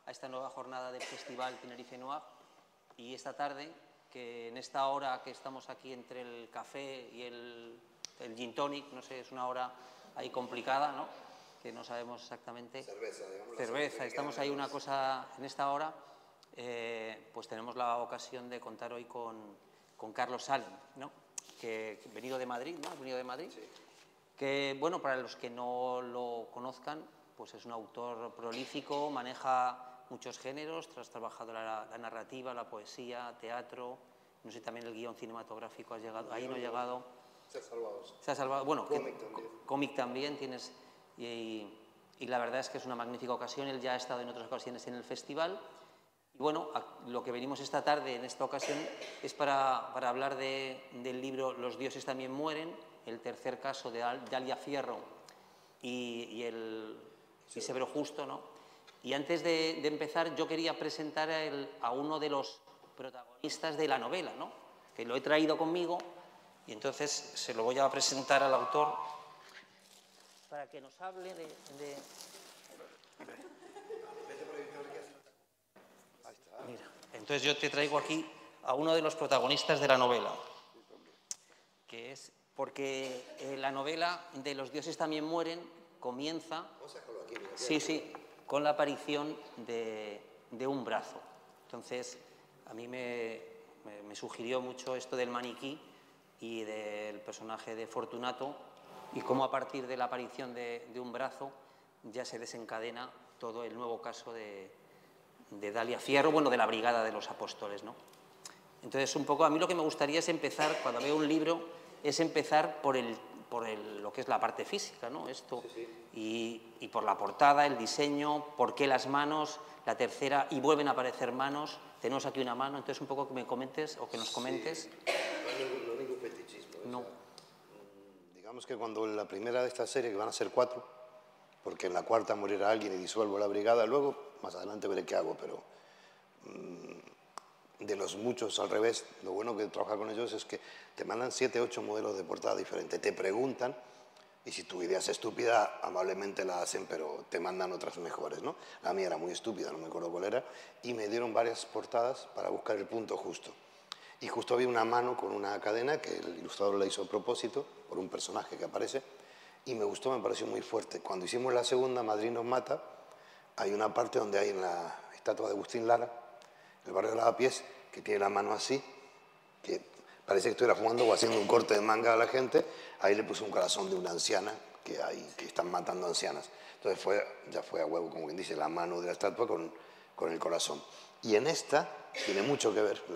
a esta nueva jornada del Festival Tenerife Noir. Y esta tarde, que en esta hora que estamos aquí entre el café y el gin tonic, no sé, es una hora ahí complicada, ¿no? Que no sabemos exactamente. Cerveza, estamos ahí una cosa en esta hora, pues tenemos la ocasión de contar hoy con Carlos Salem, ¿no? Que venido de Madrid, ¿no? Venido de Madrid. Sí. Que, bueno, para los que no lo conozcan, pues es un autor prolífico, maneja muchos géneros, has trabajado la narrativa, la poesía, teatro, no sé, también el guión cinematográfico has llegado, ahí no ha llegado. Se ha salvado. Se ha salvado, bueno, cómic también tienes, y la verdad es que es una magnífica ocasión, él ya ha estado en otras ocasiones en el festival. Y bueno, lo que venimos esta tarde, en esta ocasión, es para hablar del libro Los dioses también mueren, el tercer caso de Dalia Fierro y Severo Justo, ¿no? Y antes de empezar, yo quería presentar a uno de los protagonistas de la novela, ¿no? Que lo he traído conmigo y entonces se lo voy a presentar al autor para que nos hable de... Mira, entonces yo te traigo aquí a uno de los protagonistas de la novela, que es porque la novela de Los dioses también mueren comienza, sí, con la aparición de un brazo. Entonces, a mí me sugirió mucho esto del maniquí y del personaje de Fortunato y cómo a partir de la aparición de un brazo ya se desencadena todo el nuevo caso de Dalia Fierro, bueno, de la Brigada de los Apóstoles, ¿no? Entonces, un poco, a mí lo que me gustaría es empezar, cuando veo un libro, es empezar por lo que es la parte física, ¿no? Esto, sí. Y por la portada, el diseño, por qué las manos, la tercera, y vuelven a aparecer manos, tenemos aquí una mano, entonces un poco que me comentes, o que nos comentes. Sí. No hay ningún fetichismo. No. O sea, digamos que cuando la primera de esta serie, que van a ser 4, porque en la cuarta morirá alguien y disuelvo la brigada, luego, más adelante veré qué hago, pero de los muchos al revés, lo bueno que trabajar con ellos es que te mandan 7, 8 modelos de portada diferentes, te preguntan, y si tu idea es estúpida, amablemente la hacen, pero te mandan otras mejores, ¿no? La mía era muy estúpida, no me acuerdo cuál era, y me dieron varias portadas para buscar el punto justo. Y justo había una mano con una cadena que el ilustrador la hizo a propósito, por un personaje que aparece, y me gustó, me pareció muy fuerte. Cuando hicimos la segunda, Madrid nos mata, hay una parte donde hay en la estatua de Agustín Lara, el barrio de Lavapiés, que tiene la mano así, que parece que estuviera jugando o haciendo un corte de manga a la gente. Ahí le puse un corazón de una anciana, que están matando ancianas. Entonces ya fue a huevo, como quien dice, la mano de la estatua con el corazón. Y en esta tiene mucho que ver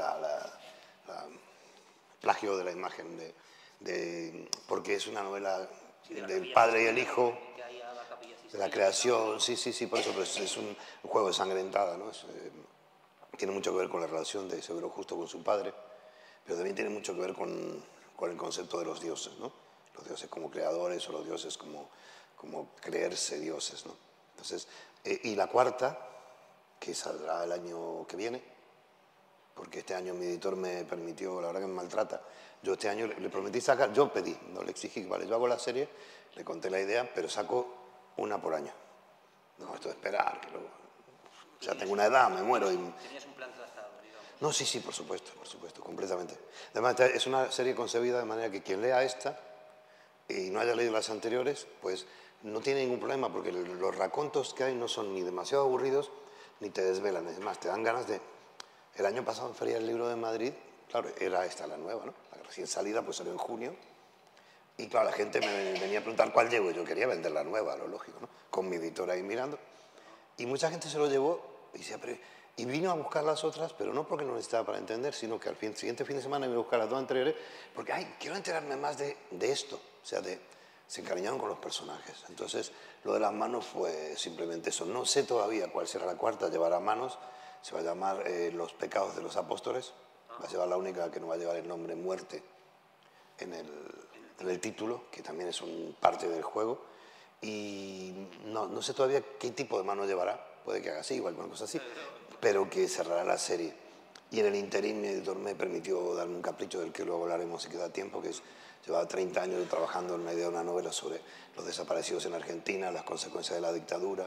plagio de la imagen, porque es una novela del padre y el hijo, de la creación, sí, por eso, pero es un juego de sangrentada, ¿no? Tiene mucho que ver con la relación de Severo Justo con su padre, pero también tiene mucho que ver con el concepto de los dioses, ¿no? Los dioses como creadores o los dioses como creerse dioses, ¿no? Entonces, y la cuarta, que saldrá el año que viene, porque este año mi editor me permitió, la verdad que me maltrata, yo este año le prometí sacar, yo pedí, no le exigí, vale, yo hago la serie, le conté la idea, pero saco una por año. No, esto de esperar, que luego, ya tengo una edad, me muero. ¿Tenías un plan trazado, digamos? No, sí, por supuesto, completamente. Además, es una serie concebida de manera que quien lea esta y no haya leído las anteriores, pues no tiene ningún problema, porque los racontos que hay no son ni demasiado aburridos, ni te desvelan. Es más, te dan ganas de... El año pasado en Feria del Libro de Madrid, claro, era esta la nueva, ¿no? La recién salida, pues salió en junio. Y claro, la gente me venía a preguntar cuál llevo. Yo quería vender la nueva, lo lógico, ¿no? Con mi editor ahí mirando. Y mucha gente se lo llevó y vino a buscar las otras, pero no porque no necesitaba para entender, sino que al siguiente fin de semana iba a buscar las 2 anteriores, porque, quiero enterarme más de esto. O sea, se encariñaron con los personajes. Entonces, lo de las manos fue simplemente eso. No sé todavía cuál será la cuarta, llevará manos. Se va a llamar Los pecados de los apóstoles. Va a ser la única que no va a llevar el nombre muerte en el título, que también es parte del juego. Y no sé todavía qué tipo de mano llevará. Puede que haga así, igual, una cosa así, pero que cerrará la serie. Y en el interín mi editor me permitió darme un capricho del que luego hablaremos si queda tiempo, que es, llevaba 30 años trabajando en una idea de una novela sobre los desaparecidos en Argentina, las consecuencias de la dictadura,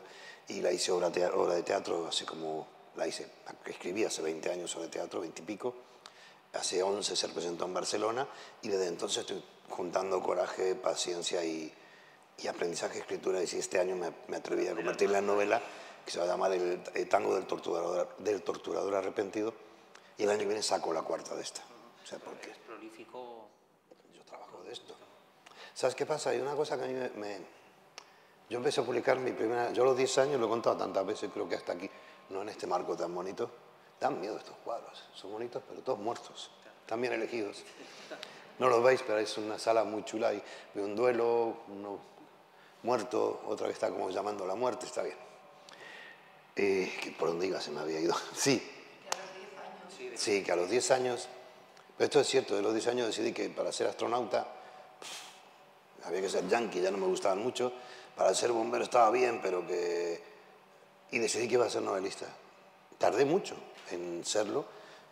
y la hice obra de teatro, así como la hice, la que escribí hace 20 años sobre teatro, 20 y pico. Hace 11 se representó en Barcelona y desde entonces estoy juntando coraje, paciencia y aprendizaje de escritura. Y si este año me atreví a convertirla en novela, que se va a llamar el tango del torturador arrepentido, y el año que viene saco la cuarta de esta. O sea, porque es prolífico. yo trabajo de esto. ¿Sabes qué pasa? Hay una cosa que a mí yo empecé a publicar mi primera... Yo a los 10 años, lo he contado tantas veces, creo que hasta aquí, no en este marco tan bonito. Dan miedo estos cuadros. Son bonitos, pero todos muertos. Están bien elegidos. No los veis, pero es una sala muy chula y veo un duelo, uno muerto, otra que está como llamando a la muerte, está bien. Que por donde iba se me había ido. Sí. Sí, que a los 10 años... Pero esto es cierto, de los 10 años decidí que para ser astronauta había que ser yankee, ya no me gustaban mucho. Para ser bombero estaba bien, pero que... Y decidí que iba a ser novelista. Tardé mucho en serlo.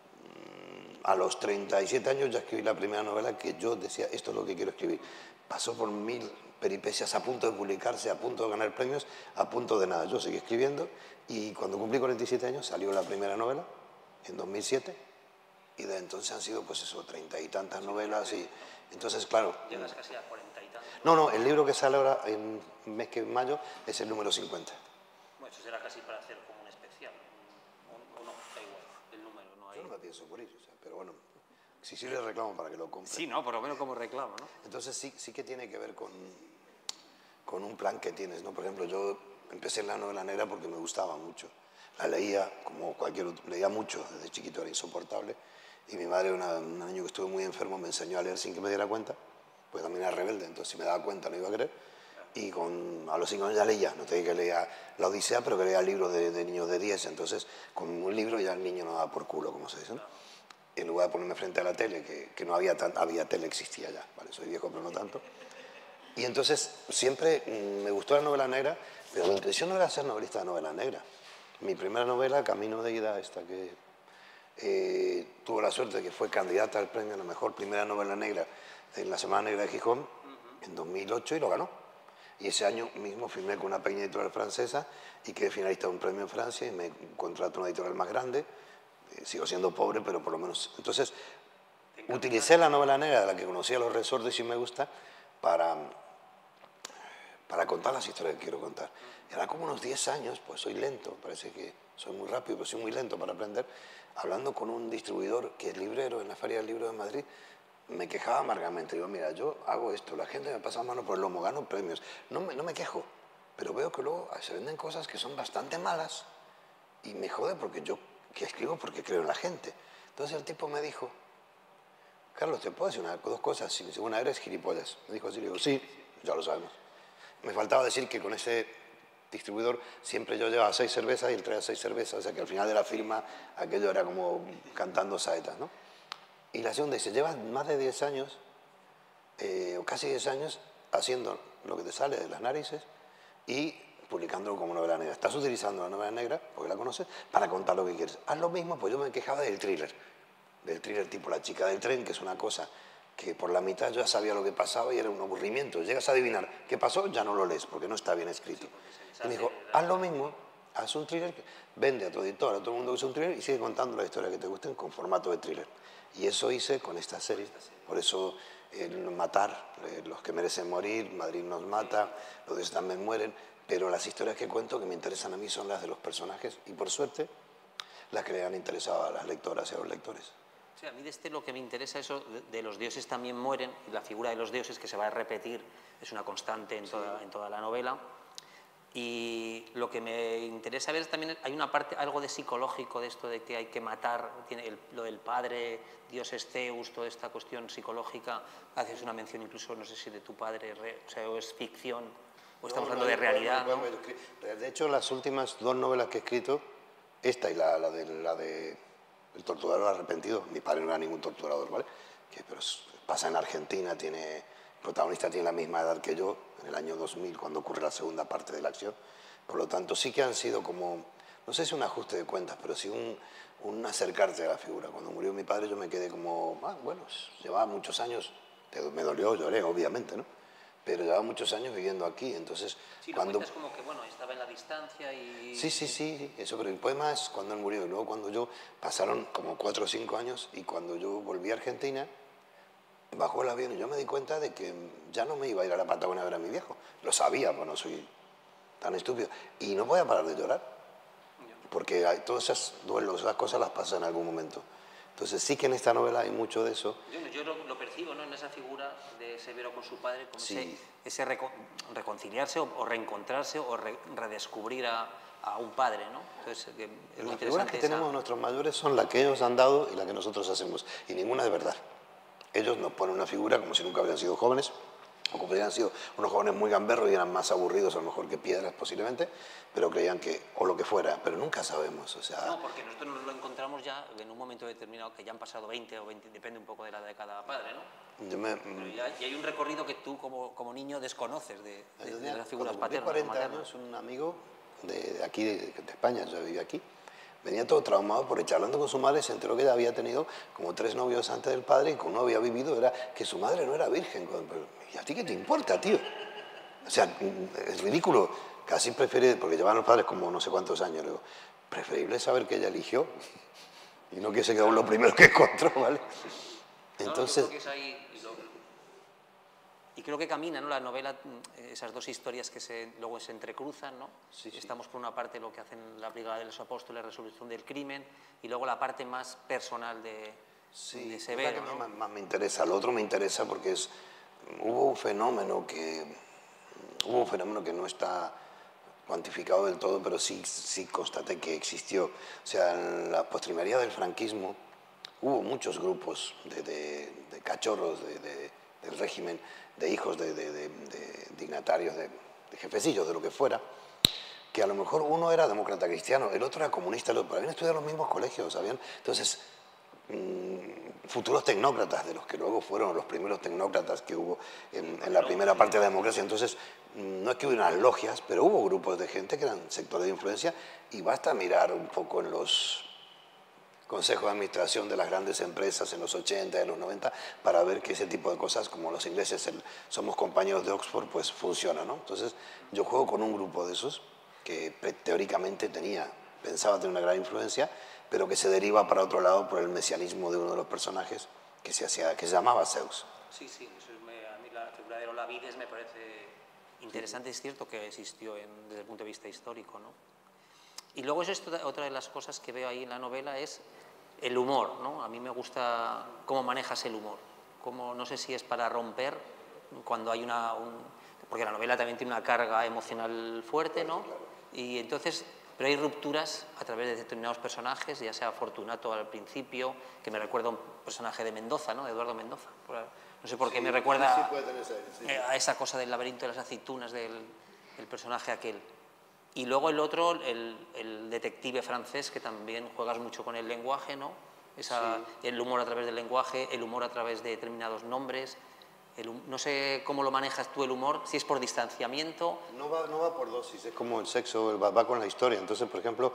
A los 37 años ya escribí la primera novela que yo decía, esto es lo que quiero escribir. Pasó por 1000 peripecias, a punto de publicarse, a punto de ganar premios, a punto de nada. Yo seguí escribiendo y cuando cumplí 47 años salió la primera novela, en 2007, y desde entonces han sido, pues eso, 30 y tantas novelas y entonces, claro... Llegas casi a 40 y tantos. No, el libro que sale ahora en mes que mayo es el número 50. Bueno, eso será casi para hacer como un especial. O no, da igual, el número no hay. Yo no me pienso morir, o sea, pero bueno, si sí le reclamo para que lo compre. Sí, no, por lo menos como reclamo, ¿no? Entonces sí que tiene que ver con un plan que tienes, ¿no? Por ejemplo, yo empecé la novela negra porque me gustaba mucho. La leía como cualquier otro, leía mucho, desde chiquito era insoportable. Y mi madre, un año que estuve muy enfermo, me enseñó a leer sin que me diera cuenta, pues también era rebelde, entonces si me daba cuenta no iba a querer. Y a los 5 años ya leía, no te digo que leía La Odisea, pero que leía libros de niños de 10, entonces con un libro ya el niño no daba por culo, como se dice, ¿no? En lugar de ponerme frente a la tele, que no había tele, existía ya, ¿vale? Soy viejo pero no tanto. Y entonces siempre me gustó la novela negra, pero mi intención no era ser novelista de novela negra. Mi primera novela, Camino de Ida, esta que tuvo la suerte de que fue candidata al premio a la mejor primera novela negra en la Semana Negra de Gijón en 2008 y lo ganó. Y ese año mismo firmé con una pequeña editorial francesa y quedé finalista de un premio en Francia y me contrató una editorial más grande. Sigo siendo pobre, pero por lo menos... Entonces, utilicé la novela negra de la que conocía los resortes y me gusta para contar las historias que quiero contar. Y ahora como unos 10 años, pues soy lento, parece que soy muy rápido, pero soy muy lento para aprender, hablando con un distribuidor que es librero en la Feria del Libro de Madrid, me quejaba amargamente. Digo, mira, yo hago esto, la gente me pasa mano por el lomo, gano premios, no me quejo, pero veo que luego se venden cosas que son bastante malas y me jode porque yo que escribo porque creo en la gente. Entonces el tipo me dijo, Carlos, ¿te puedo decir dos cosas? Y me dice, una, eres gilipollas. Me dijo así, le digo, sí, ya lo sabemos. Me faltaba decir que con ese distribuidor siempre yo llevaba 6 cervezas y él traía 6 cervezas, o sea que al final de la firma aquello era como cantando saetas, ¿no? Y la segunda dice, llevas más de 10 años, o casi 10 años, haciendo lo que te sale de las narices y publicándolo como novela negra. Estás utilizando la novela negra, porque la conoces, para contar lo que quieres. Haz lo mismo, pues yo me quejaba del thriller tipo La chica del tren, que es una cosa que por la mitad yo ya sabía lo que pasaba y era un aburrimiento. Llegas a adivinar qué pasó, ya no lo lees, porque no está bien escrito. Y me dijo, haz lo mismo, haz un thriller, vende a tu editor, a todo el mundo que es un thriller y sigue contando la historia que te gusten con formato de thriller. Y eso hice con esta serie. Por eso Matar, Los que merecen morir, Madrid nos mata, Los de también mueren, pero las historias que cuento que me interesan a mí son las de los personajes y por suerte las que le han interesado a las lectoras y a los lectores. Sí, a mí de este lo que me interesa es eso de los dioses también mueren, y la figura de los dioses que se va a repetir es una constante en toda la novela. Y lo que me interesa ver es también, hay una parte, algo de psicológico de esto de que hay que matar, tiene lo del padre, Dios es Zeus, toda esta cuestión psicológica, haces una mención incluso, no sé si de tu padre, o sea, o es ficción, o estamos hablando de realidad. ¿No? De hecho, las últimas 2 novelas que he escrito, esta y la de El torturador arrepentido, mi padre no era ningún torturador, ¿vale? Pero pasa en Argentina, el protagonista tiene la misma edad que yo, en el año 2000, cuando ocurre la segunda parte de la acción. Por lo tanto, sí que han sido como, no sé si un ajuste de cuentas, pero sí un acercarte a la figura. Cuando murió mi padre yo me quedé como, bueno, llevaba muchos años, me dolió, lloré, obviamente, ¿no? pero llevaba muchos años viviendo aquí, entonces... Sí, lo cuentas como que, bueno, estaba en la distancia y... Sí, eso, pero el poema es cuando él murió, y luego cuando yo, pasaron como 4 o 5 años, y cuando yo volví a Argentina, bajó el avión y yo me di cuenta de que ya no me iba a ir a la Patagonia a ver a mi viejo. Lo sabía, pues no soy tan estúpido. Y no podía parar de llorar, porque todos esos duelos, esas cosas las pasan en algún momento. Entonces sí que en esta novela hay mucho de eso. Yo lo percibo, ¿no?, en esa figura de Severo con su padre, como Sí. ese reconciliarse o reencontrarse o redescubrir a un padre, ¿no? Entonces, es muy Las figuras interesante que tenemos nuestros mayores son las que ellos han dado y las que nosotros hacemos, y ninguna es verdad. Ellos nos ponen una figura como si nunca habían sido jóvenes, o como si hubieran sido unos jóvenes muy gamberros y eran más aburridos a lo mejor que piedras posiblemente, pero creían que, o lo que fuera, pero nunca sabemos, o sea... No, porque nosotros nos lo encontramos ya en un momento determinado, que ya han pasado 20 o 20, depende un poco de la edad de cada padre, ¿no? Pero ya hay un recorrido que tú como niño desconoces de las figuras paternas. 40 años, un amigo de aquí, de España, yo vivía aquí, venía todo traumado por echar, hablando con su madre, se enteró que ella había tenido como 3 novios antes del padre y con uno había vivido, era que su madre no era virgen. ¿Y a ti qué te importa, tío? O sea, es ridículo. Casi prefiere, porque llevan los padres como no sé cuántos años, le digo, preferible saber que ella eligió y no que se quedó lo primero que encontró, ¿vale? Entonces... No, yo creo que es ahí, y creo que camina, ¿no?, la novela, esas dos historias que luego se entrecruzan, ¿no? Sí. Estamos por una parte lo que hacen la Brigada de los Apóstoles, resolución del crimen, y luego la parte más personal de Severo, es la que ¿no? más me interesa. Lo otro me interesa porque hubo un fenómeno que no está cuantificado del todo, pero sí constaté que existió. O sea, en la postrimería del franquismo hubo muchos grupos de cachorros del régimen, de hijos de dignatarios, de jefecillos, de lo que fuera, que a lo mejor uno era demócrata cristiano, el otro era comunista, pero habían estudiado en los mismos colegios, ¿sabían? Entonces, futuros tecnócratas, de los que luego fueron los primeros tecnócratas que hubo en la primera parte de la democracia. Entonces, no es que hubo unas logias, pero hubo grupos de gente que eran sectores de influencia, y basta mirar un poco en los consejos de administración de las grandes empresas en los 80, en los 90, para ver que ese tipo de cosas, como los ingleses somos compañeros de Oxford, pues funciona, ¿no? Entonces, yo juego con un grupo de esos que teóricamente pensaba tener una gran influencia, pero que se deriva para otro lado por el mesianismo de uno de los personajes que se llamaba Zeus. Sí, a mí la figura de Olavides me parece interesante. Es cierto que existió desde el punto de vista histórico, ¿no? Y luego otra de las cosas que veo ahí en la novela es el humor, ¿no? A mí me gusta cómo manejas el humor. No sé si es para romper cuando hay porque la novela también tiene una carga emocional fuerte, ¿no? Y entonces, pero hay rupturas a través de determinados personajes, ya sea Fortunato al principio, que me recuerda a un personaje de Mendoza, ¿no?, de Eduardo Mendoza. No sé por qué me recuerda a esa cosa del laberinto de las aceitunas del personaje aquel. Y luego el otro, el detective francés, que también juegas mucho con el lenguaje, ¿no? El humor a través del lenguaje, el humor a través de determinados nombres. No sé cómo lo manejas tú el humor, si es por distanciamiento. No va por dosis, es como el sexo, va con la historia. Entonces, por ejemplo,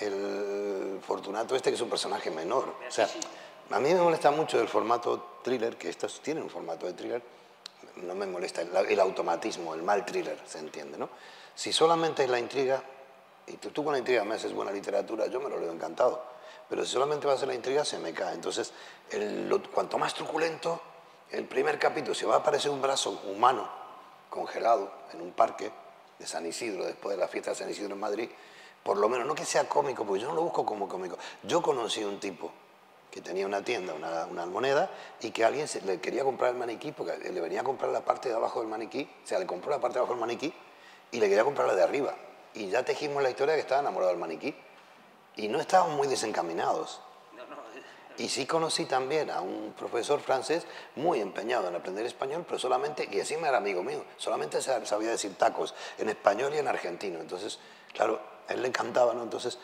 el Fortunato que es un personaje menor. O sea, a mí me molesta mucho el formato thriller, que estos tienen un formato de thriller, no me molesta el automatismo, el mal thriller, se entiende, ¿no? Si solamente es la intriga, y tú con la intriga me haces buena literatura, yo me lo leo encantado, pero si solamente va a ser la intriga, se me cae. Entonces, cuanto más truculento, el primer capítulo, si va a aparecer un brazo humano congelado en un parque de San Isidro, después de la fiesta de San Isidro en Madrid, por lo menos, no que sea cómico, porque yo no lo busco como cómico. Yo conocí un tipo que tenía una tienda, una almoneda, y que alguien le quería comprar el maniquí, porque le venía a comprar la parte de abajo del maniquí, o sea, le compró la parte de abajo del maniquí, y le quería comprar la de arriba. Y ya tejimos la historia de que estaba enamorado del maniquí. Y no estaban muy desencaminados. Y sí conocí también a un profesor francés muy empeñado en aprender español, pero solamente, y encima era amigo mío, solamente sabía decir tacos en español y en argentino. Entonces, claro, a él le encantaba, ¿no? Entonces,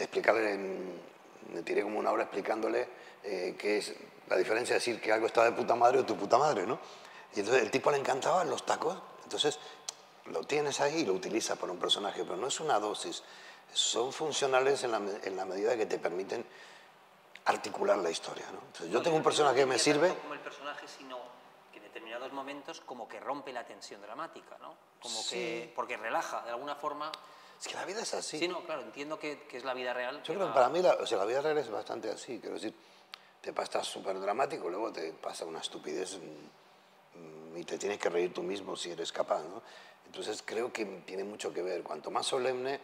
me tiré como una hora explicándole qué es la diferencia de decir que algo está de puta madre o tu puta madre, ¿no? Y entonces el tipo le encantaban los tacos, entonces lo tienes ahí y lo utilizas para un personaje, pero no es una dosis, son funcionales en la medida que te permiten articular la historia, ¿no? Entonces, yo tengo un personaje que me sirve... No como el personaje, sino que en determinados momentos como que rompe la tensión dramática, ¿no? Como Sí. que, porque relaja, de alguna forma. Es que la vida es así. Sí, no, claro, entiendo que es la vida real. Yo creo que para mí la vida real es bastante así. Quiero decir, te pasa súper dramático, luego te pasa una estupidez y te tienes que reír tú mismo si eres capaz, ¿no? Entonces creo que tiene mucho que ver. Cuanto más solemne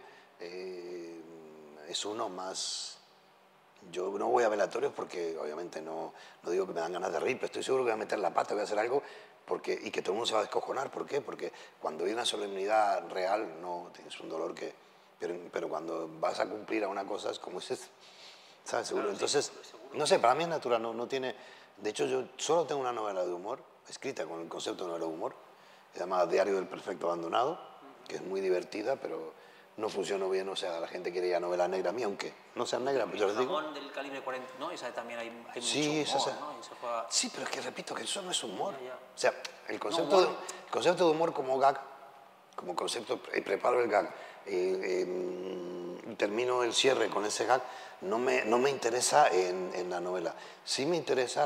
es uno, más... Yo no voy a velatorios porque obviamente no digo que me dan ganas de reír, pero estoy seguro que voy a meter la pata, voy a hacer algo y que todo el mundo se va a descojonar. ¿Por qué? Porque cuando hay una solemnidad real, no tienes un dolor que... Pero cuando vas a cumplir a una cosa es como ese, ¿sabes? Seguro. Claro, Entonces, sí, seguro. no sé, para mí es natural, no tiene... De hecho, yo solo tengo una novela de humor, escrita con el concepto de novela de humor, se llama Diario del Perfecto Abandonado, que es muy divertida, pero no funcionó bien, o sea, la gente quería novela negra a mí, aunque no sea negra, pues yo les digo... Jamón del calibre 40, ¿no? Esa también hay Sí, mucho humor, esa. ¿no? Y se juega... Sí, pero es que repito que eso no es humor. Ya. O sea, el concepto, humor. el concepto de humor como gag, como concepto, preparo el gag, termino el cierre con ese gag, no me interesa en la novela. Sí me interesa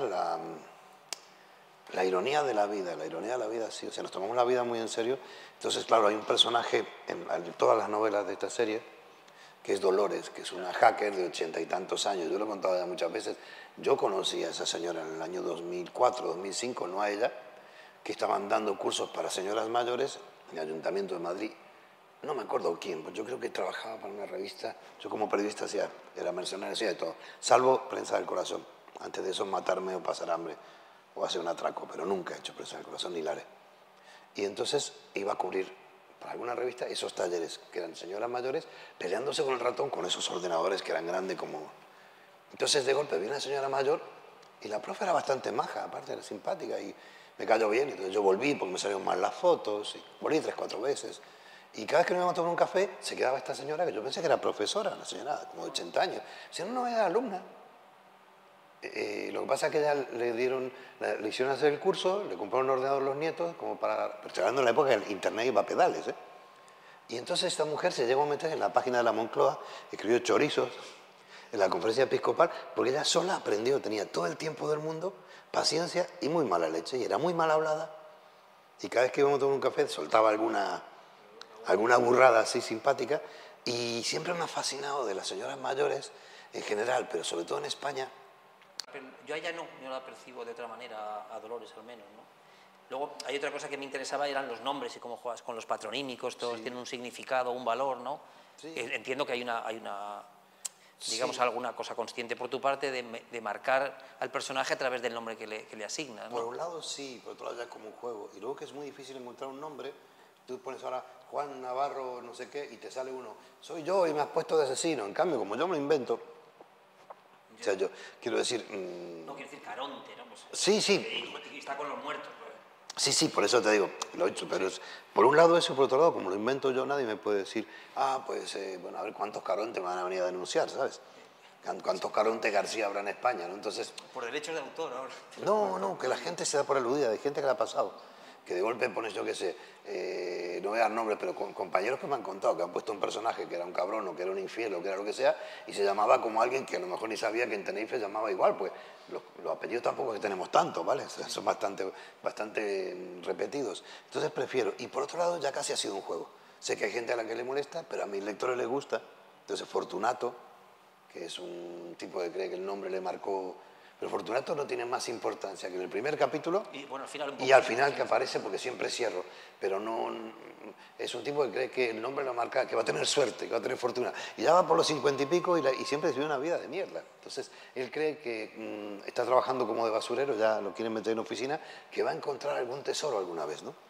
la ironía de la vida, sí, o sea, nos tomamos la vida muy en serio. Entonces, claro, hay un personaje en todas las novelas de esta serie, que es Dolores, que es una hacker de 80 y tantos años. Yo lo he contado ya muchas veces. Yo conocí a esa señora en el año 2004, 2005, no a ella, que estaban dando cursos para señoras mayores en el Ayuntamiento de Madrid. No me acuerdo quién, pues yo creo que trabajaba para una revista. Yo como periodista era mercenario, hacía de todo, salvo Prensa del Corazón. Antes de eso matarme o pasar hambre o hacer un atraco, pero nunca he hecho Prensa del Corazón ni la haré. Y entonces iba a cubrir para alguna revista esos talleres, que eran señoras mayores peleándose con el ratón con esos ordenadores que eran grandes como... Entonces de golpe vi una señora mayor y la profe era bastante maja, aparte era simpática y me cayó bien. Entonces yo volví porque me salieron mal las fotos, y volví 3 o 4 veces. Y cada vez que nos íbamos a tomar un café se quedaba esta señora que yo pensé que era profesora, una señora como de 80 años. Si no, era alumna. Lo que pasa es que ya le hicieron hacer el curso, le compraron un ordenador a los nietos, como para, pero estoy hablando en la época del internet iba a pedales, ¿eh? Y entonces esta mujer se llegó a meter en la página de la Moncloa, escribió chorizos en la conferencia episcopal, porque ella sola aprendió, tenía todo el tiempo del mundo, paciencia y muy mala leche, y era muy mal hablada, y cada vez que íbamos a tomar un café soltaba alguna burrada así simpática, y siempre me ha fascinado de las señoras mayores en general, pero sobre todo en España. Pero yo a ella no la percibo de otra manera, a Dolores al menos, ¿no? Luego hay otra cosa que me interesaba, eran los nombres y cómo juegas con los patronímicos, todos tienen un significado, un valor, ¿no? Sí. Entiendo que hay una digamos, Sí. alguna cosa consciente por tu parte de marcar al personaje a través del nombre que le asignas, ¿no? Por un lado sí, por otro lado ya es como un juego. Y luego que es muy difícil encontrar un nombre, tú pones ahora Juan Navarro no sé qué y te sale uno, soy yo y me has puesto de asesino. En cambio, como yo me lo invento, o sea, yo quiero decir... No quiero decir Caronte, ¿no? Pues, sí, sí, y está con los muertos. sí, por eso te digo, lo he hecho, pero es, por un lado eso y por otro lado, como lo invento yo, nadie me puede decir, pues, bueno, a ver cuántos Caronte me van a venir a denunciar, ¿sabes? ¿Cuántos Caronte García habrá en España, ¿no? Entonces... Por derechos de autor ahora. No, que la gente se da por aludida, hay gente que le ha pasado, que de golpe pones, yo qué sé, no voy a dar nombres, pero compañeros que me han contado que han puesto un personaje que era un cabrón o que era un infiel o que era lo que sea, y se llamaba como alguien que a lo mejor ni sabía que en Tenerife se llamaba igual, pues los apellidos tampoco es que tenemos tantos, ¿vale? Son bastante repetidos. Entonces prefiero, y por otro lado ya casi ha sido un juego. Sé que hay gente a la que le molesta, pero a mis lectores les gusta. Entonces Fortunato, que es un tipo que cree que el nombre le marcó... Pero Fortunato no tiene más importancia que en el primer capítulo Y, bueno, al final, y al final que aparece, porque siempre cierro. Pero no... Es un tipo que cree que el nombre lo marca, que va a tener suerte, que va a tener fortuna. Y ya va por los 50 y pico y siempre vive una vida de mierda. Entonces, él cree que está trabajando como de basurero, ya lo quieren meter en oficina, que va a encontrar algún tesoro alguna vez, ¿no?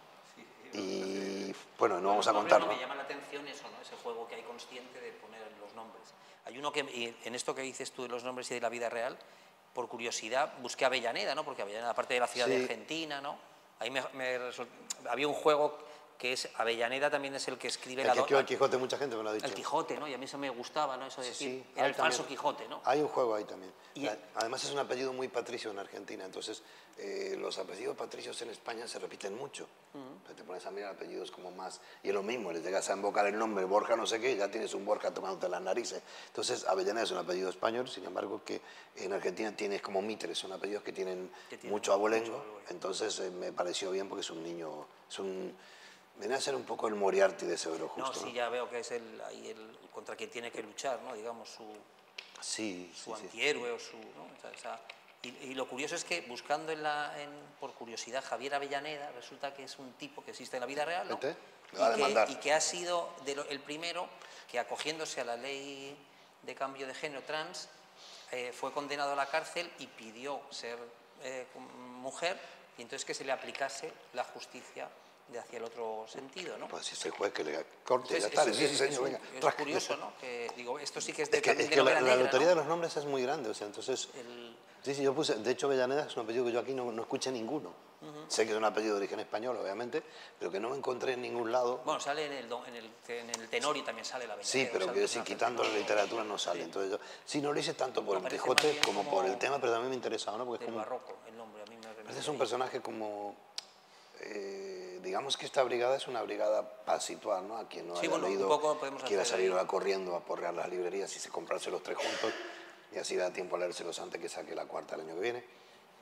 Y bueno, no vamos a contarlo. Me llama la atención eso, ¿no? Ese juego que hay consciente de poner los nombres. Hay uno que, en esto que dices tú de los nombres y de la vida real, por curiosidad busqué Avellaneda, ¿no? Porque Avellaneda, aparte de la ciudad de Argentina, ¿no? Ahí había un juego que es Avellaneda también es el que escribe el Quijote, mucha gente me lo ha dicho. El Quijote, ¿no? Y a mí eso me gustaba, ¿no? Eso de decir, sí, era el falso Quijote, ¿no? Hay un juego ahí también. Además es un apellido muy patricio en Argentina, entonces los apellidos patricios en España se repiten mucho. Te pones a mirar apellidos como más... Y es lo mismo, le llegas a invocar el nombre Borja no sé qué, ya tienes un Borja tomándote las narices. Entonces Avellaneda es un apellido español, sin embargo que en Argentina tienes como Mitre, son apellidos que tienen mucho abolengo. Entonces me pareció bien porque es un niño... Viene a ser un poco el Moriarty de Severo Justo. No, sí, ¿no? Ya veo que es el contra quien tiene que luchar, ¿no? Digamos, su antihéroe o su... ¿no? O sea, y lo curioso es que buscando por curiosidad Javier Avellaneda, resulta que es un tipo que existe en la vida real, ¿no? Y que ha sido el primero que, acogiéndose a la ley de cambio de género trans, fue condenado a la cárcel y pidió ser mujer, y entonces que se le aplicase la justicia de hacia el otro sentido, ¿no? Pues si es el juez que le corte, ya está. Es curioso, ¿no? Que, digo, esto sí que es de la lotería de los nombres es muy grande, o sea, entonces... Sí, yo puse... De hecho, Avellaneda es un apellido que yo aquí no escuché ninguno. Sé que es un apellido de origen español, obviamente, pero que no me encontré en ningún lado. Bueno, sale en el Tenorio también sale la Avellaneda. Sí, pero que si quitando la literatura no sale. Entonces sí, no lo hice tanto por el Quijote como por el tema, pero también me interesaba, ¿no? Porque es como barroco, el nombre, a mí me remite. Es un personaje como... digamos que esta brigada es una brigada para situar, ¿no? A quien no haya leído, quiera salir ahora corriendo a porrear las librerías y se comprarse los 3 juntos, y así da tiempo a leérselos antes que saque la 4ª el año que viene.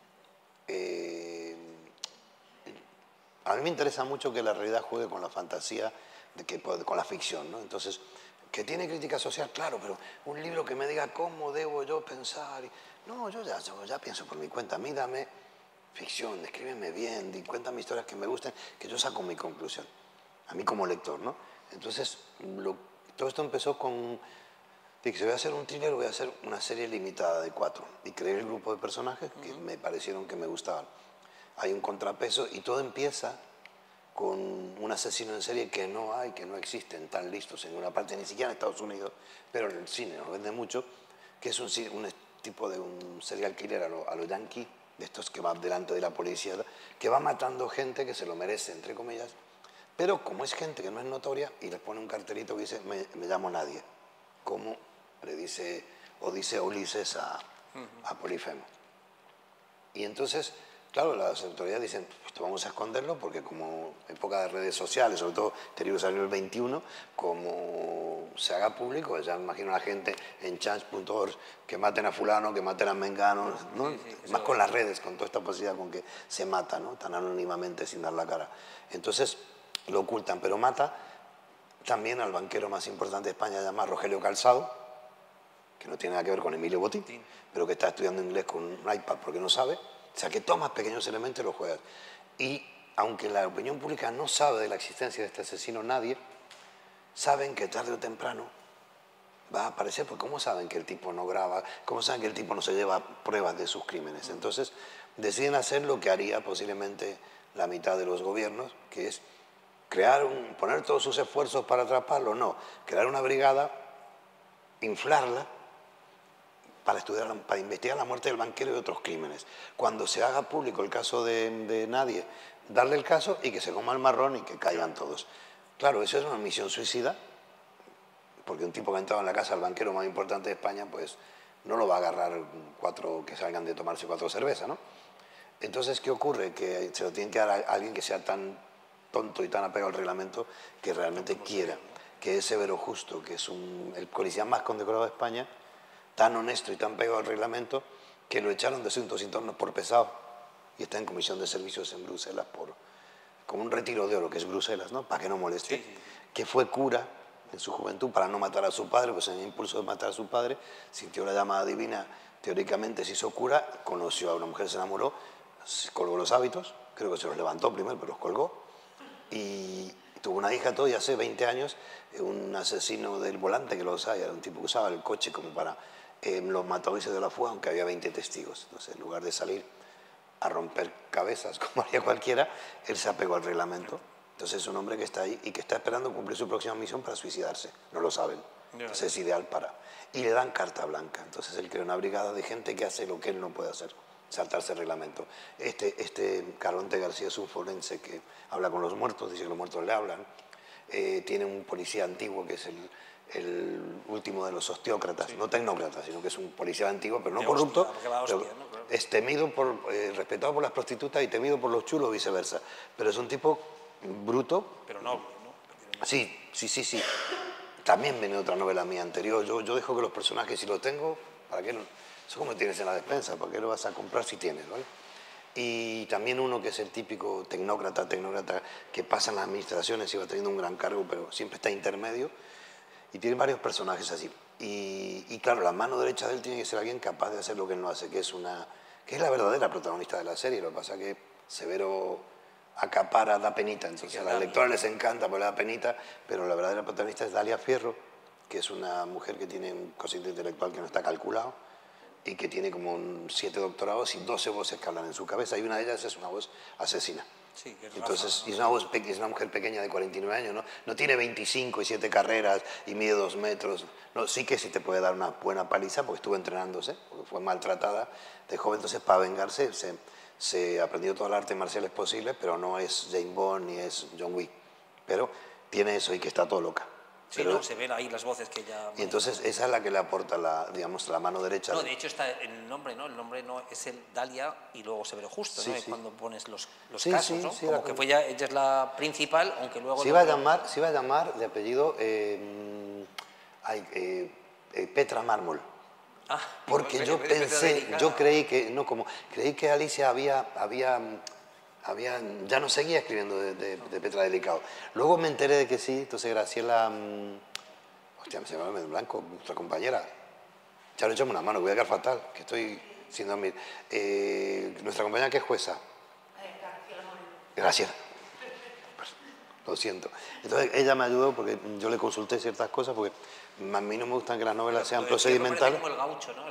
A mí me interesa mucho que la realidad juegue con la fantasía, con la ficción, ¿no? Entonces, que tiene crítica social, claro, pero un libro que me diga cómo debo yo pensar... No, yo ya pienso por mi cuenta, a mí dame ficción, descríbeme bien, cuéntame historias que me gusten, que yo saco mi conclusión, a mí como lector, ¿no? Entonces, todo esto empezó con... Dije, si voy a hacer un thriller, voy a hacer una serie limitada de 4. Y creé el grupo de personajes que me parecieron que me gustaban. Hay un contrapeso y todo empieza con un asesino en serie que no existen tan listos en ninguna parte, ni siquiera en Estados Unidos, pero en el cine nos vende mucho, que es un tipo de un serial killer a lo yankee, de estos que va delante de la policía, que va matando gente que se lo merece, entre comillas, pero como es gente que no es notoria, y les pone un cartelito que dice, me llamo nadie, como le dice Ulises a Polifemo. Y entonces, claro, las autoridades dicen, pues vamos a esconderlo, porque como época de redes sociales, sobre todo, salió el 21, como se haga público, ya me imagino a la gente en chance.org que maten a fulano, que maten a mengano, ¿no? Más con las redes, con toda esta posibilidad con que se mata, ¿no? Tan anónimamente, sin dar la cara. Entonces, lo ocultan, pero mata también al banquero más importante de España, llamado Rogelio Calzado, que no tiene nada que ver con Emilio Botín, pero que está estudiando inglés con un iPad porque no sabe. O sea, que tomas pequeños elementos y los juegas. Y aunque la opinión pública no sabe de la existencia de este asesino, nadie, saben que tarde o temprano va a aparecer, porque ¿cómo saben que el tipo no graba? ¿Cómo saben que el tipo no se lleva pruebas de sus crímenes? Entonces deciden hacer lo que haría posiblemente la mitad de los gobiernos, que es poner todos sus esfuerzos para atraparlo, no, crear una brigada, inflarla, para investigar la muerte del banquero y otros crímenes. Cuando se haga público el caso de nadie, darle el caso y que se coma el marrón y que caigan todos. Claro, eso es una misión suicida, porque un tipo que ha entrado en la casa del banquero más importante de España, pues no lo va a agarrar 4 que salgan de tomarse 4 cervezas, ¿no? Entonces, ¿qué ocurre? Que se lo tienen que dar a alguien que sea tan tonto y tan apegado al reglamento que realmente quiera, que es Severo Justo, que es el policía más condecorado de España, tan honesto y tan pegado al reglamento, que lo echaron de Asuntos Internos por pesado y está en comisión de servicios en Bruselas como un retiro de oro, que es Bruselas, ¿no? Para que no moleste, que fue cura en su juventud para no matar a su padre, pues en el impulso de matar a su padre, sintió la llamada divina, teóricamente se hizo cura, conoció a una mujer, se enamoró, colgó los hábitos, creo que se los levantó primero, pero los colgó, y tuvo una hija todo, y hace 20 años, un asesino del volante que lo usaba, era un tipo que usaba el coche como para... los mató y se dio la fuga, aunque había 20 testigos. Entonces, en lugar de salir a romper cabezas como haría cualquiera, él se apegó al reglamento. Entonces, es un hombre que está ahí y que está esperando cumplir su próxima misión para suicidarse. No lo saben. Entonces, es ideal para... Y le dan carta blanca. Entonces, él crea una brigada de gente que hace lo que él no puede hacer. saltarse el reglamento. Este Caronte García es un forense que habla con los muertos, dice que los muertos le hablan. Tiene un policía antiguo que es el último de los osteócratas, no tecnócratas, sino que es un policía antiguo, pero no corrupto. Pero es temido respetado por las prostitutas y temido por los chulos, viceversa. Pero es un tipo bruto. Pero noble, ¿no? Sí. También viene otra novela mía anterior. Yo dejo que los personajes, si los tengo, ¿para qué? Eso como tienes en la despensa, ¿para qué lo vas a comprar si tienes, ¿vale? Y también uno que es el típico tecnócrata que pasa en las administraciones y va teniendo un gran cargo, pero siempre está intermedio. Y tiene varios personajes así. Y claro, la mano derecha de él tiene que ser alguien capaz de hacer lo que él no hace, que es la verdadera protagonista de la serie. Lo que pasa es que Severo acapara, da penita. Entonces a los lectores les encanta porque le da penita, pero la verdadera protagonista es Dalia Fierro, que es una mujer que tiene un cociente intelectual que no está calculado y que tiene como 7 doctorados y 12 voces que hablan en su cabeza, y una de ellas es una voz asesina. Sí, que es entonces, Rafa, y es una mujer pequeña de 49 años, no tiene 25 y 7 carreras y mide 2 metros. No, sí que sí te puede dar una buena paliza porque estuvo entrenándose, porque fue maltratada de joven, entonces para vengarse se aprendió todas las artes marciales posibles, pero no es Jane Bond ni es John Wick. Pero tiene eso y que está todo loca. Sí, pero, no, se ven ahí las voces que ya... Y entonces esa es la que le aporta la mano derecha. No, de hecho está el nombre, ¿no? El nombre no es el Dalia y luego Severo Justo, ¿no? Sí. Cuando pones los casos, ¿no? Sí, como que fue ella es la principal, aunque luego... Se iba a llamar de apellido Petra Mármol. Ah, porque yo pensé, creí que Alicia ya no seguía escribiendo de Petra Delicado. Luego me enteré de que sí, entonces Graciela, hostia, me se llama en blanco, nuestra compañera. Ya le echamos una mano, voy a quedar fatal, que estoy sin dormir. Nuestra compañera que es jueza. Graciela. Pues, lo siento. Entonces ella me ayudó porque yo le consulté ciertas cosas porque a mí no me gustan que las novelas sean procedimentales. Como el gaucho, ¿no?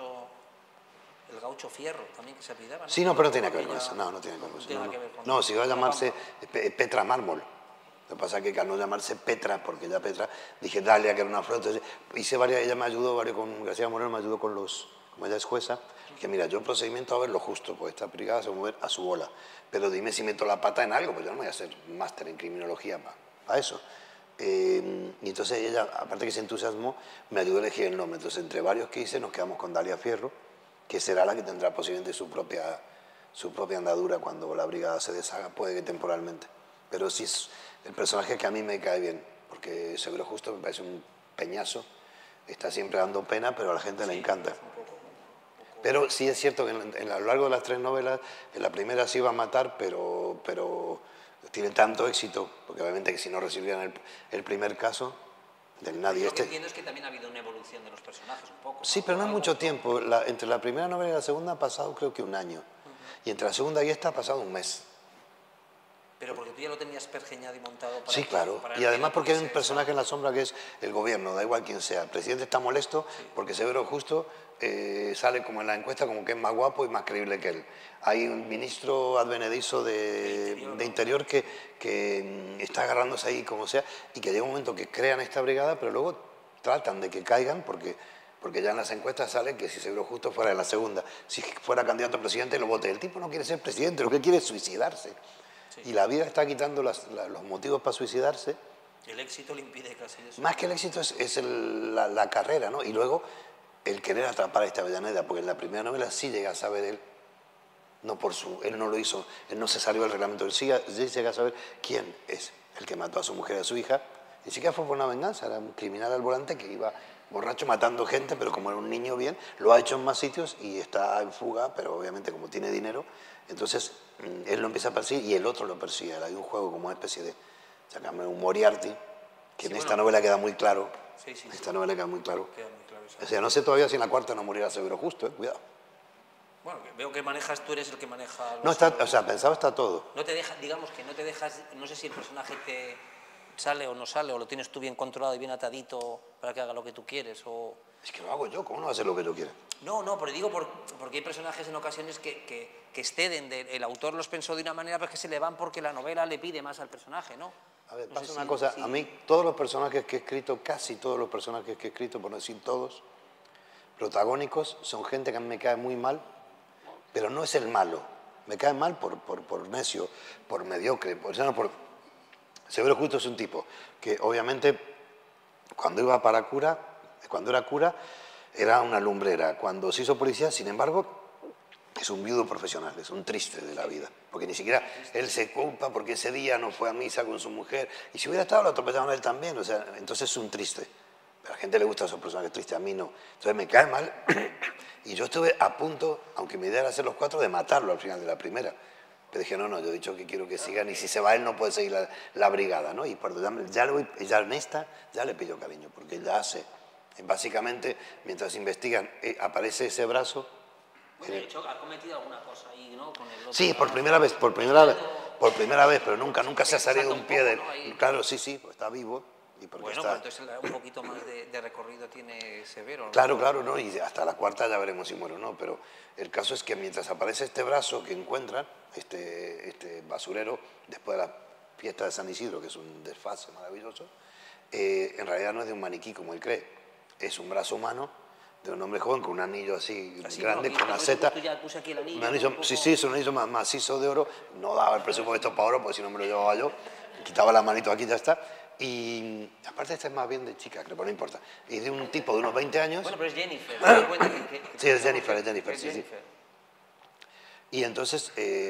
El gaucho Fierro también que se apellidaba, ¿no? Sí, no, pero no tiene que ver con eso. No tiene que ver con eso. No, si iba a llamarse Petra Mármol. Lo que pasa es que al no llamarse Petra, porque ya Petra, dije Dalia, que era una flota. Hice varias, ella me ayudó, con García Moreno me ayudó como ella es jueza, que mira, yo el procedimiento a ver lo justo, pues esta brigada se va a mover a su bola. Pero dime si meto la pata en algo, pues yo no voy a hacer máster en criminología para eso. Y entonces ella, aparte que se entusiasmó, me ayudó a elegir el nombre. Entonces, entre varios que hice, nos quedamos con Dalia Fierro, que será la que tendrá posiblemente su propia andadura cuando la brigada se deshaga, puede que temporalmente. Pero sí es el personaje que a mí me cae bien, porque Severo Justo me parece un peñazo, está siempre dando pena, pero a la gente le encanta. Pero sí es cierto que a lo largo de las 3 novelas, en la primera se iba a matar, pero tiene tanto éxito, porque obviamente que si no resolvían el primer caso del nadie. Lo que entiendo es que también ha habido una evolución de los personajes un poco, ¿no? Sí, pero no es mucho tiempo. Entre la primera novela y la segunda ha pasado creo que un año. Y entre la segunda y esta ha pasado un mes. Pero porque tú ya lo tenías pergeñado y montado para... Sí, claro. Y además porque hay un personaje en la sombra que es el gobierno, da igual quién sea. El presidente está molesto porque Severo Justo sale como en la encuesta como que es más guapo y más creíble que él. Hay un ministro advenedizo de Interior que está agarrándose ahí como sea y que llega un momento que crean esta brigada, pero luego tratan de que caigan porque ya en las encuestas sale que si Severo Justo fuera en la segunda, si fuera candidato a presidente lo vote. El tipo no quiere ser presidente, lo que quiere es suicidarse. Y la vida está quitando los motivos para suicidarse. El éxito le impide casi eso. Más que el éxito es la carrera, ¿no? Y luego el querer atrapar a esta Avellaneda, porque en la primera novela sí llega a saber él, él no lo hizo, él no se salió del reglamento, él sí llega a saber quién es el que mató a su mujer y a su hija. Ni siquiera fue por una venganza, era un criminal al volante que iba borracho matando gente, pero como era un niño bien, lo ha hecho en más sitios y está en fuga, pero obviamente como tiene dinero, entonces él lo empieza a perseguir y el otro lo persigue. Hay un juego como una especie de, llamarme un Moriarty, que en esta novela queda muy claro. Esta novela queda muy claro. O sea, no sé todavía si en la cuarta no morirá Severo Justo, cuidado. Bueno, veo que manejas, tú eres el que maneja... No está, o sea, pensado está todo. No te dejas, digamos que no te dejas, no sé si el personaje te sale o no sale, o lo tienes tú bien controlado y bien atadito para que haga lo que tú quieres, o... Es que lo hago yo, ¿cómo no va a hacer lo que yo quiera? No, pero digo porque hay personajes en ocasiones que exceden, el autor los pensó de una manera, pero es que se le van porque la novela le pide más al personaje, ¿no? A ver, pasa una cosa, a mí todos los personajes que he escrito, casi todos los personajes que he escrito, por no decir todos, protagónicos, son gente que a mí me cae muy mal, pero no es el malo. Me cae mal por necio, por mediocre, Severo Justo es un tipo que obviamente cuando era cura era una lumbrera, cuando se hizo policía, sin embargo, es un viudo profesional, es un triste de la vida, porque ni siquiera él se culpa porque ese día no fue a misa con su mujer, y si hubiera estado lo atropellaban a él también, o sea, entonces es un triste. A la gente le gustan esos personajes tristes, a mí no. Entonces me cae mal y yo estuve a punto, aunque mi idea era hacer los 4, de matarlo al final de la primera. Pero dije, no, yo he dicho que quiero que sigan y si se va él no puede seguir la brigada, ¿no? Y ya en esta ya le pillo cariño, porque ya hace, básicamente, mientras investigan, aparece ese brazo. De hecho, ha cometido alguna cosa ahí, ¿no? Con el otro Sí, brazo. por primera vez, pero nunca se ha salido un pie de... Claro, sí, pues está vivo. Y porque bueno, está... pues entonces un poquito más de recorrido tiene Severo, ¿no? Claro, ¿no? Y hasta la cuarta ya veremos si muere o no, pero el caso es que mientras aparece este brazo que encuentran, este basurero, después de la fiesta de San Isidro, que es un desfase maravilloso, en realidad no es de un maniquí como él cree, es un brazo humano de un hombre joven con un anillo así grande, con una seta. Ya puse aquí el anillo. Un anillo, sí, es un anillo macizo de oro, no daba el presupuesto para oro, porque si no me lo llevaba yo, quitaba la manito aquí y ya está. Y aparte este es más bien de chica, creo, pero no importa. Y de un tipo de unos 20 años... Bueno, pero es Jennifer. Sí, es Jennifer, sí. Y entonces,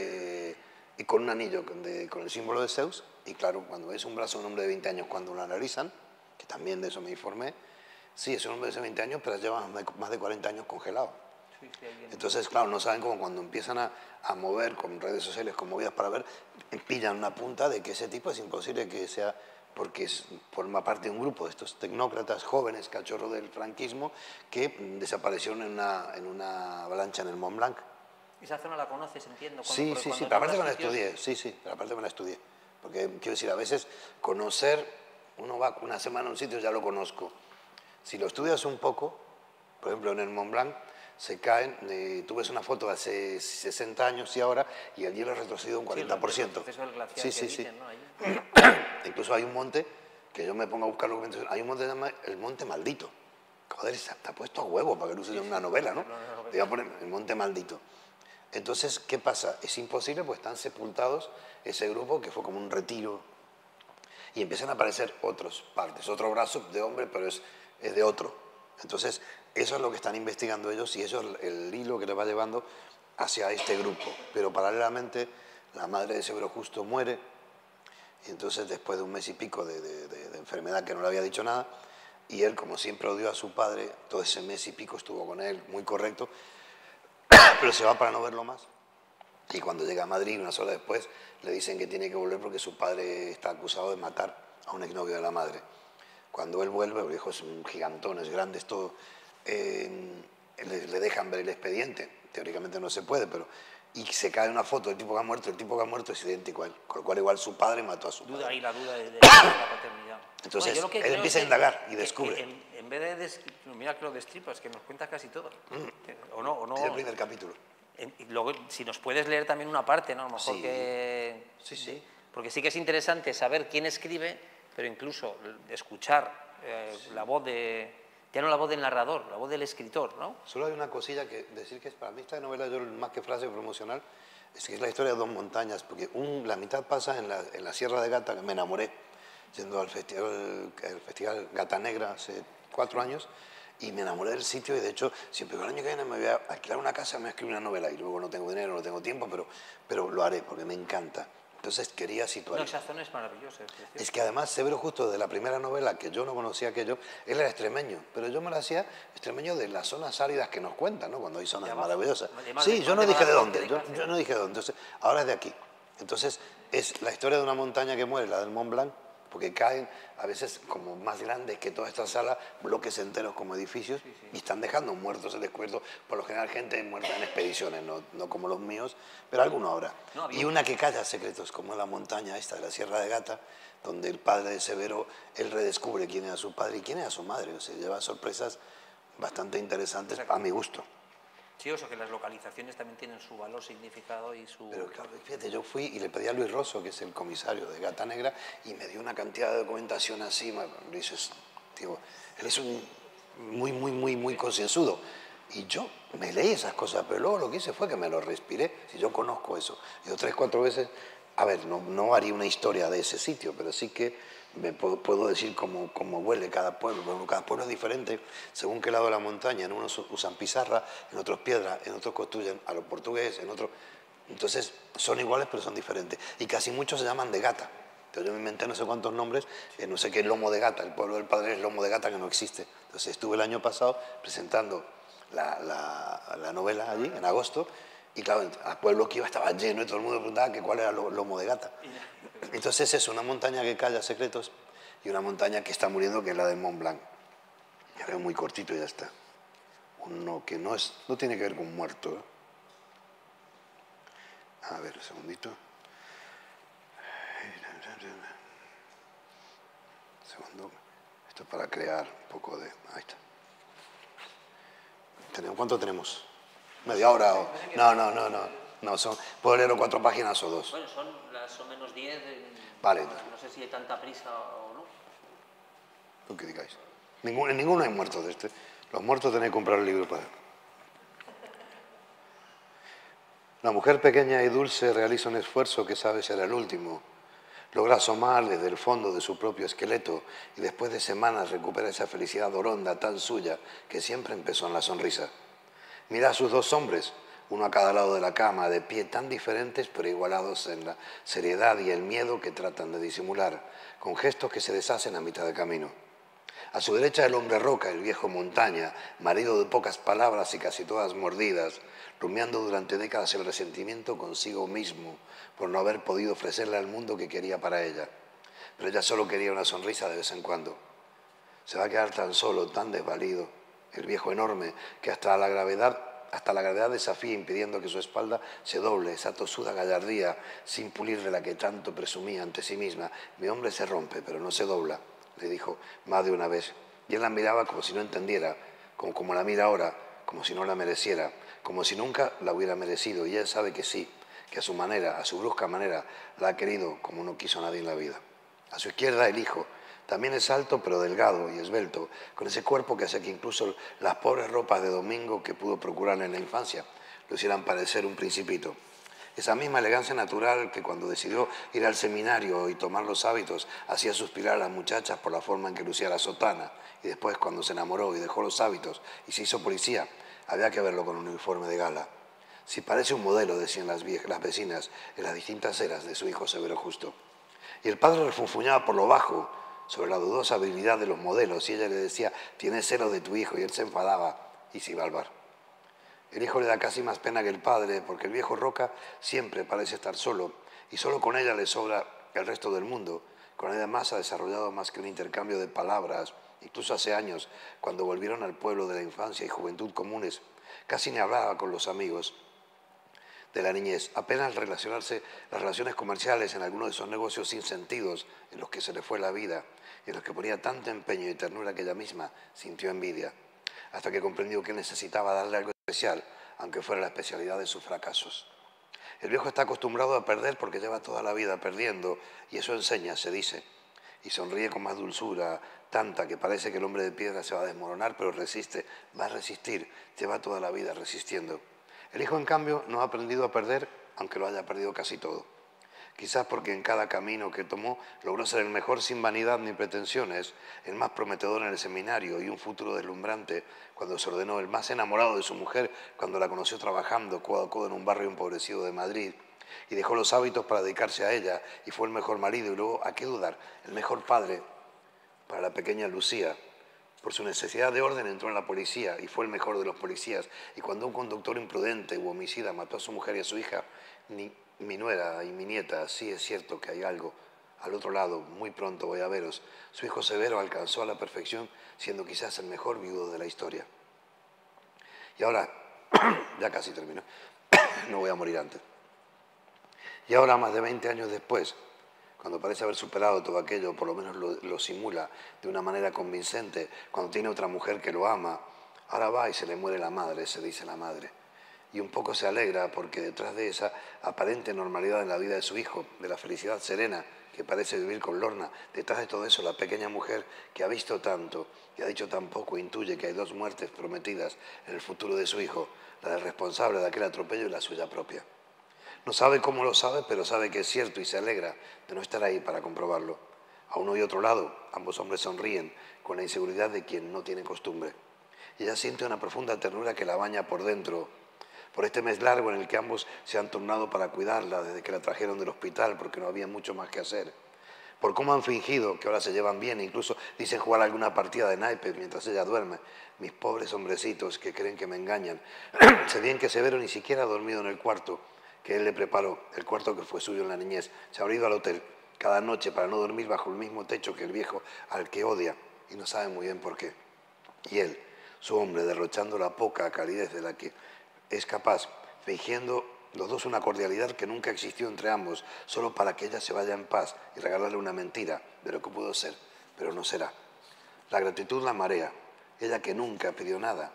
y con un anillo con el símbolo de Zeus, y claro, cuando es un brazo de un hombre de 20 años, cuando lo analizan, que también de eso me informé, sí, es un hombre de 20 años, pero lleva más de 40 años congelado. Entonces, claro, no saben cómo cuando empiezan a mover con redes sociales, con movidas para ver, pillan una punta de que ese tipo es imposible que sea, porque forma parte de un grupo de estos tecnócratas jóvenes, cachorros del franquismo, que desaparecieron en una avalancha en el Mont Blanc. Esa zona la conoces, entiendo. Sí, pero aparte me la estudié, pero aparte me la estudié. Porque, quiero decir, a veces conocer, uno va una semana a un sitio, ya lo conozco. Si lo estudias un poco, por ejemplo, en el Mont Blanc, se caen, tú ves una foto de hace 60 años y ahora, y el hielo ha retrocedido un 40%. Sí. ¿No? Incluso hay un monte, que yo me pongo a buscar documentos, hay un monte que se llama el Monte Maldito. Joder, está puesto a huevo para que no sea una novela, ¿no? Te voy a poner el Monte Maldito. Entonces, ¿qué pasa? Es imposible, pues están sepultados ese grupo que fue como un retiro. Y empiezan a aparecer otros partes, otro brazo de hombre, pero es de otro. Entonces, eso es lo que están investigando ellos y eso es el hilo que les va llevando hacia este grupo. Pero paralelamente, la madre de Severo Justo muere, y entonces después de un mes y pico de enfermedad que no le había dicho nada, y él, como siempre odió a su padre, todo ese mes y pico estuvo con él, muy correcto, pero se va para no verlo más. Y cuando llega a Madrid, una sola después, le dicen que tiene que volver porque su padre está acusado de matar a un exnovio de la madre. Cuando él vuelve, el viejo es un gigantón, es grande, es todo, le dejan ver el expediente, teóricamente no se puede, pero... Y se cae una foto del tipo que ha muerto, el tipo que ha muerto es idéntico a él, con lo cual igual su padre mató a su padre. Ahí la duda de la paternidad. Entonces, él empieza a indagar y descubre. En vez de... Mira que lo destripas, que nos cuenta casi todo. ¿O no? Es el primer capítulo. Luego, si nos puedes leer también una parte, ¿no? A lo mejor que... Sí. Porque sí que es interesante saber quién escribe, pero incluso escuchar la voz de... Ya no la voz del narrador, la voz del escritor, ¿no? Solo hay una cosilla que decir que es para mí esta novela, yo más que frase promocional, es que es la historia de dos montañas, porque la mitad pasa en la Sierra de Gata, que me enamoré, yendo al festival Gata Negra hace 4 años, y me enamoré del sitio y de hecho siempre el año que viene me voy a alquilar una casa, me voy a escribir una novela y luego no tengo dinero, no tengo tiempo, pero lo haré porque me encanta. Entonces quería situar. No, esa zona es maravillosa. Es que además Severo Justo de la primera novela, que yo no conocía aquello, él era extremeño, pero yo me lo hacía extremeño de las zonas áridas que nos cuentan, ¿no? Cuando hay zonas maravillosas. Sí, yo no dije de dónde, yo no dije de dónde, entonces ahora es de aquí. Entonces es la historia de una montaña que muere, la del Mont Blanc, porque caen a veces como más grandes que toda esta sala, bloques enteros como edificios, y están dejando muertos al descubierto, por lo general gente muerta en expediciones, no como los míos, pero alguno habrá. Y una que calla secretos, como la montaña esta de la Sierra de Gata, donde el padre de Severo, él redescubre quién era su padre y quién era su madre, o sea, lleva sorpresas bastante interesantes a mi gusto. Sí, o sea que las localizaciones también tienen su valor, significado y su... Pero claro, fíjate, yo fui y le pedí a Luis Rosso, que es el comisario de Gata Negra, y me dio una cantidad de documentación así, Luis es, digo, él es un muy concienzudo. Y yo me leí esas cosas, pero luego lo que hice fue que me lo respiré. Si yo conozco eso, yo 3, 4 veces, a ver, no haría una historia de ese sitio, pero sí que me puedo decir cómo huele cada pueblo. Bueno, cada pueblo es diferente según qué lado de la montaña. En unos usan pizarra, en otros piedra, en otros construyen a los portugueses, en otros... Entonces son iguales pero son diferentes. Y casi muchos se llaman de gata. Entonces yo me inventé no sé cuántos nombres, no sé qué es lomo de gata. El pueblo del padre es lomo de gata que no existe. Entonces estuve el año pasado presentando la novela allí, en agosto, y claro, al pueblo que iba estaba lleno y todo el mundo preguntaba que cuál era el lomo de gata. Entonces es una montaña que calla secretos y una montaña que está muriendo, que es la del Mont Blanc. Ya veo muy cortito y ya está. Uno que no tiene que ver con muerto, ¿eh? A ver, un segundito. Segundo. Esto es para crear un poco de... Ahí está. ¿Cuánto tenemos? ¿Media hora? O... No, puedo leerlo 4 páginas o 2. Bueno, son menos 10. Vale. No sé si hay tanta prisa o no. Lo que digáis. En ninguno hay muertos de este. Los muertos tenéis que comprar el libro para... La mujer pequeña y dulce realiza un esfuerzo que sabe ser el último. Logra asomar desde el fondo de su propio esqueleto y después de semanas recupera esa felicidad oronda tan suya que siempre empezó en la sonrisa. Mira a sus 2 hombres, uno a cada lado de la cama, de pie, tan diferentes pero igualados en la seriedad y el miedo que tratan de disimular, con gestos que se deshacen a mitad de camino. A su derecha el hombre roca, el viejo montaña, marido de pocas palabras y casi todas mordidas, rumiando durante décadas el resentimiento consigo mismo por no haber podido ofrecerle al mundo que quería para ella. Pero ella solo quería una sonrisa de vez en cuando. Se va a quedar tan solo, tan desvalido, el viejo enorme, que hasta la gravedad desafía impidiendo que su espalda se doble, esa tosuda gallardía sin pulir de la que tanto presumía ante sí misma. Mi hombre se rompe, pero no se dobla, le dijo más de una vez. Y él la miraba como si no entendiera, como la mira ahora, como si no la mereciera, como si nunca la hubiera merecido. Y él sabe que sí, que a su manera, a su brusca manera, la ha querido como no quiso nadie en la vida. A su izquierda el hijo. También es alto pero delgado y esbelto, con ese cuerpo que hace que incluso las pobres ropas de domingo que pudo procurar en la infancia lo hicieran parecer un principito. Esa misma elegancia natural que cuando decidió ir al seminario y tomar los hábitos hacía suspirar a las muchachas por la forma en que lucía la sotana, y después cuando se enamoró y dejó los hábitos y se hizo policía, había que verlo con un uniforme de gala. Si parece un modelo, decían las vecinas en las distintas eras de su hijo Severo Justo. Y el padre refunfuñaba por lo bajo sobre la dudosa habilidad de los modelos, y ella le decía, tienes celos de tu hijo, y él se enfadaba y se iba al bar. El hijo le da casi más pena que el padre, porque el viejo Roca siempre parece estar solo, y solo con ella le sobra el resto del mundo. Con ella más ha desarrollado más que un intercambio de palabras. Incluso hace años, cuando volvieron al pueblo de la infancia y juventud comunes, casi ni hablaba con los amigos de la niñez, apenas relacionarse las relaciones comerciales en algunos de esos negocios sin sentidos en los que se le fue la vida y en los que ponía tanto empeño y ternura que ella misma sintió envidia, hasta que comprendió que necesitaba darle algo especial, aunque fuera la especialidad de sus fracasos. El viejo está acostumbrado a perder porque lleva toda la vida perdiendo, y eso enseña, se dice, y sonríe con más dulzura, tanta que parece que el hombre de piedra se va a desmoronar, pero resiste, va a resistir, lleva toda la vida resistiendo. El hijo, en cambio, no ha aprendido a perder, aunque lo haya perdido casi todo. Quizás porque en cada camino que tomó logró ser el mejor sin vanidad ni pretensiones, el más prometedor en el seminario y un futuro deslumbrante cuando se ordenó, el más enamorado de su mujer cuando la conoció trabajando codo a codo en un barrio empobrecido de Madrid, y dejó los hábitos para dedicarse a ella, y fue el mejor marido y luego, ¿a qué dudar?, el mejor padre para la pequeña Lucía. Por su necesidad de orden entró en la policía y fue el mejor de los policías. Y cuando un conductor imprudente u homicida mató a su mujer y a su hija, mi nuera y mi nieta, sí es cierto que hay algo. Al otro lado, muy pronto voy a veros. Su hijo Severo alcanzó a la perfección, siendo quizás el mejor viudo de la historia. Y ahora, ya casi termino, no voy a morir antes. Y ahora, más de 20 años después, cuando parece haber superado todo aquello, por lo menos lo simula de una manera convincente, cuando tiene otra mujer que lo ama, ahora va y se le muere la madre, se dice la madre. y un poco se alegra porque detrás de esa aparente normalidad en la vida de su hijo, de la felicidad serena que parece vivir con Lorna, detrás de todo eso la pequeña mujer que ha visto tanto, que ha dicho tan poco, intuye que hay dos muertes prometidas en el futuro de su hijo, la del responsable de aquel atropello y la suya propia. No sabe cómo lo sabe, pero sabe que es cierto y se alegra de no estar ahí para comprobarlo. A uno y otro lado, ambos hombres sonríen con la inseguridad de quien no tiene costumbre. Y ella siente una profunda ternura que la baña por dentro, por este mes largo en el que ambos se han turnado para cuidarla desde que la trajeron del hospital porque no había mucho más que hacer. Por cómo han fingido que ahora se llevan bien, incluso dicen jugar alguna partida de naipes mientras ella duerme. Mis pobres hombrecitos que creen que me engañan. Sé bien que Severo ni siquiera ha dormido en el cuarto que él le preparó, el cuarto que fue suyo en la niñez. Se ha ido al hotel cada noche para no dormir bajo el mismo techo que el viejo al que odia y no sabe muy bien por qué. Y él, su hombre, derrochando la poca calidez de la que es capaz, fingiendo los dos una cordialidad que nunca existió entre ambos, solo para que ella se vaya en paz y regalarle una mentira de lo que pudo ser, pero no será. La gratitud la marea. Ella que nunca pidió nada,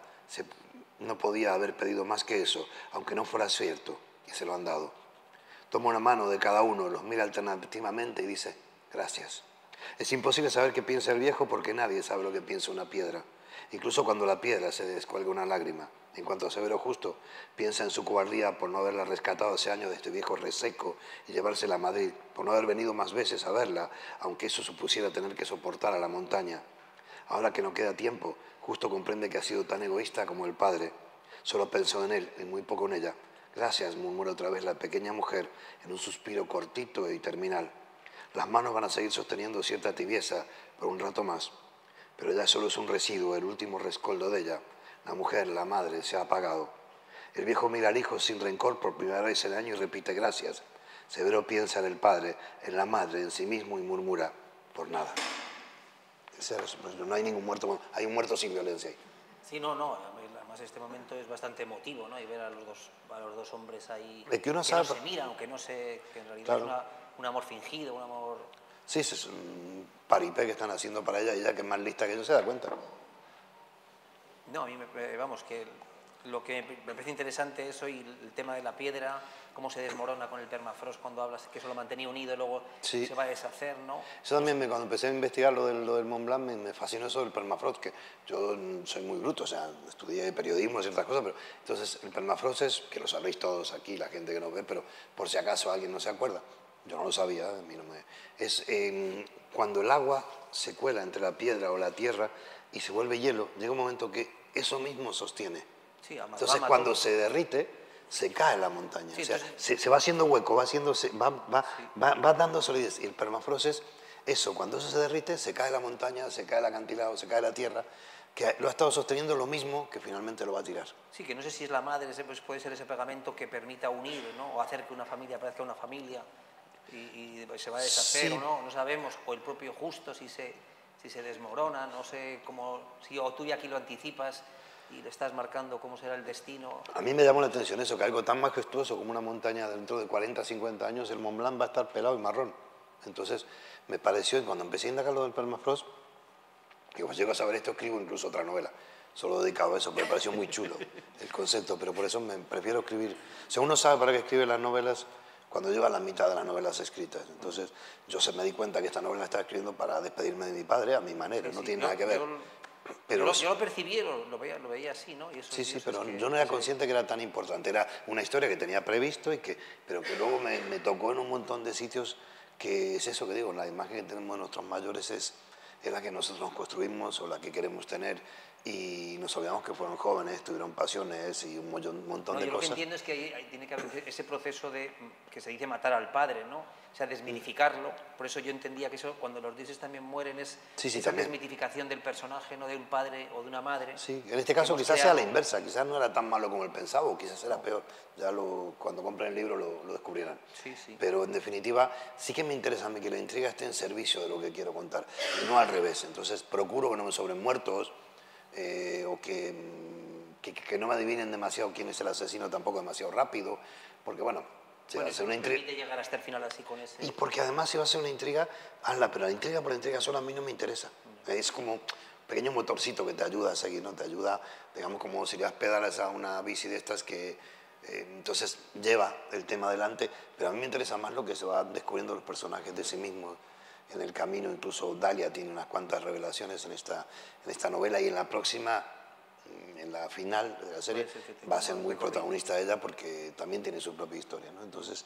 no podía haber pedido más que eso, aunque no fuera cierto, y se lo han dado. Toma una mano de cada uno, los mira alternativamente y dice, gracias. Es imposible saber qué piensa el viejo porque nadie sabe lo que piensa una piedra. Incluso cuando la piedra se descuelga una lágrima. En cuanto a Severo Justo, piensa en su cobardía por no haberla rescatado hace años de este viejo reseco y llevársela a Madrid, por no haber venido más veces a verla, aunque eso supusiera tener que soportar a la montaña. Ahora que no queda tiempo, Justo comprende que ha sido tan egoísta como el padre. Solo pensó en él y muy poco en ella. Gracias, murmura otra vez la pequeña mujer en un suspiro cortito y terminal. Las manos van a seguir sosteniendo cierta tibieza por un rato más, pero ya solo es un residuo, el último rescoldo de ella. La mujer, la madre, se ha apagado. El viejo mira al hijo sin rencor por primera vez en el año y repite gracias. Severo piensa en el padre, en la madre, en sí mismo y murmura, por nada. No hay ningún muerto, hay un muerto sin violencia ahí. Sí, no, además este momento es bastante emotivo, ¿no? Y ver a los dos hombres ahí que uno no sabe, se miran, que en realidad claro, es un amor fingido, un amor... Sí, es un paripé que están haciendo para ella y ella que es más lista que ellos se da cuenta. No, a mí vamos, que lo que me parece interesante es hoy el tema de la piedra, cómo se desmorona con el permafrost cuando hablas que eso lo mantenía unido y luego sí. se va a deshacer, ¿no? Eso también, cuando empecé a investigar lo del Mont Blanc, me fascinó eso del permafrost, que yo soy muy bruto, o sea, estudié periodismo y ciertas cosas, pero entonces el permafrost es, que lo sabéis todos aquí, la gente que nos ve, pero por si acaso alguien no se acuerda, yo no lo sabía, a mí no me... Es cuando el agua se cuela entre la piedra o la tierra y se vuelve hielo, llega un momento que eso mismo sostiene. Sí, entonces cuando se derrite, se cae la montaña, sí, o sea, entonces, se va haciendo hueco, va dando solidez. Y el permafrost es eso, cuando eso se derrite, se cae la montaña, se cae el acantilado, se cae la tierra, que lo ha estado sosteniendo lo mismo que finalmente lo va a tirar. Sí, que no sé si es la madre, pues puede ser ese pegamento que permita unir, ¿no? O hacer que una familia parezca una familia y se va a deshacer, sí, o no sabemos, o el propio Justo si se desmorona, no sé cómo, si o tú ya aquí lo anticipas y le estás marcando cómo será el destino. A mí me llamó la atención eso, que algo tan majestuoso como una montaña dentro de 40, 50 años, el Mont Blanc va a estar pelado y marrón. Entonces me pareció, y cuando empecé a indagar lo del permafrost, que pues llego a saber esto, escribo incluso otra novela, solo dedicado a eso, pero me pareció muy chulo el concepto, pero por eso me prefiero escribir. O sea, uno sabe para qué escribe las novelas cuando lleva la mitad de las novelas escritas. Entonces yo me di cuenta que esta novela la estaba escribiendo para despedirme de mi padre a mi manera, sí, no tiene nada que ver. Pero yo lo percibí, lo veía así, ¿no? Y eso, sí, pero yo no era consciente que era tan importante. Era una historia que tenía previsto, pero que luego me tocó en un montón de sitios, que es eso que digo, la imagen que tenemos de nuestros mayores es la que nosotros nos construimos o la que queremos tener, y nos olvidamos que fueron jóvenes, tuvieron pasiones y un montón de cosas. Yo lo que entiendo es que tiene que haber ese proceso de, que se dice matar al padre, ¿no? O sea, desmitificarlo. Por eso yo entendía que eso, cuando los dioses también mueren, es esa desmitificación del personaje, no de un padre o de una madre. Sí, en este caso quizás sea la inversa, quizás no era tan malo como él pensaba, o quizás era peor. Ya cuando compren el libro lo descubrirán. Sí, sí. Pero en definitiva, sí que me interesa a mí que la intriga esté en servicio de lo que quiero contar, y no al revés. Entonces procuro que no me sobren muertos, o que no me adivinen demasiado quién es el asesino tampoco demasiado rápido, porque bueno, si va a ser una intriga... permite llegar hasta el final así con ese... Y porque además si va a ser una intriga, hazla, pero la intriga por la intriga sola a mí no me interesa. Es como un pequeño motorcito que te ayuda a seguir, ¿no? Te ayuda, digamos, como si le das pedales a una bici de estas que Entonces lleva el tema adelante, pero a mí me interesa más lo que se va descubriendo los personajes de sí mismos en el camino. Incluso Dalia tiene unas cuantas revelaciones en esta novela, y en la próxima, en la final de la serie, va a ser muy protagonista ella porque también tiene su propia historia, ¿no? Entonces,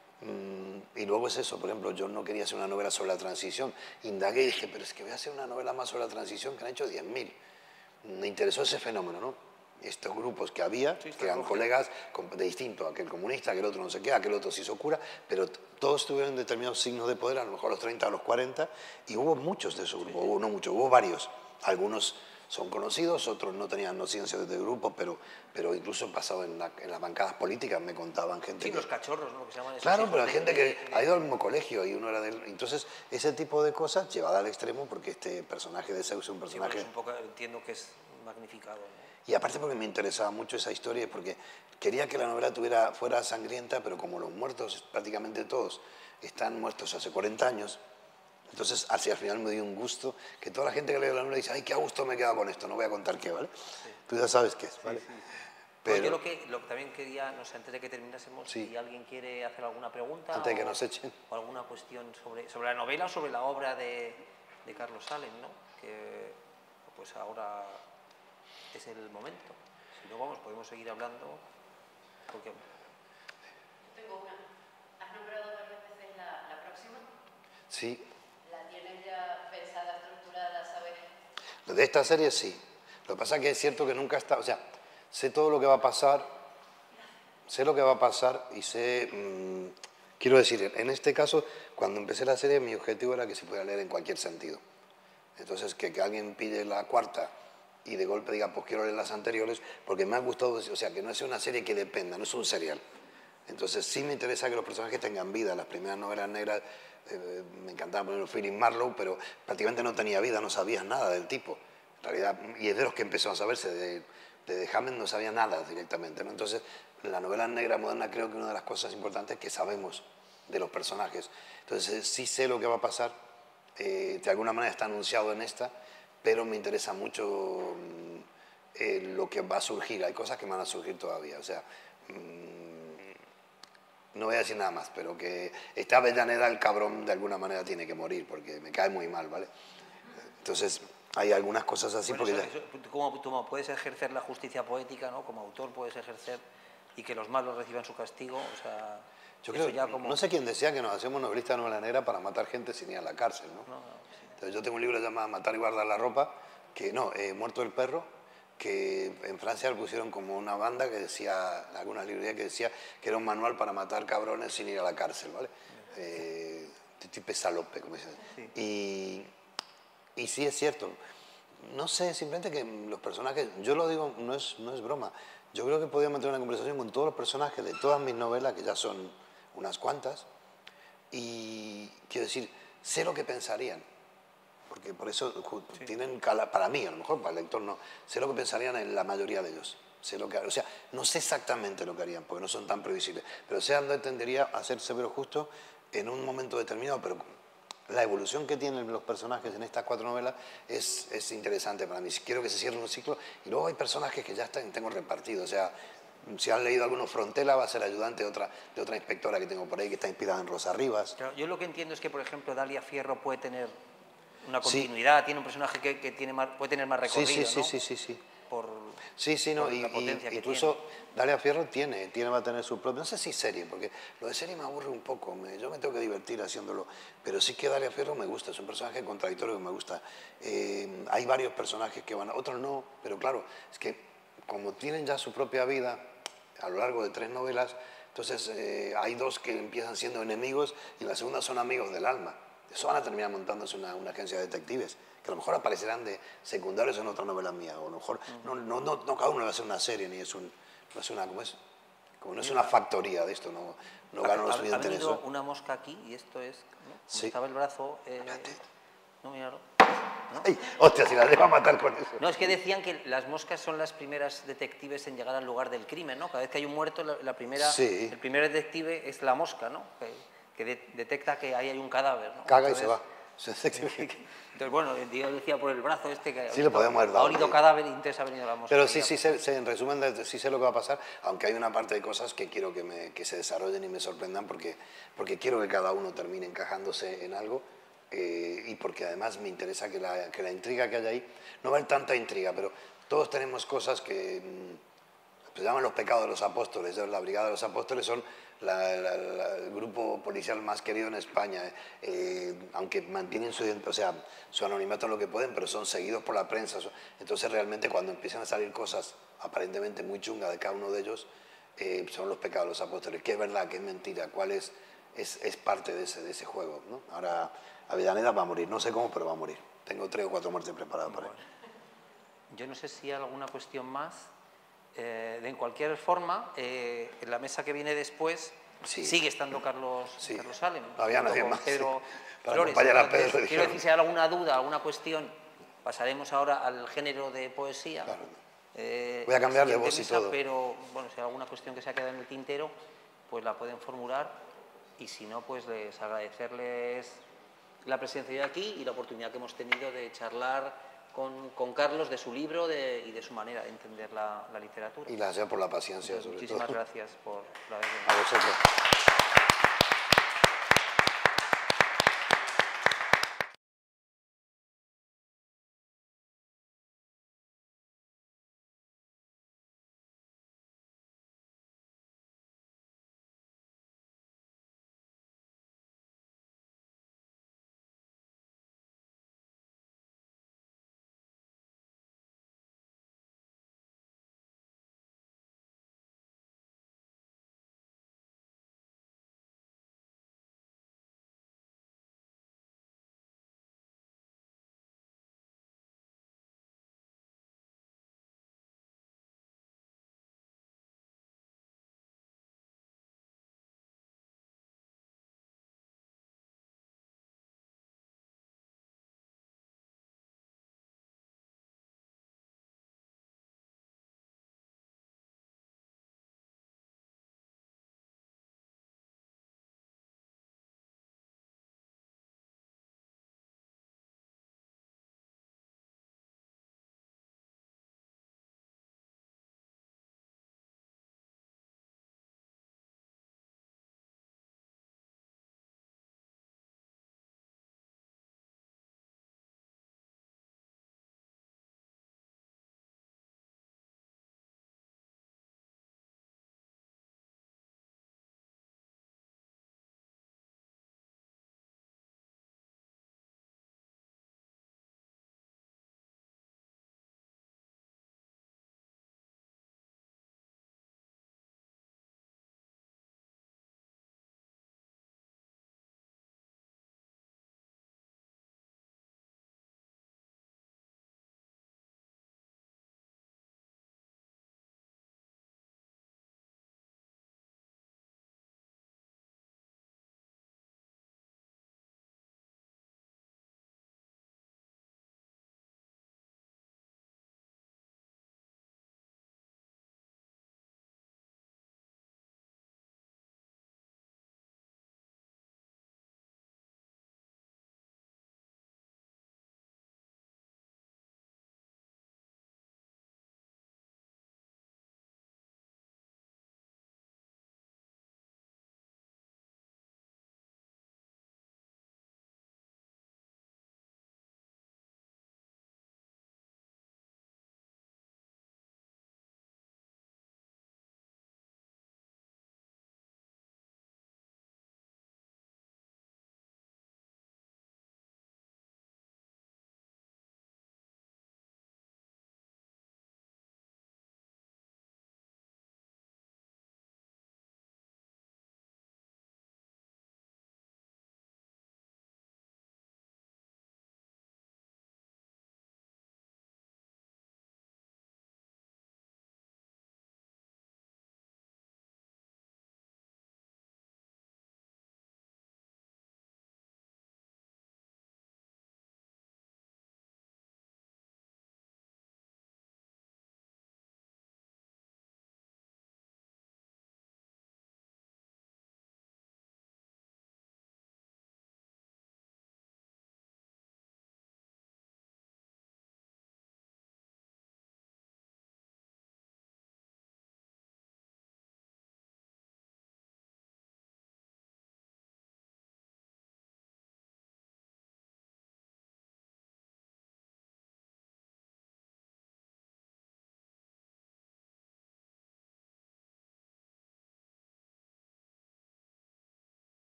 y luego es eso, por ejemplo, yo no quería hacer una novela sobre la transición, indagué y dije, pero es que voy a hacer una novela más sobre la transición, que han hecho 10.000. Me interesó ese fenómeno, ¿no? Estos grupos que había, que eran colegas de distinto, aquel comunista, aquel otro no sé qué, aquel otro se hizo cura, pero todos tuvieron determinados signos de poder, a lo mejor a los 30 o los 40, y hubo muchos de esos grupos, no muchos, hubo varios. Algunos son conocidos, otros no tenían no ciencia de grupo, pero incluso pasado en las bancadas políticas me contaban gente. Sí, los cachorros, ¿no? Que se llaman esos. Claro, pero hay gente que ha ido al mismo colegio y uno era del... Entonces, ese tipo de cosas llevada al extremo, porque este personaje de Zeus es un personaje... Sí, bueno, es un poco, entiendo que es magnificado, ¿no? Y aparte porque me interesaba mucho esa historia y porque quería que la novela fuera sangrienta, pero como los muertos, prácticamente todos, están muertos hace 40 años, entonces hacia el final me dio un gusto que toda la gente que lee la novela dice, ay, qué a gusto me he quedado con esto, no voy a contar qué, ¿vale? Sí. Tú ya sabes qué es, ¿vale? Sí, sí. Pero yo lo que también quería, no sé, antes de que terminásemos, sí, si alguien quiere hacer alguna pregunta antes de que nos echen, o alguna cuestión sobre la novela o sobre la obra de Carlos Salem, ¿no? Que pues ahora es el momento. Si no, vamos, podemos seguir hablando. Porque... Tengo una. ¿Has nombrado varias veces la próxima? Sí. ¿La tienes ya pensada, estructurada, sabes? Lo de esta serie sí. Lo que pasa es que es cierto que nunca está... O sea, sé todo lo que va a pasar, sé lo que va a pasar y sé... quiero decir, en este caso, cuando empecé la serie, mi objetivo era que se pudiera leer en cualquier sentido. Entonces, que alguien pille la cuarta y de golpe diga, pues quiero leer las anteriores, porque me ha gustado, o sea, que no es una serie que dependa, no es un serial. Entonces sí me interesa que los personajes tengan vida. Las primeras novelas negras, me encantaba poner Philip Marlowe, pero prácticamente no tenía vida, no sabías nada del tipo. En realidad, y es de los que empezó a saberse, de Hammett no sabía nada directamente, ¿no? Entonces, la novela negra moderna creo que una de las cosas importantes es que sabemos de los personajes. Entonces sí sé lo que va a pasar, de alguna manera está anunciado en esta, pero me interesa mucho lo que va a surgir. Hay cosas que van a surgir todavía, o sea, no voy a decir nada más, pero que esta Avellaneda, el cabrón, de alguna manera tiene que morir, porque me cae muy mal, ¿vale? Entonces, hay algunas cosas así. Bueno, porque como puedes ejercer la justicia poética, ¿no? Como autor puedes ejercer y que los malos reciban su castigo, o sea... Yo creo, ya como... No sé quién decía que nos hacemos novelistas de novela negra para matar gente sin ir a la cárcel, ¿no? No, sí. Entonces yo tengo un libro llamado Matar y guardar la ropa, que no, Muerto el perro, que en Francia lo pusieron como una banda que decía, en algunas librerías que decía que era un manual para matar cabrones sin ir a la cárcel, ¿vale? Tipo Salope, como dicen. Sí. Y sí es cierto, no sé, simplemente que los personajes, yo lo digo, no es broma, yo creo que podía mantener una conversación con todos los personajes de todas mis novelas, que ya son unas cuantas, y quiero decir, sé lo que pensarían, porque por eso sí, tienen para mí, a lo mejor para el lector no, sé lo que pensarían en la mayoría de ellos. Sé lo que, o sea, no sé exactamente lo que harían, porque no son tan previsibles, pero sé dónde tendería a ser severo justo en un momento determinado, pero la evolución que tienen los personajes en estas 4 novelas es interesante para mí. Quiero que se cierre un ciclo, y luego hay personajes que ya tengo repartidos, o sea, si han leído alguno, Frontela va a ser ayudante de otra inspectora que tengo por ahí, que está inspirada en Rosa Rivas. Claro, yo lo que entiendo es que, por ejemplo, Dalia Fierro puede tener una continuidad, sí, tiene un personaje que puede tener más recorrido, sí, ¿no? Sí. Por no, la potencia que incluso tiene. Dalia Fierro va a tener su propio, no sé si serie, porque lo de serie me aburre un poco, yo me tengo que divertir haciéndolo, pero sí que Dalia Fierro me gusta, es un personaje contradictorio que me gusta. Hay varios personajes que van, otros no, pero claro, es que como tienen ya su propia vida a lo largo de 3 novelas, entonces hay 2 que empiezan siendo enemigos y la segunda son amigos del alma. Eso van a terminar montándose una agencia de detectives, que a lo mejor aparecerán de secundarios en otra novela mía, o a lo mejor no cada uno va a ser una serie, ni no es una, como no es una factoría de esto, no gano lo suficiente en eso. Ha venido una mosca aquí, y esto es, ¿no? Sí. Estaba el brazo... no, míralo. ¿No? Ay, hostia, si la dejo a matar con eso. No, es que decían que las moscas son las primeras detectives en llegar al lugar del crimen, ¿no? Cada vez que hay un muerto, sí, el primer detective es la mosca, ¿no? Que detecta que ahí hay un cadáver, ¿no? Caga. Entonces, y se va. Entonces, bueno, yo decía por el brazo este que Sí, lo podemos haber dado, ha olido sí. cadáver y entonces ha venido la mosca. Pero sí, en resumen, sí sé lo que va a pasar, aunque hay una parte de cosas que quiero que se desarrollen y me sorprendan porque quiero que cada uno termine encajándose en algo y porque además me interesa que la intriga que hay ahí, no va a haber tanta intriga, pero todos tenemos cosas que se llaman los pecados de los apóstoles. La Brigada de los Apóstoles son el grupo policial más querido en España, aunque mantienen su anonimato en lo que pueden, pero son seguidos por la prensa. Entonces realmente cuando empiezan a salir cosas aparentemente muy chungas de cada uno de ellos, son los pecados de los apóstoles. ¿Qué es verdad? ¿Qué es mentira? ¿Cuál es parte de ese juego, ¿no? Ahora Avellaneda va a morir, no sé cómo, pero va a morir. Tengo 3 o 4 muertes preparadas para él. Yo no sé si hay alguna cuestión más. De cualquier forma, en la mesa que viene después sigue estando Carlos Salem. No había nadie más. Pedro Para Flores. acompañar a Pedro. Quiero decir, si hay alguna duda, alguna cuestión, pasaremos ahora al género de poesía. Claro. Voy a cambiar de siguiente voz y mesa, todo. Pero bueno, si hay alguna cuestión que se ha quedado en el tintero, pues la pueden formular y si no, pues les agradecerles la presencia de aquí y la oportunidad que hemos tenido de charlar con Carlos de su libro y de su manera de entender la literatura. Y gracias por la paciencia, Entonces, sobre muchísimas todo. gracias por la vez. A vosotros.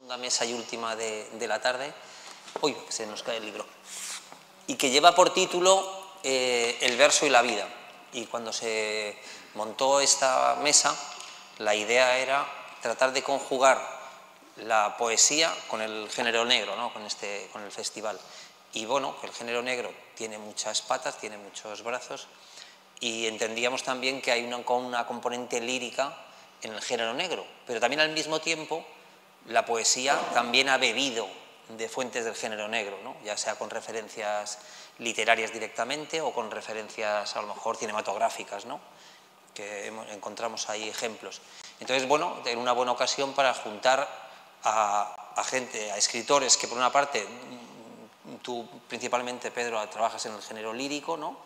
Segunda mesa y última de la tarde. Uy, se nos cae el libro. Y que lleva por título El verso y la vida. Y cuando se montó esta mesa, la idea era tratar de conjugar la poesía con el género negro, ¿no? con el festival. Y bueno, que el género negro tiene muchas patas, tiene muchos brazos, y entendíamos también que hay una componente lírica en el género negro, pero también al mismo tiempo la poesía también ha bebido de fuentes del género negro, ¿no? Ya sea con referencias literarias directamente o con referencias a lo mejor cinematográficas, ¿no? Que encontramos ahí ejemplos. Entonces, bueno, era una buena ocasión para juntar a gente, a escritores que por una parte, tú principalmente, Pedro, trabajas en el género lírico, ¿no?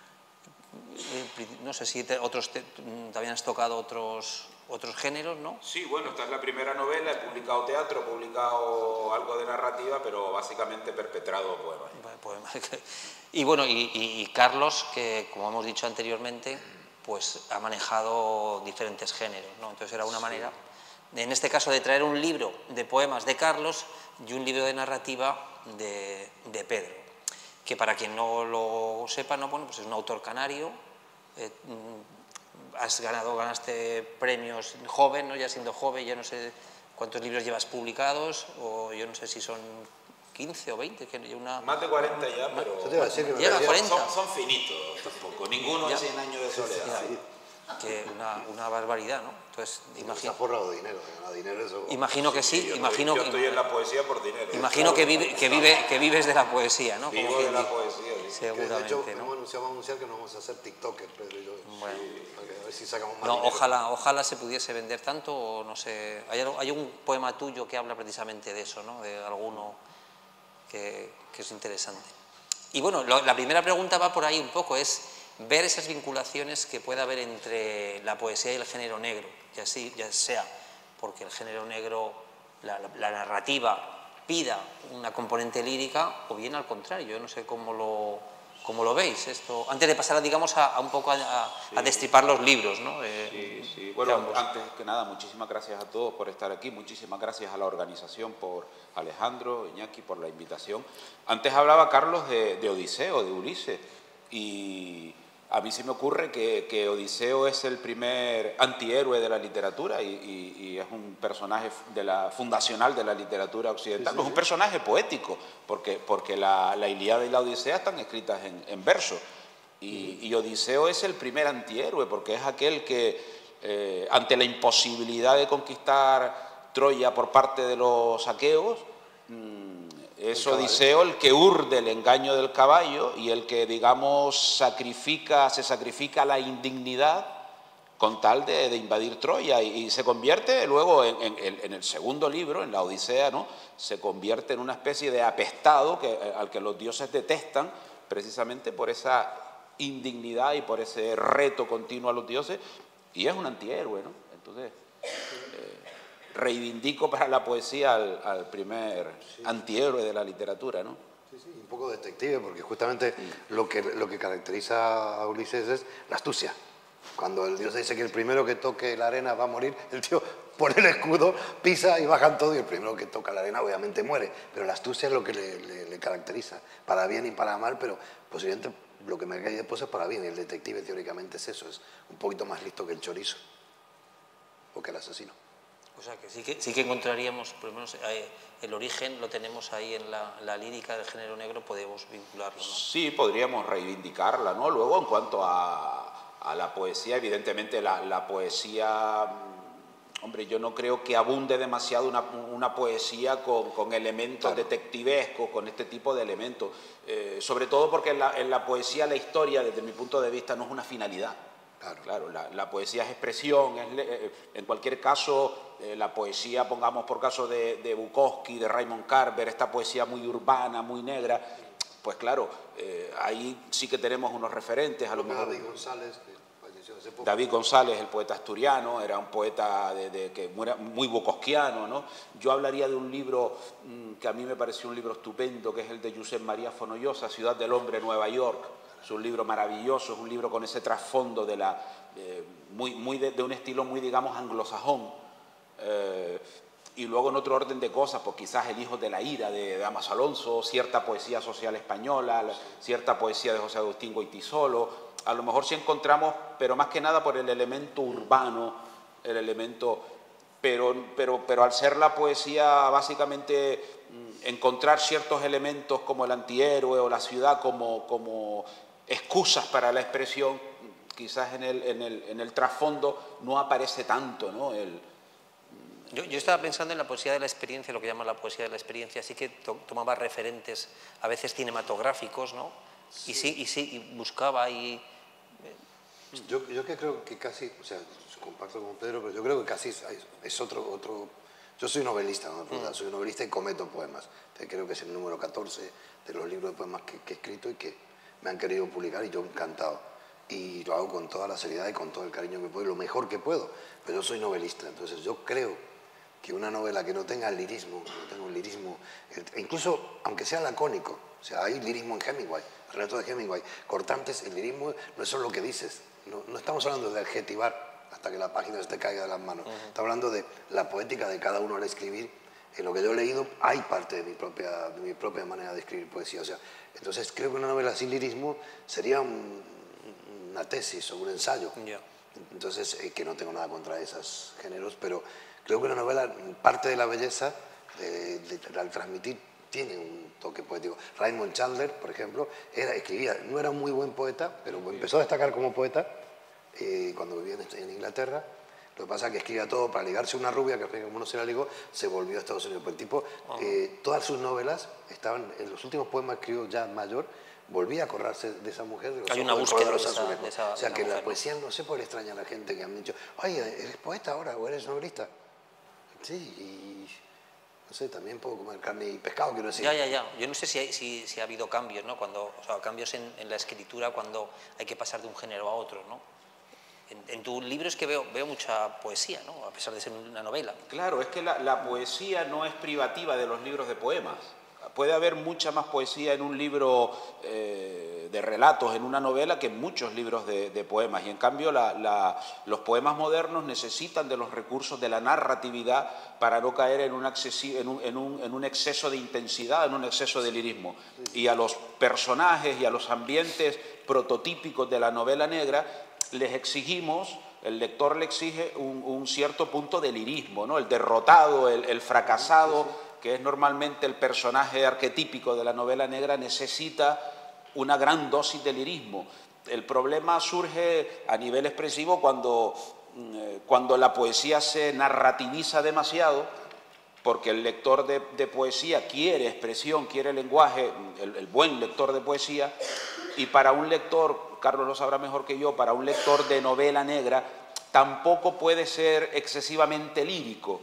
No sé si otros también has tocado otros géneros, ¿no? Sí, bueno, esta es la primera novela, he publicado teatro, he publicado algo de narrativa, pero básicamente he perpetrado poemas. Y bueno, y Carlos, que como hemos dicho anteriormente, pues ha manejado diferentes géneros, ¿no? Entonces era una manera, en este caso, de traer un libro de poemas de Carlos y un libro de narrativa de Pedro, que para quien no lo sepa, ¿no? Bueno, pues es un autor canario. Ganaste premios joven, ¿no? Ya siendo joven, ya no sé cuántos libros llevas publicados, o yo no sé si son 15 o 20. Más de 40 ya, pero... Yo te iba a decir que llega a 40. Son finitos tampoco, ninguno es 100 años de soledad. Sí. Que una barbaridad, ¿no? Entonces, Se ha forrado dinero, dinero eso... Imagino que sí, Yo imagino estoy en la poesía por dinero. Imagino que vives de la poesía, ¿no? Vivo de la poesía, sí. Seguramente, de hecho, ¿no? vamos a anunciar que nos vamos a hacer TikTokers, Pedro y yo. Bueno. Para a ver si sacamos más No, dinero. ojalá se pudiese vender tanto, o no sé. Hay un poema tuyo que habla precisamente de eso, ¿no? De alguno que es interesante. Y bueno, la primera pregunta va por ahí un poco, es ver esas vinculaciones que puede haber entre la poesía y el género negro, ya sea porque el género negro, la narrativa pida una componente lírica, o bien al contrario. Yo no sé cómo lo veis esto, antes de pasar, digamos, a un poco a destripar los libros, ¿no? Sí. Bueno, antes que nada, muchísimas gracias a todos por estar aquí, muchísimas gracias a la organización, por Alejandro, Iñaki, por la invitación. Antes hablaba Carlos de Odiseo, de Ulises, y a mí se me ocurre que Odiseo es el primer antihéroe de la literatura y es un personaje fundacional de la literatura occidental. Sí. Es un personaje poético, porque la Ilíada y la Odisea están escritas en verso. Y Odiseo es el primer antihéroe, porque es aquel que, ante la imposibilidad de conquistar Troya por parte de los aqueos, es Odiseo el que urde el engaño del caballo y el que, digamos, se sacrifica la indignidad con tal de invadir Troya, y se convierte luego en el segundo libro, en la Odisea, ¿no? Se convierte en una especie de apestado al que los dioses detestan, precisamente por esa indignidad y por ese reto continuo a los dioses, y es un antihéroe, ¿no? Entonces, reivindico para la poesía al primer antihéroe de la literatura, ¿no? Sí, un poco detective, porque justamente lo que caracteriza a Ulises es la astucia. Cuando el dios dice que el primero que toque la arena va a morir, el tío pone el escudo, pisa y bajan todo, y el primero que toca la arena obviamente muere. Pero la astucia es lo que le caracteriza, para bien y para mal, pero posiblemente lo que me cae después es para bien. Y el detective teóricamente es eso, es un poquito más listo que el chorizo o que el asesino. O sea que sí que encontraríamos, por lo menos, el origen lo tenemos ahí en la lírica del género negro, podemos vincularlo, ¿no? Sí, podríamos reivindicarla, ¿no? Luego, en cuanto a la poesía, evidentemente la poesía, hombre, yo no creo que abunde demasiado una poesía con elementos detectivescos, con este tipo de elementos, sobre todo porque en la poesía la historia, desde mi punto de vista, no es una finalidad. Claro, la poesía es expresión, en cualquier caso, la poesía, pongamos por caso de Bukowski, de Raymond Carver, esta poesía muy urbana, muy negra, pues claro, ahí sí que tenemos unos referentes. A lo mejor David González, que falleció hace poco. David González, el poeta asturiano, era un poeta que era muy bukowskiano, ¿no? Yo hablaría de un libro que a mí me pareció un libro estupendo, que es el de Josep María Fonollosa, Ciudad del Hombre, Nueva York. Es un libro maravilloso, es un libro con ese trasfondo de un estilo muy, digamos, anglosajón. y luego en otro orden de cosas, pues quizás El hijo de la ira de Damas Alonso, cierta poesía social española, cierta poesía de José Agustín Goytisolo, a lo mejor sí encontramos, pero más que nada por el elemento urbano, el elemento, pero al ser la poesía básicamente encontrar ciertos elementos como el antihéroe o la ciudad como excusas para la expresión, quizás en el trasfondo no aparece tanto, ¿no? Yo estaba pensando en la poesía de la experiencia, lo que llaman la poesía de la experiencia, sí que tomaba referentes a veces cinematográficos, ¿no? Sí. Y buscaba y... Yo que creo que casi, o sea, comparto con Pedro, pero yo creo que casi es otro... Yo soy novelista, ¿no? Soy novelista y cometo poemas. Creo que es el número 14 de los libros de poemas que he escrito y que me han querido publicar y yo encantado. Y lo hago con toda la seriedad y con todo el cariño que puedo y lo mejor que puedo. Pero yo soy novelista, entonces yo creo que una novela que no tenga el lirismo, no tenga un lirismo, incluso aunque sea lacónico, o sea, hay lirismo en Hemingway, el relato de Hemingway, cortantes, el lirismo no es solo lo que dices, no estamos hablando de adjetivar hasta que la página se te caiga de las manos, estamos hablando de la poética de cada uno al escribir. En lo que yo he leído hay parte de mi propia manera de escribir poesía, o sea, entonces creo que una novela sin lirismo sería una tesis o un ensayo. Yeah. Entonces, que no tengo nada contra esos géneros, pero creo que una novela, parte de la belleza, al transmitir, tiene un toque poético. Raymond Chandler, por ejemplo, escribía, no era un muy buen poeta, pero empezó a destacar como poeta cuando vivía en Inglaterra. Lo que pasa es que escribía todo para ligarse a una rubia, que como no se la ligó, se volvió a Estados Unidos. Pero el tipo, todas sus novelas estaban, en los últimos poemas que escribió ya mayor, volvía a acordarse de esa mujer. Hay una búsqueda de esa, o sea, que mujer, la poesía, no sé por qué extraña a la gente que han dicho, oye, ¿eres poeta ahora o eres novelista? Sí, y no sé, también puedo comer carne y pescado, quiero decir. Ya. Yo no sé si ha habido cambios, ¿no? O sea, cambios en la escritura cuando hay que pasar de un género a otro, ¿no? En tus libros que veo mucha poesía, ¿no? A pesar de ser una novela. Claro, es que la poesía no es privativa de los libros de poemas. Puede haber mucha más poesía en un libro de relatos, en una novela, que en muchos libros de poemas. Y en cambio los poemas modernos necesitan de los recursos de la narratividad para no caer en un exceso de intensidad, en un exceso de lirismo. Y a los personajes y a los ambientes prototípicos de la novela negra les exigimos, el lector le exige un cierto punto de lirismo, ¿no? El derrotado, el fracasado, que es normalmente el personaje arquetípico de la novela negra, necesita una gran dosis de lirismo. El problema surge a nivel expresivo cuando la poesía se narrativiza demasiado, porque el lector de poesía quiere expresión, quiere lenguaje, el buen lector de poesía, y para un lector, Carlos lo sabrá mejor que yo, para un lector de novela negra, tampoco puede ser excesivamente lírico,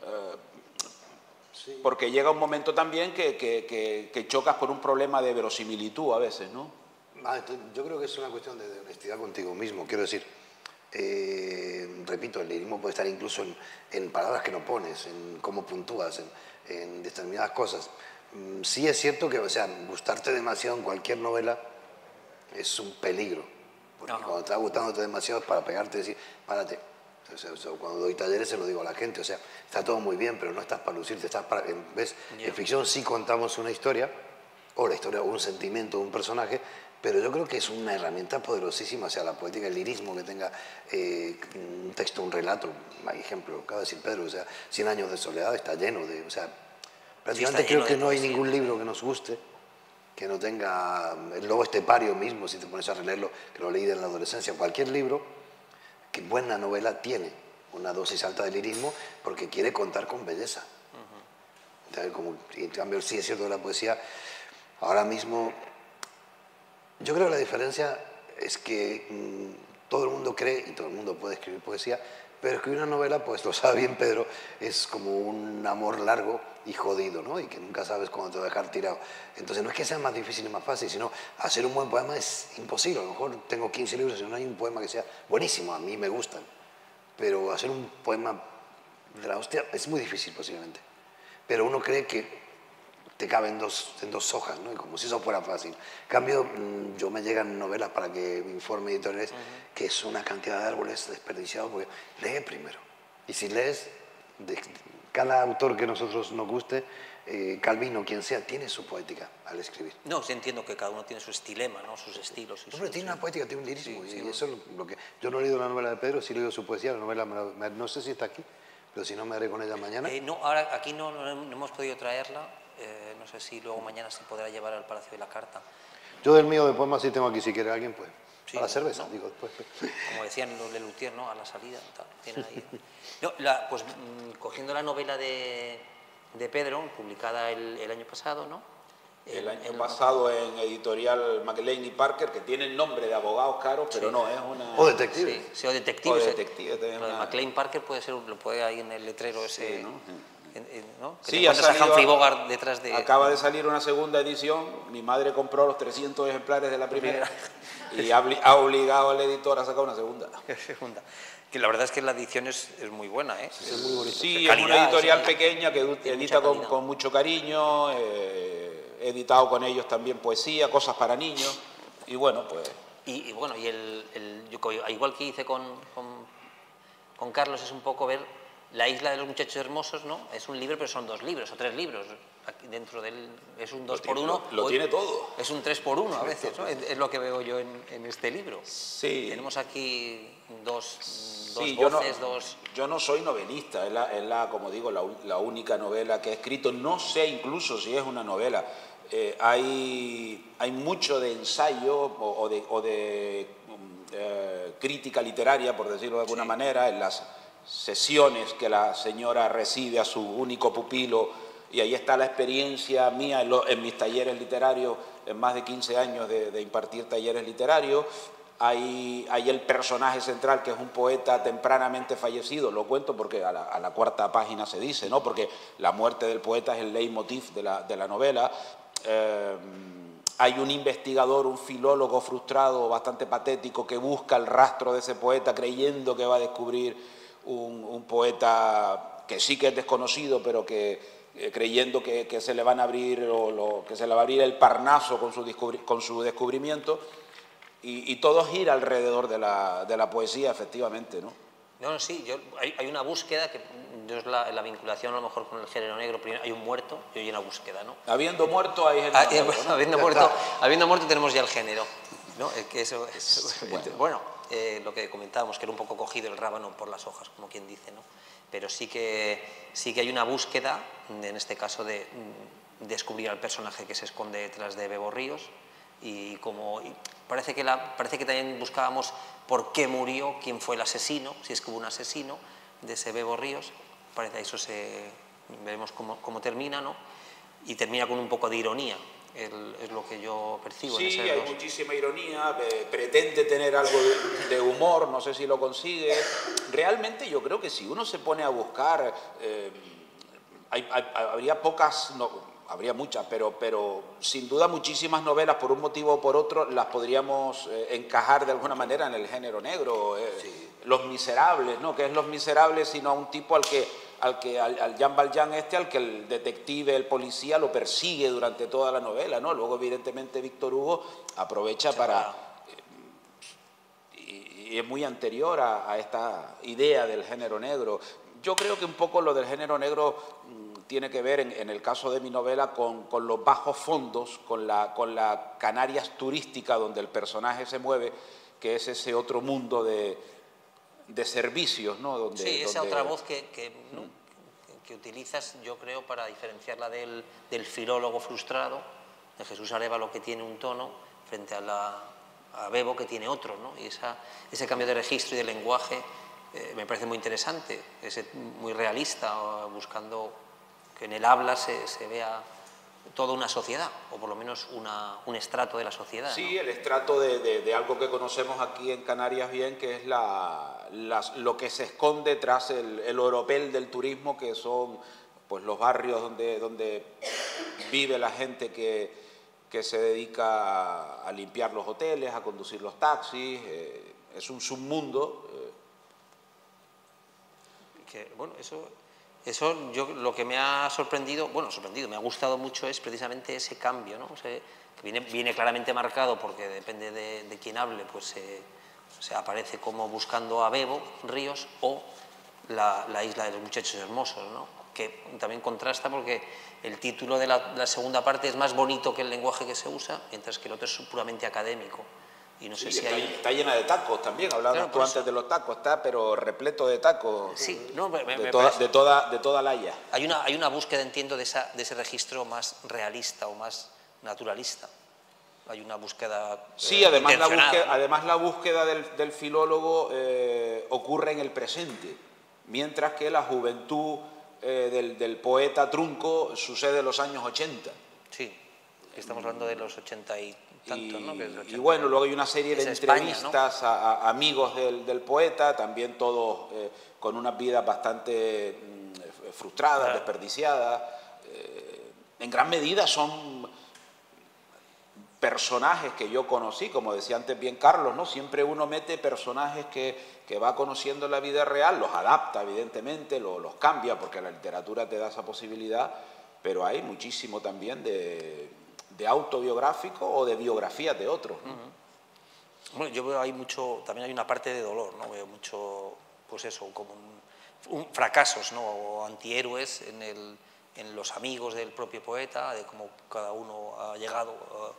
porque llega un momento también que chocas por un problema de verosimilitud a veces, ¿no? Yo creo que es una cuestión de honestidad contigo mismo, quiero decir, repito, el lirismo puede estar incluso en palabras que no pones, en cómo puntúas, en determinadas cosas. Sí es cierto que, o sea, gustarte demasiado en cualquier novela es un peligro, porque cuando estás gustándote demasiado es para pegarte y decir, párate. O sea, cuando doy talleres se lo digo a la gente, o sea, está todo muy bien, pero no estás para lucirte, estás para... ¿Ves? En ficción sí contamos una historia, o la historia, o un sentimiento, un personaje, pero yo creo que es una herramienta poderosísima, o sea, la poética, el lirismo que tenga un texto, un relato, por ejemplo, acaba de decir Pedro, o sea, 100 años de soledad está lleno de... O sea, prácticamente creo que no hay ningún libro que nos guste que no tenga... El lobo estepario mismo, si te pones a releerlo, que lo leí en la adolescencia, cualquier libro, que buena novela tiene una dosis alta de lirismo porque quiere contar con belleza. Entonces, en cambio, sí es cierto que la poesía, ahora mismo, yo creo que la diferencia es que todo el mundo cree, y todo el mundo puede escribir poesía, pero escribir una novela, pues lo sabe bien Pedro, es como un amor largo y jodido, ¿no? Y que nunca sabes cuándo te va a dejar tirado. Entonces no es que sea más difícil y más fácil, sino hacer un buen poema es imposible. A lo mejor tengo 15 libros y no hay un poema que sea buenísimo, a mí me gustan. Pero hacer un poema de la hostia es muy difícil posiblemente. Pero uno cree que te cabe en dos hojas, ¿no? Y como si eso fuera fácil. En cambio, yo me llegan novelas para que me informe editoriales que es una cantidad de árboles desperdiciados, porque lee primero. Y si lees, cada autor que a nosotros nos guste, Calvino, quien sea, tiene su poética al escribir. No, sí entiendo que cada uno tiene su estilema, ¿no? Sus estilos. Y Hombre, tiene una poética, tiene un lirismo, sí, y eso es lo que... Yo no he leído la novela de Pedro, sí he leído su poesía, la novela, no sé si está aquí, pero si no me haré con ella mañana. No, ahora aquí no hemos podido traerla, no sé si luego mañana se podrá llevar al Palacio de la Carta. Yo del mío de poemas sí tengo aquí, si quiere alguien, pues, Sí, a la cerveza, ¿no? digo, después. Como decían los Lelutier, ¿no? A la salida, tal, tienen ahí. No, pues cogiendo la novela de Pedro, publicada el año pasado, ¿no? El año pasado en editorial Maclean y Parker, que tiene el nombre de abogados caros, pero Sí. no, es una... O detective. Sí, o detective. O detective, Lo de MacLean Parker puede ser, lo puede ahí en el letrero ese, Sí, ¿no? ¿no? Que Sí, te encuentras a Humphrey Bogart detrás de... Acaba de salir una segunda edición, mi madre compró los 300 ejemplares de la primera y ha obligado al editor a sacar una segunda. segunda. Que la verdad es que la edición es muy buena, ¿eh? Es muy bonito. Sí, es Calidad, una editorial sí. pequeña que Tiene edita mucha calidad. con mucho cariño, he editado con ellos también poesía, cosas para niños, y bueno, pues... Y bueno, y igual que hice con Carlos, es un poco ver La isla de los muchachos hermosos, ¿no? Es un libro, pero son 2 libros o 3 libros. Aquí dentro del... Es un 2x1. Lo tiene todo. Es un 3x1 a veces, ¿no? Es lo que veo yo en este libro. Sí. Tenemos aquí dos Sí, voces, yo no soy novelista, es como digo, la única novela que he escrito. No sé incluso si es una novela. Hay mucho de ensayo o de crítica literaria, por decirlo de alguna manera, en las sesiones que la señora recibe a su único pupilo, y ahí está la experiencia mía en mis talleres literarios, en más de 15 años de impartir talleres literarios. Hay el personaje central, que es un poeta tempranamente fallecido, lo cuento porque a la 4ª página se dice, ¿no? Porque la muerte del poeta es el leitmotiv de la novela. Hay un investigador, un filólogo frustrado, bastante patético, que busca el rastro de ese poeta creyendo que va a descubrir un poeta que sí que es desconocido, pero que creyendo que se le van a abrir que se le va a abrir el Parnaso con su descubrimiento, y todo gira alrededor de la poesía, efectivamente, ¿no? No, sí, hay una búsqueda que es la vinculación a lo mejor con el género negro. Primero hay un muerto y hay una búsqueda, ¿no? Habiendo muerto hay género negro, ¿no? habiendo muerto tenemos ya el género, ¿no? Que eso, bueno, lo que comentábamos, que era un poco cogido el rábano por las hojas, como quien dice, ¿no? Pero sí que hay una búsqueda, en este caso, de descubrir al personaje que se esconde detrás de Bebo Ríos, y parece que también buscábamos por qué murió, quién fue el asesino, si es que hubo un asesino de ese Bebo Ríos. Parece eso veremos cómo termina, ¿no? Y termina con un poco de ironía, es lo que yo percibo. Sí, hay muchísima ironía, pretende tener algo de humor, no sé si lo consigue. Realmente yo creo que si uno se pone a buscar, habría pocas... Habría muchas, pero sin duda muchísimas novelas, por un motivo o por otro, las podríamos encajar de alguna manera en el género negro. Sí. Los Miserables, ¿no? ¿Qué es Los Miserables? Sino a un tipo al Jean Valjean al que el detective, el policía, lo persigue durante toda la novela, ¿no? Luego, evidentemente, Víctor Hugo aprovecha y es muy anterior a esta idea del género negro. Yo creo que un poco lo del género negro tiene que ver, en el caso de mi novela, con los bajos fondos, con la Canarias turística donde el personaje se mueve, que es ese otro mundo de servicios, ¿no? Esa otra voz que utilizas, yo creo, para diferenciarla del filólogo frustrado, de Jesús Arévalo, que tiene un tono, frente a Bebo, que tiene otro, ¿no? Y ese cambio de registro y de lenguaje me parece muy interesante, es muy realista, buscando que en el habla se vea toda una sociedad, o por lo menos un estrato de la sociedad. Sí, ¿no? El estrato de algo que conocemos aquí en Canarias bien, que es lo que se esconde tras el oropel del turismo, que son pues los barrios donde vive la gente que se dedica a limpiar los hoteles, a conducir los taxis. Es un submundo. Bueno, eso yo lo que me ha sorprendido, me ha gustado mucho, es precisamente ese cambio, ¿no? Que viene claramente marcado, porque depende de quién hable, pues se aparece como buscando a Bebo Ríos o la isla de los muchachos hermosos, ¿no? que también contrasta porque el título de la segunda parte es más bonito que el lenguaje que se usa, mientras que el otro es puramente académico. Y no sé si está llena de tacos también, hablabas tú antes de los tacos, está pero repleto de tacos, sí, no, de toda la haya. Hay una búsqueda, entiendo, de ese registro más realista o más naturalista. Hay una búsqueda sí, además la búsqueda del filólogo ocurre en el presente, mientras que la juventud del poeta trunco sucede en los años 80. Sí, estamos hablando de los 80 y tantos, ¿no? Y bueno, luego hay una serie de entrevistas, España, ¿no? a amigos del poeta, también todos con unas vidas bastante frustradas, desperdiciadas. En gran medida son personajes que yo conocí, como decía antes bien Carlos, ¿no? Siempre uno mete personajes que va conociendo en la vida real, los adapta evidentemente, los cambia, porque la literatura te da esa posibilidad, pero hay muchísimo también de autobiográfico o de biografías de otros, ¿no? Bueno, yo veo ahí mucho, también hay una parte de dolor, ¿no? Veo mucho, pues eso, como fracasos, ¿no? O antihéroes en los amigos del propio poeta, de cómo cada uno ha llegado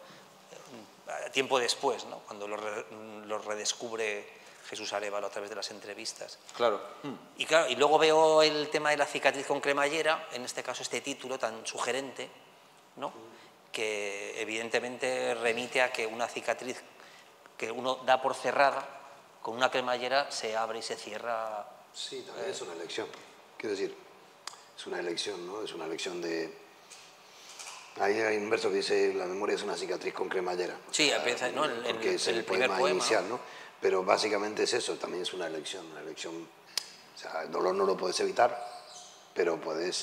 tiempo después, ¿no? Cuando lo redescubre Jesús Arévalo a través de las entrevistas. Claro. Y luego veo el tema de la cicatriz con cremallera, en este caso este título tan sugerente, ¿no? Que evidentemente remite a que una cicatriz que uno da por cerrada, con una cremallera se abre y se cierra. Sí, también es una elección. Quiero decir, es una elección, ¿no? Es una elección de... Ahí hay un verso que dice, la memoria es una cicatriz con cremallera. Sí, empieza, ¿no? Porque es el primer poema inicial, ¿no? Pero básicamente es eso, también es una elección. O sea, el dolor no lo puedes evitar, pero puedes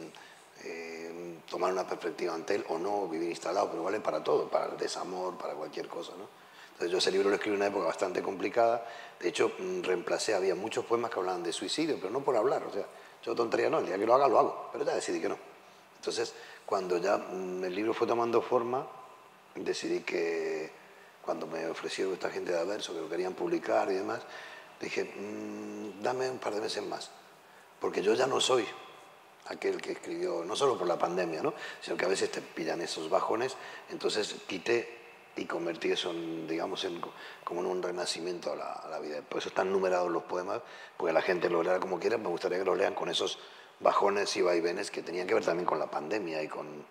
tomar una perspectiva ante él o no, vivir instalado, pero vale para todo, para el desamor, para cualquier cosa, ¿no? Entonces yo ese libro lo escribí en una época bastante complicada. De hecho, había muchos poemas que hablaban de suicidio, pero no por hablar, o sea, yo tontería no, el día que lo haga, lo hago, pero ya decidí que no. Entonces, cuando ya el libro fue tomando forma, decidí que, cuando me ofrecieron esta gente de Averso, que lo querían publicar y demás, dije, dame un par de meses más, porque yo ya no soy aquel que escribió, no solo por la pandemia, ¿no? Sino que a veces te pillan esos bajones, entonces quité y convertí eso, digamos, como en un renacimiento a la vida. Por eso están numerados los poemas, porque la gente lo lea como quiera. Me gustaría que lo lean con esos bajones y vaivenes que tenían que ver también con la pandemia y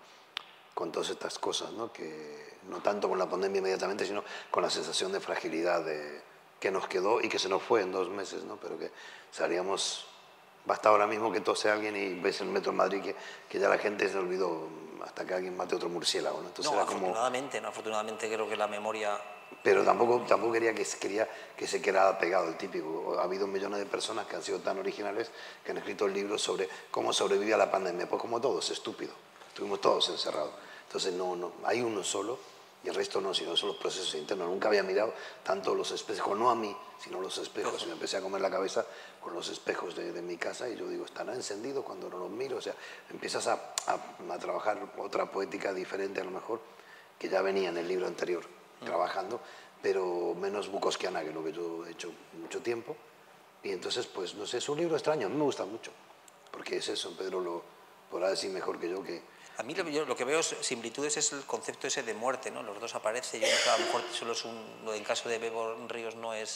con todas estas cosas, ¿no? Que no tanto con la pandemia inmediatamente, sino con la sensación de fragilidad que nos quedó y que se nos fue en 2 meses, ¿no? Pero que salíamos... Basta ahora mismo que tose alguien y ves el metro en Madrid que ya la gente se olvidó hasta que alguien mate otro murciélago, ¿no? Entonces no, era afortunadamente, no, afortunadamente creo que la memoria... Pero tampoco quería que se quedara pegado el típico. Ha habido millones de personas que han sido tan originales que han escrito libros sobre cómo sobrevive a la pandemia. Pues como todos, estúpido. Estuvimos todos encerrados. Entonces no, hay uno solo y el resto no, sino son los procesos internos. Nunca había mirado tanto los espejos, no a mí, sino los espejos. Y me empecé a comer la cabeza con los espejos de mi casa y yo digo, ¿estará encendido cuando no los miro? O sea, empiezas a trabajar otra poética diferente a lo mejor, que ya venía en el libro anterior trabajando, pero menos bukowskiana que lo que yo he hecho mucho tiempo. Y entonces, pues, no sé, es un libro extraño, a mí me gusta mucho, porque es eso, Pedro lo podrá decir mejor que yo, que... A mí lo que veo similitudes es el concepto ese de muerte, ¿no? Los dos aparecen, yo creo que a lo mejor solo es en caso de Bebo Ríos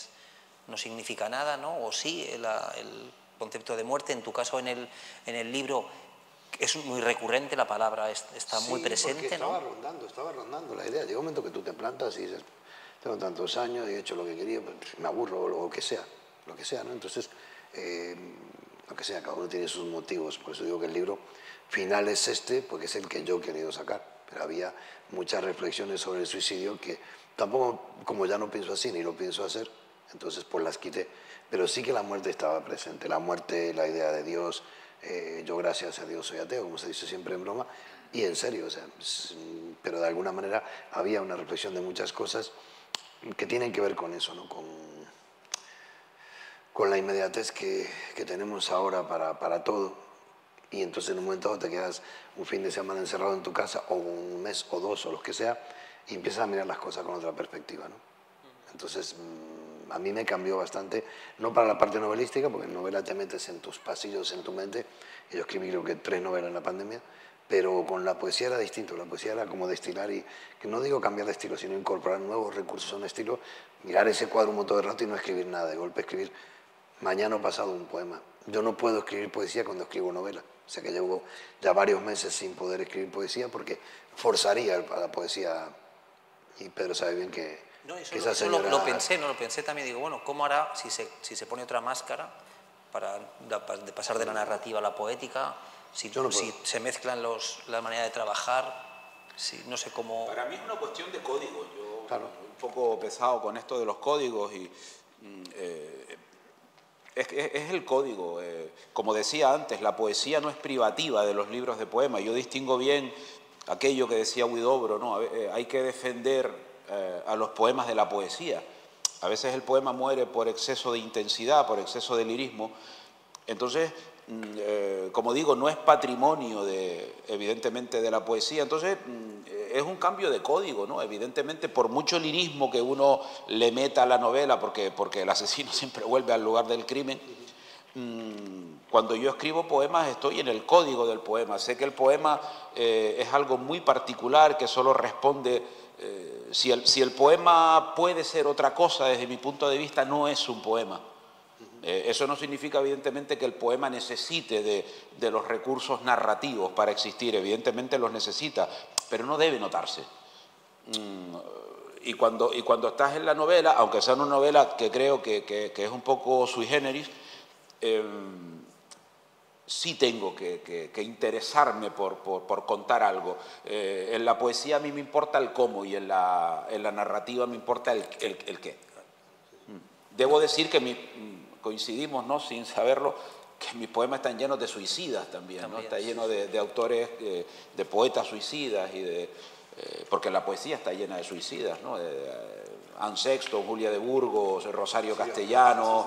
no significa nada, ¿no? O sí, el concepto de muerte, en tu caso en el libro es muy recurrente, la palabra está muy presente, porque ¿no? Estaba rondando la idea. Llega un momento que tú te plantas y dices, tengo tantos años y he hecho lo que quería, pues me aburro o lo que sea, ¿no? Entonces, lo que sea, cada uno tiene sus motivos, por eso digo que el libro final es este, porque es el que yo he querido sacar, pero había muchas reflexiones sobre el suicidio que tampoco, como ya no pienso así ni lo pienso hacer, entonces pues las quité, pero sí que la muerte estaba presente, la muerte, la idea de Dios. Yo gracias a Dios soy ateo, como se dice siempre en broma, y en serio, o sea, pero de alguna manera había una reflexión de muchas cosas que tienen que ver con eso, ¿no? Con la inmediatez que tenemos ahora para todo, y entonces en un momento dado te quedas un fin de semana encerrado en tu casa, o un mes o 2 o lo que sea, y empiezas a mirar las cosas con otra perspectiva, ¿no? Entonces a mí me cambió bastante, no para la parte novelística, porque en novela te metes en tus pasillos, en tu mente, y yo escribí creo que 3 novelas en la pandemia, pero con la poesía era distinto, la poesía era como destilar y, que no digo cambiar de estilo, sino incorporar nuevos recursos a un estilo, mirar ese cuadro un montón de rato y no escribir nada, de golpe escribir mañana o pasado un poema. Yo no puedo escribir poesía cuando escribo novela, o sea que llevo ya varios meses sin poder escribir poesía porque forzaría a la poesía, y Pedro sabe bien que, no, eso que esa señora... lo pensé también, digo, bueno, ¿cómo hará si se pone otra máscara para de pasar de la narrativa a la poética? Si se mezclan la manera de trabajar, no sé cómo... Para mí es una cuestión de código. Yo Claro. un poco pesado con esto de los códigos y es el código. Como decía antes, la poesía no es privativa de los libros de poema. Yo distingo bien aquello que decía Huidobro, ¿no? Hay que defender a los poemas de la poesía. A veces el poema muere por exceso de intensidad, por exceso de lirismo. Entonces, como digo, no es patrimonio evidentemente de la poesía. Entonces, es un cambio de código, ¿no? Evidentemente, por mucho lirismo que uno le meta a la novela, porque el asesino siempre vuelve al lugar del crimen, cuando yo escribo poemas estoy en el código del poema. Sé que el poema es algo muy particular que solo responde... Si el poema puede ser otra cosa, desde mi punto de vista, no es un poema. Eso no significa, evidentemente, que el poema necesite de los recursos narrativos para existir. Evidentemente los necesita, pero no debe notarse. Y cuando estás en la novela, aunque sea una novela que creo que es un poco sui generis, sí tengo que interesarme por contar algo. En la poesía a mí me importa el cómo y en la narrativa me importa el qué. Debo decir que coincidimos, ¿no?, sin saberlo, que mis poemas están llenos de suicidas también, ¿no? Está lleno de autores, de poetas suicidas, porque la poesía está llena de suicidas, ¿no? Anne Sexton, Julia de Burgos, Rosario Castellano,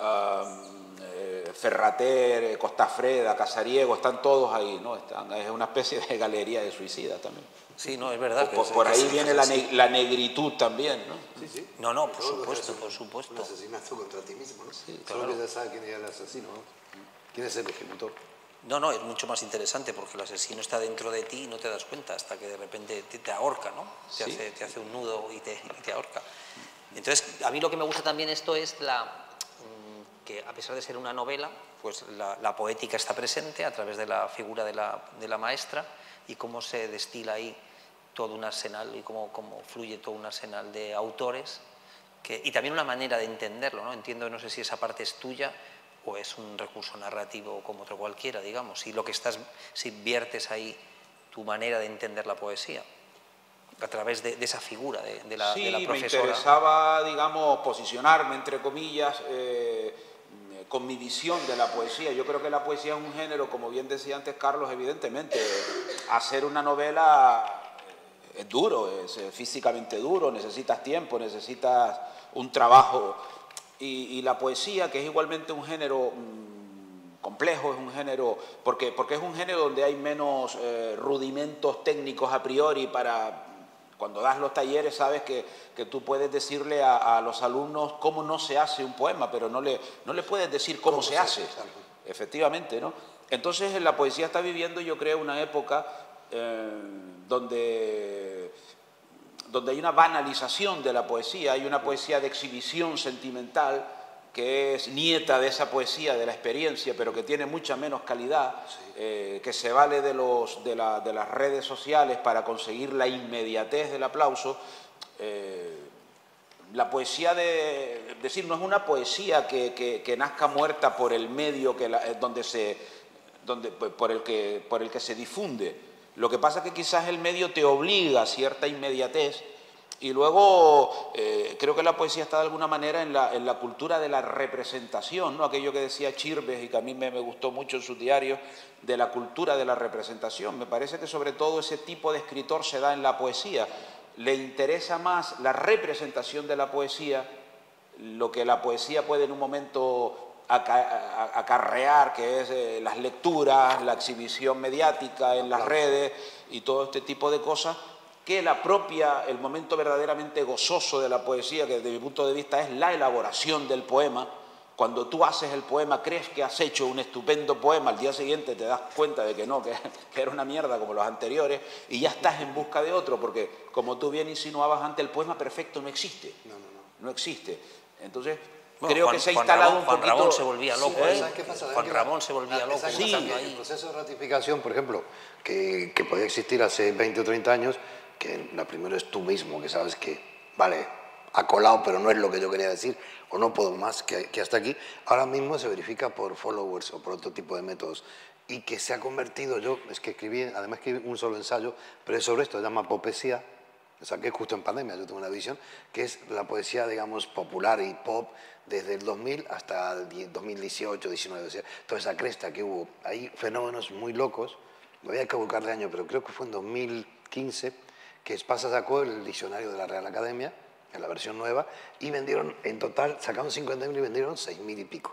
Ferrater, Costafreda, Casariego, están todos ahí, ¿no? Es una especie de galería de suicidas también. Sí, no, es verdad. Por ahí viene la negritud también, ¿no? Sí, sí. No, por supuesto, por supuesto. Un asesinato contra ti mismo, ¿no? Sí, Solo claro. que ya sabe quién es el asesino, ¿no? ¿Quién es el ejecutor? No, es mucho más interesante porque el asesino está dentro de ti y no te das cuenta hasta que de repente te ahorca, ¿no? Te hace un nudo y te ahorca. Entonces, a mí lo que me gusta también esto es que a pesar de ser una novela, pues la poética está presente a través de la figura de la maestra y cómo se destila ahí todo un arsenal y cómo fluye todo un arsenal de autores y también una manera de entenderlo, ¿no? Entiendo, no sé si esa parte es tuya o es un recurso narrativo como otro cualquiera, digamos, si viertes ahí tu manera de entender la poesía a través de esa figura de la profesora. Sí, me interesaba, digamos, posicionarme, entre comillas, con mi visión de la poesía. Yo creo que la poesía es un género, como bien decía antes Carlos, evidentemente, hacer una novela es duro, es físicamente duro, necesitas tiempo, necesitas un trabajo. Y la poesía, que es igualmente un género complejo, es un género, porque es un género donde hay menos rudimentos técnicos a priori para... Cuando das los talleres sabes que tú puedes decirle a los alumnos cómo no se hace un poema, pero no le puedes decir cómo se hace, efectivamente, ¿no? Entonces la poesía está viviendo, yo creo, una época donde hay una banalización de la poesía, hay una poesía de exhibición sentimental que es nieta de esa poesía, de la experiencia, pero que tiene mucha menos calidad, que se vale de las redes sociales para conseguir la inmediatez del aplauso. La poesía no es una poesía que nazca muerta por el medio por el que se difunde. Lo que pasa es que quizás el medio te obliga a cierta inmediatez y luego creo que la poesía está de alguna manera en la cultura de la representación, ¿no? Aquello que decía Chirves y que a mí me gustó mucho en sus diarios, de la cultura de la representación. Me parece que sobre todo ese tipo de escritor se da en la poesía. Le interesa más la representación de la poesía, lo que la poesía puede en un momento acarrear, que es las lecturas, la exhibición mediática en las redes y todo este tipo de cosas, que el momento verdaderamente gozoso de la poesía, que desde mi punto de vista es la elaboración del poema. Cuando tú haces el poema, crees que has hecho un estupendo poema, al día siguiente te das cuenta de que no, que era una mierda como los anteriores, y ya estás en busca de otro, porque como tú bien insinuabas antes, el poema perfecto no existe. No existe. Entonces, bueno, creo que se ha instalado un poquito... Juan Ramón se volvía loco. ¿Sabes qué pasa? Juan Ramón se volvía loco. Sí, el proceso de ratificación, por ejemplo, que podía existir hace 20 o 30 años, que la primera es tú mismo, que sabes que, vale, ha colado, pero no es lo que yo quería decir, o no puedo más que hasta aquí. Ahora mismo se verifica por followers o por otro tipo de métodos. Y que se ha convertido, es que además escribí un solo ensayo, pero es sobre esto, se llama Popesía, lo saqué justo en pandemia, yo tengo una visión, que es la poesía, digamos, popular y pop desde el 2000 hasta el 2018, 19, o sea, toda esa cresta que hubo. Hay fenómenos muy locos, me voy a equivocar de año, pero creo que fue en 2015 que Espasa sacó el diccionario de la Real Academia, en la versión nueva, y vendieron, en total, sacaron 50.000 y vendieron 6.000 y pico.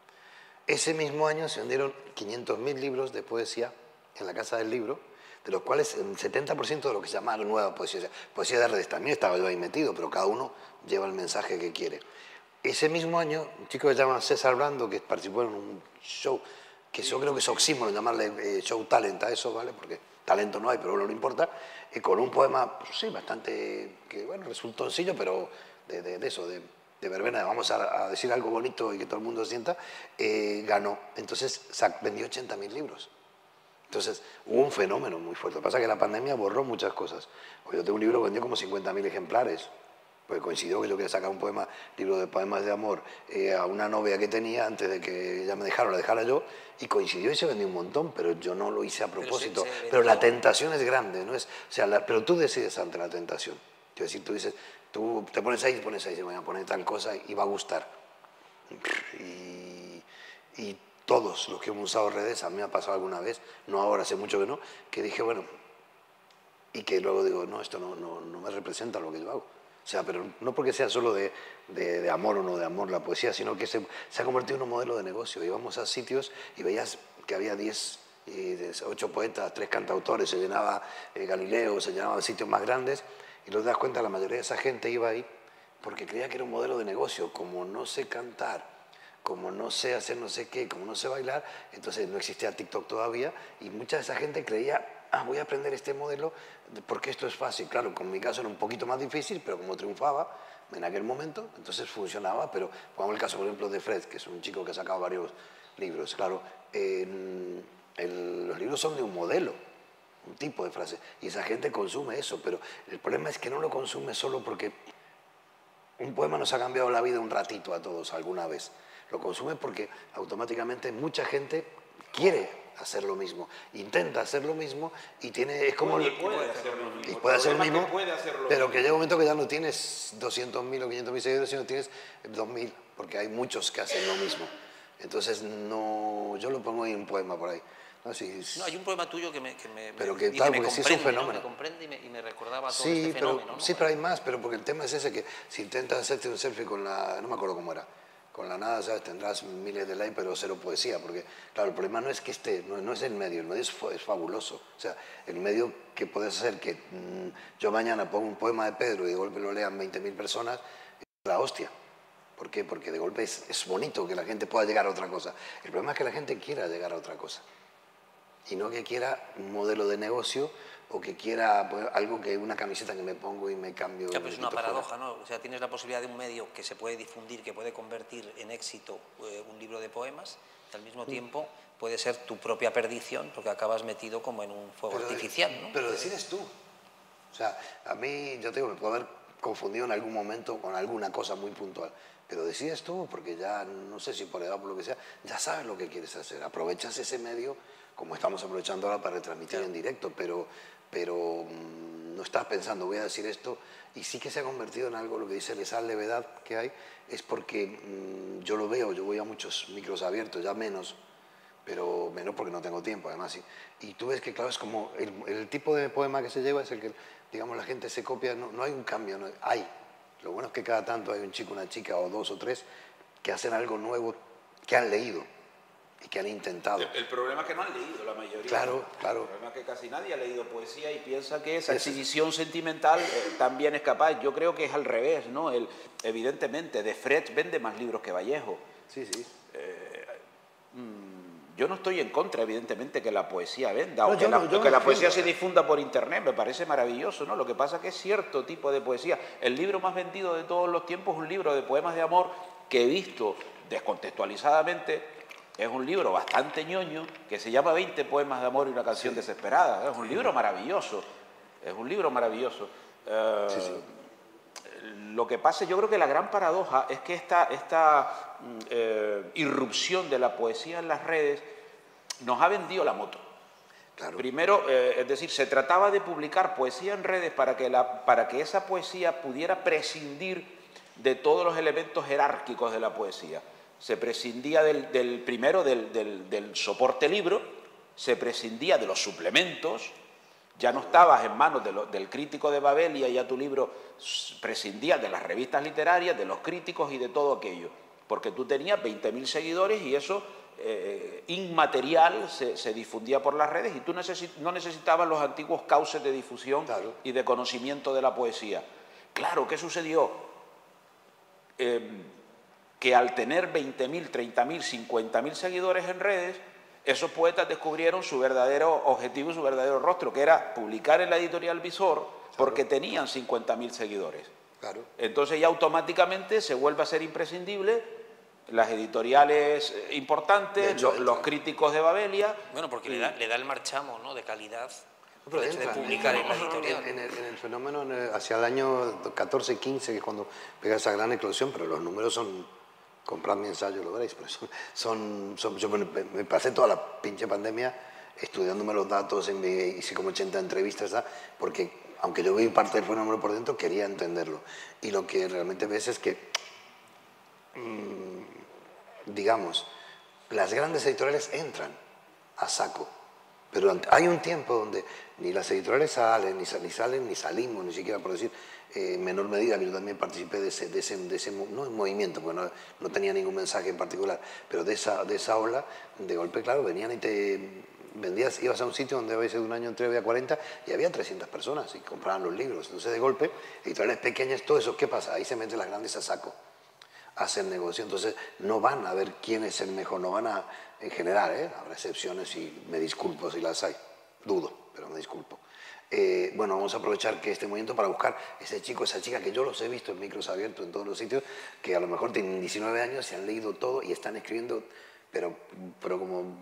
Ese mismo año se vendieron 500.000 libros de poesía en la Casa del Libro, de los cuales el 70% de lo que se llama nueva poesía, o sea, poesía de redes, también estaba yo ahí metido, pero cada uno lleva el mensaje que quiere. Ese mismo año, un chico que se llama César Brando, que participó en un show, que yo creo que es oxímoron llamarle show talent a eso, ¿vale? Porque talento no hay, pero bueno, no importa, con un poema, pues sí, bastante, que bueno, resultó sencillo, pero de eso, de verbena, vamos a decir algo bonito y que todo el mundo sienta, ganó. Entonces vendió 80.000 libros. Entonces hubo un fenómeno muy fuerte. Lo que pasa es que la pandemia borró muchas cosas. Yo tengo un libro que vendió como 50.000 ejemplares, pues coincidió que yo quería sacar un libro de poemas de amor a una novia que tenía antes de que ella me dejara, la dejara yo, y coincidió y se vendió un montón, pero yo no lo hice a propósito. Pero la tentación es grande, ¿no es? O sea, pero tú decides ante la tentación. Es decir, tú dices, tú te pones ahí, y voy a poner tal cosa y va a gustar. Y todos los que hemos usado redes, a mí me ha pasado alguna vez, no ahora, hace mucho que no, que dije, bueno, y que luego digo, no, esto no me representa lo que yo hago. O sea, pero no porque sea solo de amor o no de amor la poesía, sino que se ha convertido en un modelo de negocio. Íbamos a sitios y veías que había 8 poetas, 3 cantautores, se llenaba Galileo, se llenaban sitios más grandes, y luego te das cuenta, la mayoría de esa gente iba ahí porque creía que era un modelo de negocio. Como no sé cantar, como no sé hacer no sé qué, como no sé bailar, entonces no existía TikTok todavía, y mucha de esa gente creía, voy a aprender este modelo porque esto es fácil. Claro, con mi caso era un poquito más difícil, pero como triunfaba en aquel momento, entonces funcionaba. Pero pongamos el caso, por ejemplo, de Fred, que es un chico que ha sacado varios libros. Claro, los libros son de un modelo, un tipo de frase, y esa gente consume eso, pero el problema es que no lo consume solo porque un poema nos ha cambiado la vida un ratito a todos alguna vez. Lo consume porque automáticamente mucha gente quiere hacer lo mismo, intenta hacer lo mismo y es como... puede hacer lo mismo. Y puede hacer lo mismo, pero que mismo. llega un momento que ya no tienes 200.000 o 500.000 seguidores, sino tienes 2.000, porque hay muchos que hacen lo mismo. Entonces, yo lo pongo en un poema por ahí. No, hay un poema tuyo que me sí es un fenómeno. Me comprende y me recordaba todo sí, este fenómeno. ¿no? Sí, pero hay más, pero porque el tema es ese, que si intentas hacerte un selfie con no me acuerdo cómo era, con la nada, ¿sabes? Tendrás miles de likes, pero cero poesía, porque, claro, el problema no es que no es el medio es fabuloso. O sea, el medio que puedes hacer que yo mañana pongo un poema de Pedro y de golpe lo lean 20.000 personas, es la hostia. ¿Por qué? Porque de golpe es bonito que la gente pueda llegar a otra cosa. El problema es que la gente quiera llegar a otra cosa. Y no que quiera un modelo de negocio o que quiera pues, una camiseta que me pongo y me cambio. Ya, pero es una paradoja, ¿no? O sea, tienes la posibilidad de un medio que se puede difundir, que puede convertir en éxito un libro de poemas, y al mismo tiempo puede ser tu propia perdición, porque acabas metido como en un fuego artificial, ¿no? Pero decides tú. O sea, a mí, yo te digo, me puedo haber confundido en algún momento con alguna cosa muy puntual, pero decides tú, porque ya, no sé si por edad o por lo que sea, ya sabes lo que quieres hacer. Aprovechas ese medio, como estamos aprovechando ahora para retransmitir en directo, pero no estás pensando, voy a decir esto, y sí que se ha convertido en algo, lo que dice esa levedad que hay, es porque yo lo veo, yo voy a muchos micros abiertos, ya menos, pero menos porque no tengo tiempo, además, sí. Y tú ves que, claro, es como el tipo de poema que se lleva es el que, digamos, la gente se copia, no hay un cambio, hay. Lo bueno es que cada tanto hay un chico, una chica, o 2 o 3, que hacen algo nuevo, que han leído, y que han intentado. El problema es que no han leído la mayoría. Claro, claro. El problema es que casi nadie ha leído poesía y piensa que esa exhibición sentimental también es capaz. Yo creo que es al revés, ¿no? Evidentemente, de Fred vende más libros que Vallejo. Sí, sí. Yo no estoy en contra, evidentemente, que la poesía venda, No, o que la poesía se defiendo. difunda por internet, me parece maravilloso, ¿no? Lo que pasa es que es cierto tipo de poesía. El libro más vendido de todos los tiempos es un libro de poemas de amor que he visto descontextualizadamente, es un libro bastante ñoño, que se llama 20 poemas de amor y una canción desesperada. Es un libro maravilloso, es un libro maravilloso. Lo que pasa, yo creo que la gran paradoja es que esta irrupción de la poesía en las redes nos ha vendido la moto. Claro. Primero, es decir, se trataba de publicar poesía en redes para que esa poesía pudiera prescindir de todos los elementos jerárquicos de la poesía. Se prescindía del soporte libro, se prescindía de los suplementos. Ya no estabas en manos del crítico de Babelia, ya tu libro prescindía de las revistas literarias, de los críticos y de todo aquello, porque tú tenías 20.000 seguidores y eso inmaterial se difundía por las redes y tú no necesitabas los antiguos cauces de difusión y de conocimiento de la poesía. Claro, ¿qué sucedió? Que al tener 20.000, 30.000, 50.000 seguidores en redes, esos poetas descubrieron su verdadero objetivo y su verdadero rostro, que era publicar en la editorial Visor, porque tenían 50.000 seguidores. Claro. Entonces ya automáticamente se vuelve a ser imprescindible las editoriales importantes, los críticos de Babelia. Bueno, porque le da el marchamo, ¿no?, de calidad, Pero el hecho de entra publicar en la editorial. En el fenómeno hacia el año 14-15, que es cuando pega esa gran eclosión, pero los números son... Comprad mi ensayo, lo veréis, pero yo me pasé toda la pinche pandemia estudiándome los datos, hice como 80 entrevistas, ¿sabes? Porque aunque yo vi parte del fenómeno por dentro, quería entenderlo. Y lo que realmente ves es que, digamos, las grandes editoriales entran a saco, pero hay un tiempo donde ni las editoriales salen, ni salimos, ni siquiera por decir, en menor medida, que yo también participé de ese no en movimiento, porque no tenía ningún mensaje en particular, pero de esa ola, de golpe, claro, venían y te vendías, ibas a un sitio donde a veces de un año entre había 40 y había 300 personas y compraban los libros. Entonces, de golpe, editoriales pequeñas, todo eso, ¿qué pasa? Ahí se meten las grandes a saco a hacer negocio. Entonces, no van a ver quién es el mejor, no van a, en general, habrá excepciones y me disculpo si las hay, dudo, pero me disculpo. Bueno, vamos a aprovechar que este momento para buscar ese chico, esa chica, que yo los he visto en micros abiertos en todos los sitios, que a lo mejor tienen 19 años, se han leído todo y están escribiendo, pero como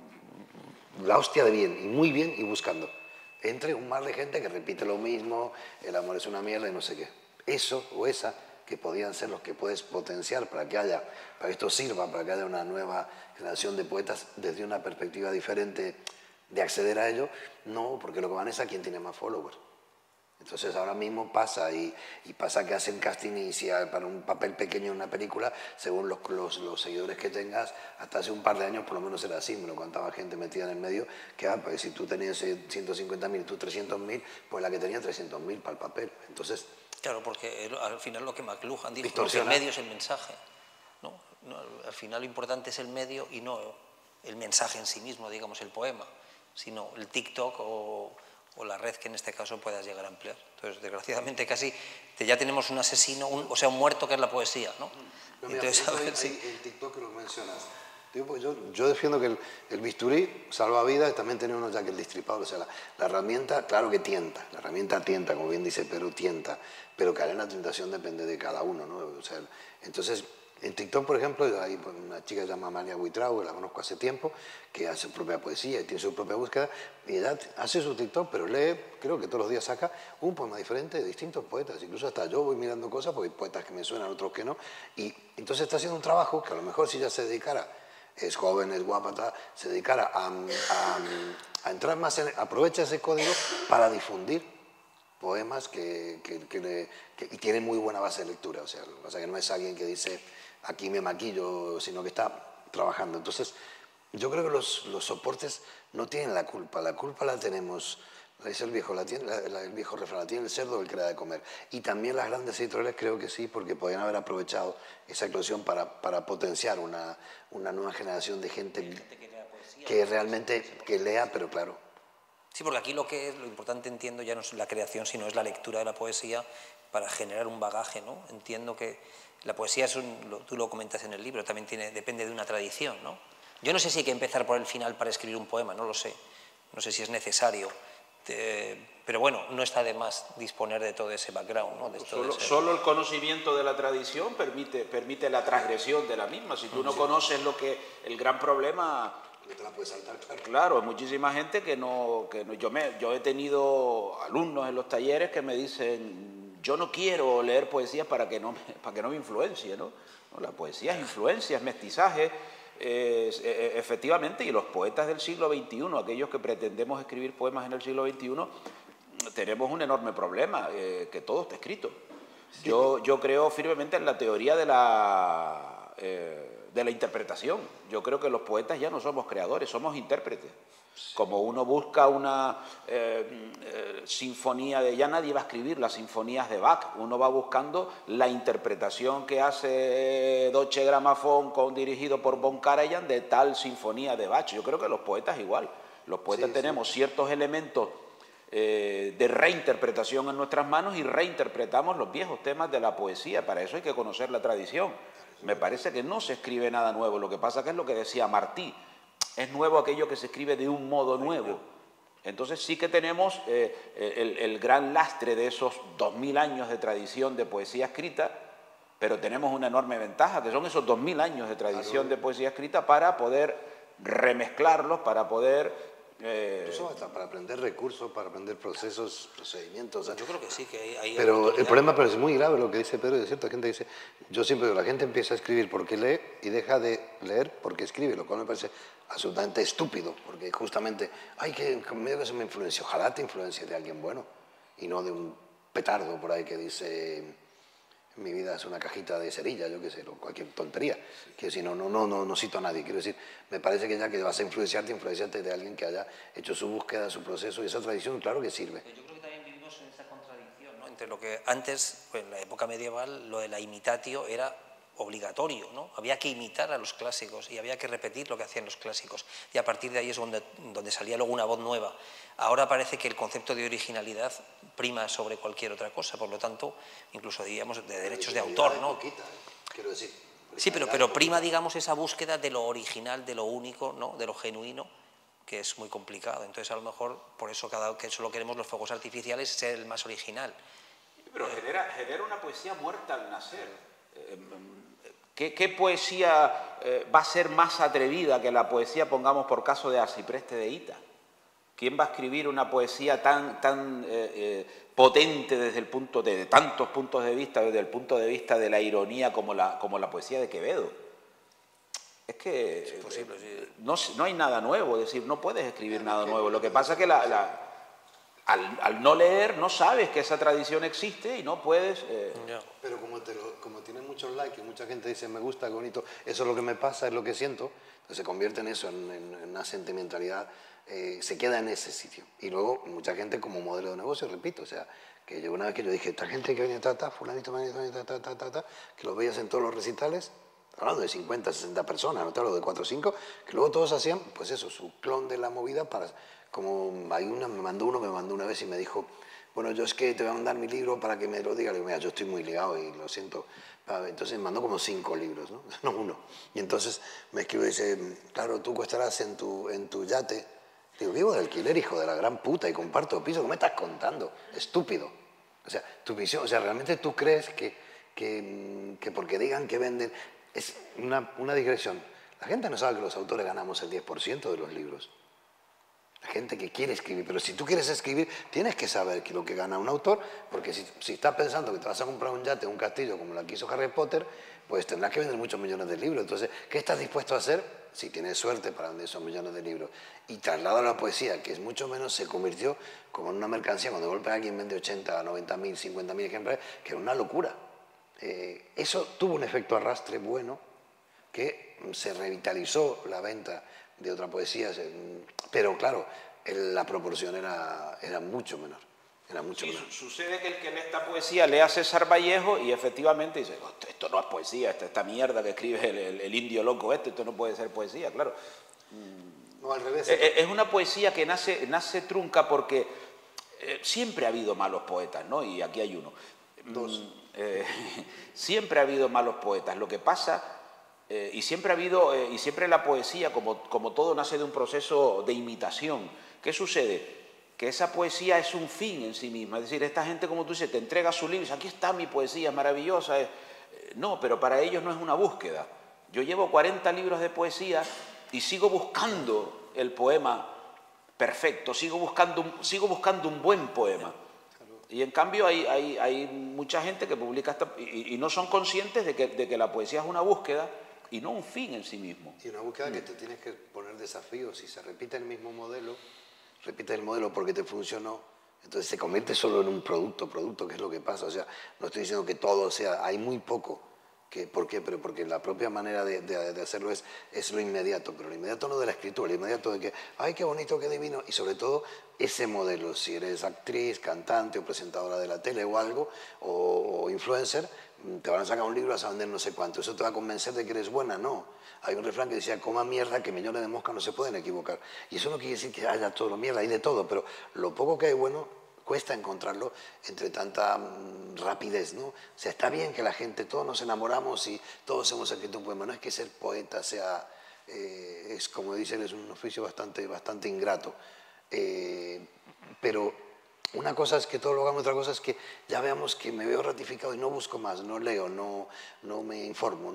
la hostia de bien, y muy bien, y buscando. Entre un mar de gente que repite lo mismo, el amor es una mierda y no sé qué. Eso o esa, que podían ser los que puedes potenciar para que esto sirva, para que haya una nueva generación de poetas desde una perspectiva diferente de acceder a ello, no, porque lo que van es a quien tiene más followers. Entonces ahora mismo pasa y pasa que hacen casting inicial para un papel pequeño en una película, según los seguidores que tengas. Hasta hace un par de años por lo menos era así, me lo contaba gente metida en el medio, que pues, si tú tenías 150.000 y tú 300.000, pues la que tenía 300.000 para el papel. Entonces, claro, porque al final lo que McLuhan dijo, que el medio es el mensaje, ¿no? Al final lo importante es el medio y no el mensaje en sí mismo, digamos, el poema, sino el TikTok o la red que en este caso puedas llegar a emplear. Entonces, desgraciadamente, casi ya tenemos un asesino, un muerto, que es la poesía, ¿no? Entonces, a ver si... El TikTok que lo mencionas. Yo defiendo que el bisturí salva vidas y también tiene uno ya que el destripador. O sea, la herramienta, claro que tienta, la herramienta tienta, como bien dice, pero tienta. Pero caer en la tentación depende de cada uno, ¿no? O sea, entonces, en TikTok, por ejemplo, hay una chica que se llama Mania Buitrago, que la conozco hace tiempo, que hace su propia poesía y tiene su propia búsqueda, y ella hace su TikTok, pero lee, creo que todos los días saca un poema diferente de distintos poetas. Incluso hasta yo voy mirando cosas, porque hay poetas que me suenan, otros que no, y entonces está haciendo un trabajo que a lo mejor si ya se dedicara, es joven, es guapa, se dedicara a entrar más aprovecha ese código para difundir poemas y tiene muy buena base de lectura. O sea, que no es alguien que dice aquí me maquillo, sino que está trabajando. Entonces, yo creo que los soportes no tienen la culpa la tenemos, dice el viejo refrán, la tiene el cerdo el que le da de comer. Y también las grandes editoriales creo que sí, porque podrían haber aprovechado esa eclosión para potenciar una nueva generación de gente. Que crea que realmente que lea, pero claro. Sí, porque aquí lo importante, entiendo, ya no es la creación, sino es la lectura de la poesía para generar un bagaje, ¿no? Entiendo que la poesía, tú lo comentas en el libro, también depende de una tradición, ¿no? Yo no sé si hay que empezar por el final para escribir un poema, no lo sé. No sé si es necesario. Pero bueno, no está de más disponer de todo ese background, ¿no? Solo el conocimiento de la tradición permite la transgresión de la misma. Si tú no conoces el gran problema... No te la puedes saltar, claro. Claro, hay muchísima gente que no... Yo he tenido alumnos en los talleres que me dicen, yo no quiero leer poesías para que no me influencie, ¿no? La poesía es influencia, es mestizaje, efectivamente, y los poetas del siglo XXI, aquellos que pretendemos escribir poemas en el siglo XXI, tenemos un enorme problema, que todo está escrito. Sí. Yo creo firmemente en la teoría de la interpretación. Yo creo que los poetas ya no somos creadores, somos intérpretes. Como uno busca una sinfonía ya nadie va a escribir las sinfonías de Bach, uno va buscando la interpretación que hace Deutsche Grammophon dirigido por von Karajan de tal sinfonía de Bach. Yo creo que los poetas igual. Los poetas tenemos ciertos elementos de reinterpretación en nuestras manos y reinterpretamos los viejos temas de la poesía. Para eso hay que conocer la tradición. Me parece que no se escribe nada nuevo, lo que pasa que es lo que decía Martí, es nuevo aquello que se escribe de un modo nuevo. Entonces sí que tenemos el gran lastre de esos 2000 años de tradición de poesía escrita, pero tenemos una enorme ventaja, que son esos 2000 años de tradición de poesía escrita para poder remezclarlos, para poder... Incluso hasta para aprender recursos, para aprender procesos, procedimientos. O sea, yo creo que sí, que hay pero el problema es muy grave lo que dice Pedro, y es cierto, la gente dice, yo siempre digo, la gente empieza a escribir porque lee y deja de leer porque escribe, lo cual me parece absolutamente estúpido, porque justamente, medio que se me influencia, ojalá te influencie de alguien bueno, y no de un petardo por ahí que dice... Mi vida es una cajita de cerilla, yo qué sé, o cualquier tontería. Quiero decir, no cito a nadie. Quiero decir, me parece que ya que vas a influenciarte de alguien que haya hecho su búsqueda, su proceso, y esa tradición, claro que sirve. Yo creo que también vivimos en esa contradicción, ¿no? Entre lo que antes, pues, en la época medieval, lo de la imitatio era obligatorio, ¿no? Había que imitar a los clásicos y había que repetir lo que hacían los clásicos. Y a partir de ahí es donde salía luego una voz nueva. Ahora parece que el concepto de originalidad prima sobre cualquier otra cosa, por lo tanto, incluso diríamos de derechos de autor, ¿no? Quiero decir. Sí, pero prima, digamos, esa búsqueda de lo original, de lo único, ¿no? De lo genuino, que es muy complicado. Entonces, a lo mejor, por eso que solo queremos los fuegos artificiales, ser el más original. Pero genera una poesía muerta al nacer. ¿Qué poesía va a ser más atrevida que la poesía, pongamos por caso, de Arcipreste de Hita? ¿Quién va a escribir una poesía tan potente desde tantos puntos de vista, desde el punto de vista de la ironía como la poesía de Quevedo? Es que es posible, sí. No hay nada nuevo, es decir, no puedes escribir nada nuevo. Lo que pasa es que al no leer no sabes que esa tradición existe y no puedes... Pero como tiene muchos likes y mucha gente dice me gusta, qué bonito, eso es lo que me pasa, es lo que siento, entonces se convierte en eso, en una sentimentalidad, se queda en ese sitio. Y luego mucha gente como modelo de negocio, repito, o sea, que yo una vez que yo dije, esta gente que viene, fulanito, que los veías en todos los recitales, hablando de 50, 60 personas, no te hablo de 4 o 5, que luego todos hacían, pues eso, su clon de la movida para... Como me mandó una vez y me dijo, bueno, yo es que te voy a mandar mi libro para que me lo diga. Le digo, mira, yo estoy muy ligado y lo siento. Entonces me mandó como 5 libros, ¿no? No uno. Y entonces me escribe y dice, claro, tú estarás en tu yate. Digo, vivo de alquiler, hijo de la gran puta, y comparto piso. ¿Qué me estás contando? Estúpido. O sea, tu visión, o sea, realmente tú crees que porque digan que venden... Es una digresión. La gente no sabe que los autores ganamos el 10% de los libros. La gente que quiere escribir, pero si tú quieres escribir, tienes que saber lo que gana un autor, porque si estás pensando que te vas a comprar un yate, un castillo, como la quiso Harry Potter, pues tendrás que vender muchos millones de libros. Entonces, ¿qué estás dispuesto a hacer si tienes suerte para vender esos millones de libros? Y trasladado a la poesía, que es mucho menos, se convirtió como en una mercancía, cuando de golpe alguien vende 80, 90.000, 50.000 ejemplares, que era una locura. Eso tuvo un efecto arrastre bueno, que se revitalizó la venta de otra poesía, pero claro, la proporción era mucho menor. Sucede que el que lee esta poesía lee a César Vallejo y efectivamente dice, esto no es poesía, esta mierda que escribe el indio loco esto no puede ser poesía, claro. No, al revés. Es una poesía que nace trunca porque siempre ha habido malos poetas, ¿no? Y aquí hay uno. Dos. Siempre ha habido malos poetas. Lo que pasa, y siempre ha habido, y siempre la poesía, como todo, nace de un proceso de imitación. ¿Qué sucede? Que esa poesía es un fin en sí misma. Es decir, esta gente, como tú dices, te entrega su libro y dice, aquí está mi poesía, es maravillosa. No, pero para ellos no es una búsqueda. Yo llevo 40 libros de poesía y sigo buscando el poema perfecto, sigo buscando un buen poema. Y en cambio hay mucha gente que publica y no son conscientes de que la poesía es una búsqueda y no un fin en sí mismo. Y una búsqueda que te tienes que poner desafíos. Si se repite el mismo modelo, repite el modelo porque te funcionó, entonces se convierte solo en un producto, que es lo que pasa. O sea, no estoy diciendo que todo sea, hay muy poco. ¿Por qué? Pero porque la propia manera de hacerlo es lo inmediato, pero lo inmediato no de la escritura, lo inmediato de que, ay, qué bonito, qué divino, y sobre todo ese modelo, si eres actriz, cantante o presentadora de la tele o algo, o influencer, te van a sacar un libro, vas a vender no sé cuánto, eso te va a convencer de que eres buena, no. Hay un refrán que decía, coma mierda, que millones de moscas no se pueden equivocar. Y eso no quiere decir que haya todo mierda, hay de todo, pero lo poco que hay bueno cuesta encontrarlo entre tanta rapidez, ¿no? O sea, está bien que la gente, todos nos enamoramos y todos hemos escrito un poema, no es que ser poeta sea, es como dicen, es un oficio bastante ingrato, pero una cosa es que todo lo hagamos, otra cosa es que ya veamos que me veo ratificado y no busco más, no leo, no me informo,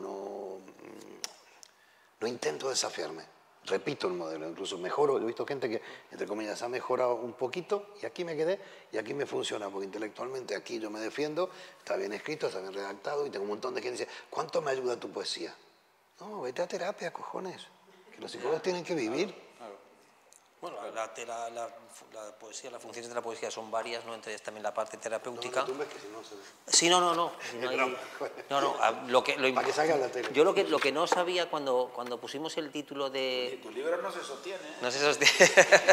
no intento desafiarme. Repito el modelo, incluso mejoro. He visto gente que, entre comillas, ha mejorado un poquito y aquí me quedé y aquí me funciona, porque intelectualmente aquí yo me defiendo, está bien escrito, está bien redactado y tengo un montón de gente que dice, ¿cuánto me ayuda tu poesía? No, vete a terapia, cojones, que los psicólogos tienen que vivir. Bueno, la poesía, las funciones de la poesía son varias, ¿no? Entre ellas también la parte terapéutica. No, tú ves que si no se ve. Sí, no. Para que salga la tele. Yo lo que no sabía cuando pusimos el título de... Tu libro no se sostiene, ¿eh? No se sostiene.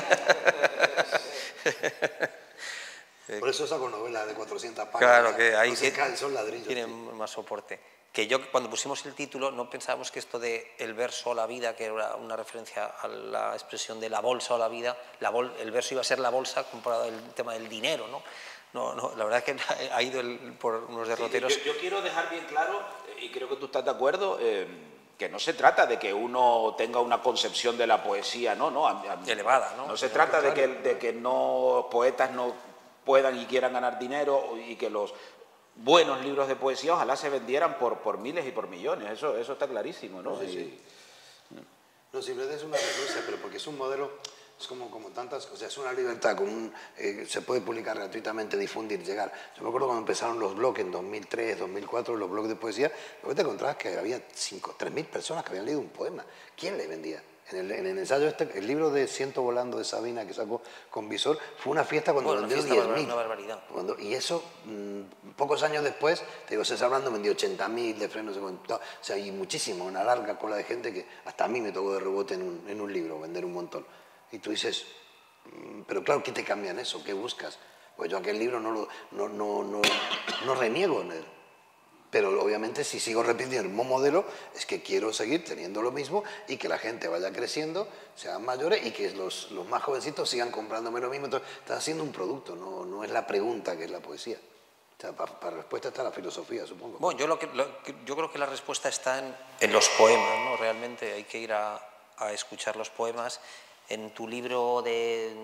Por eso saco novelas de 400 páginas. Claro, que ahí no se caen, son ladrillos. Tienen más soporte. Que yo, cuando pusimos el título, no pensábamos que esto de el verso o la vida, que era una referencia a la expresión de la bolsa o la vida, el verso iba a ser la bolsa comparado al tema del dinero, ¿no? No, la verdad es que ha ido por unos derroteros. Sí, yo quiero dejar bien claro, y creo que tú estás de acuerdo, que no se trata de que uno tenga una concepción de la poesía, no, elevada, ¿no? No se trata de que poetas no puedan y quieran ganar dinero y que los buenos libros de poesía ojalá se vendieran por miles y por millones, eso está clarísimo, ¿no? Sí. No, simplemente es una renuncia, pero porque es un modelo, es como tantas, o sea, es una libertad, se puede publicar gratuitamente, difundir, llegar. Yo me acuerdo cuando empezaron los blogs en 2003, 2004, los blogs de poesía, luego te encontrabas que había 3.000 personas que habían leído un poema. ¿Quién le vendía? En el ensayo el libro de Siento volando de Sabina que sacó con Visor, fue una fiesta cuando vendió 10.000. Una barbaridad. Y eso, pocos años después, te digo, César Blando vendió 80.000 de frenos, o sea, hay muchísimo, una larga cola de gente que hasta a mí me tocó de rebote en un libro, vender un montón. Y tú dices, pero claro, ¿qué te cambian eso? ¿Qué buscas? Pues yo aquel libro no reniego en él. Pero obviamente si sigo repitiendo el mismo modelo es que quiero seguir teniendo lo mismo y que la gente vaya creciendo, sean mayores y que los más jovencitos sigan comprándome lo mismo. Entonces, estás haciendo un producto, no es la pregunta que es la poesía. O sea, para respuesta está la filosofía, supongo. Bueno, yo creo que la respuesta está en los poemas, ¿no? Realmente hay que ir a escuchar los poemas. En tu libro de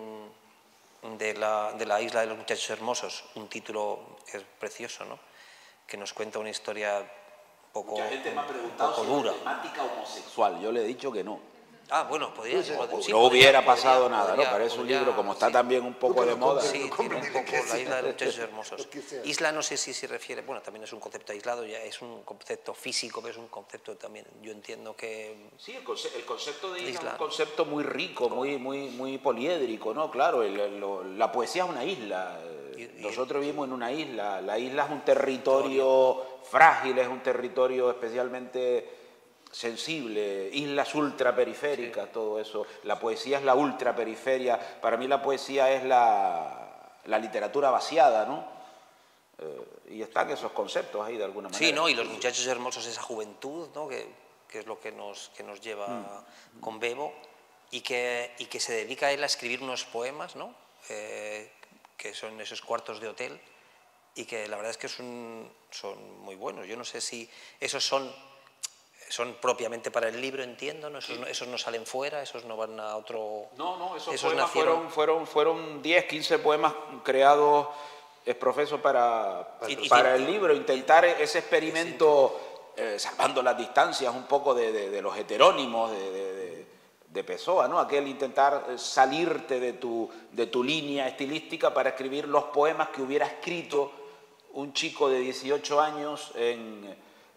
la isla de los muchachos hermosos, un título que es precioso, ¿no? Que nos cuenta una historia poco dura. Mucha gente me ha preguntado sobre temática homosexual, yo le he dicho que no. Ah, bueno, podría ser. No hubiera pasado nada, ¿no? Parece un libro, como está también un poco de moda. Sí, tiene un poco la isla de los muchachos hermosos. Isla no sé si se refiere, bueno, también es un concepto aislado, ya es un concepto físico, pero es un concepto también, yo entiendo que... Sí, el concepto de isla es un concepto muy rico, muy poliédrico, ¿no? Claro, la poesía es una isla. Nosotros vivimos en una isla, la isla es un territorio frágil, es un territorio especialmente sensible, islas ultraperiféricas, sí. Todo eso. La poesía es la ultraperiferia. Para mí la poesía es la literatura vaciada, ¿no? Y están esos conceptos ahí de alguna manera. Sí, ¿no? Y los muchachos hermosos, esa juventud, ¿no? Que es lo que nos lleva con Bebo. y que se dedica él a escribir unos poemas, ¿no? Que son esos cuartos de hotel, y que la verdad es que son muy buenos. Yo no sé si esos son propiamente para el libro, entiendo, ¿no? Esos no salen fuera, esos no van a otro... No, esos poemas nacieron... fueron 10, 15 poemas creados profeso para el libro, intentar ese experimento, salvando las distancias un poco de los heterónimos de Pessoa, ¿no? Aquel intentar salirte de tu línea estilística para escribir los poemas que hubiera escrito un chico de 18 años en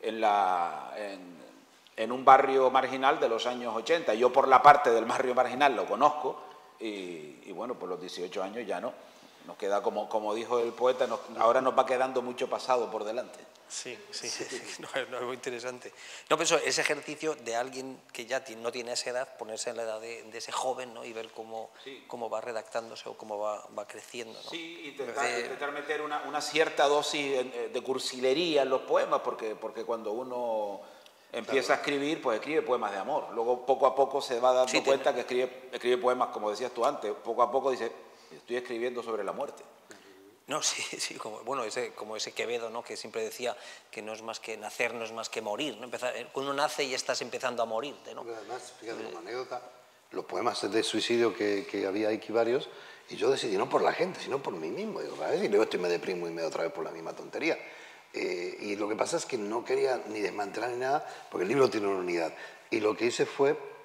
un barrio marginal de los años 80. Yo por la parte del barrio marginal lo conozco y bueno, por los 18 años ya no. Nos queda, como dijo el poeta, ahora nos va quedando mucho pasado por delante. Sí, no, es muy interesante. No, pero ese ejercicio de alguien que ya no tiene esa edad, ponerse en la edad de ese joven, ¿no? Y ver cómo va redactándose o cómo va creciendo, ¿no? Sí, intentar meter una cierta dosis de cursilería en los poemas, porque cuando uno empieza a escribir, pues escribe poemas de amor. Luego, poco a poco, se va dando cuenta que escribe poemas, como decías tú antes. Poco a poco dice, estoy escribiendo sobre la muerte. No, sí, como ese Quevedo, ¿no? Que siempre decía que no es más que nacer, no es más que morir, ¿no? Cuando uno nace y estás empezando a morirte, ¿no? Además, fíjate, como anécdota, los poemas de suicidio que había aquí varios, y yo decidí no por la gente, sino por mí mismo. Digo, ¿sabes? Y luego me deprimo y me doy otra vez por la misma tontería. Y lo que pasa es que no quería ni desmantelar ni nada, porque el libro tiene una unidad. Y lo que hice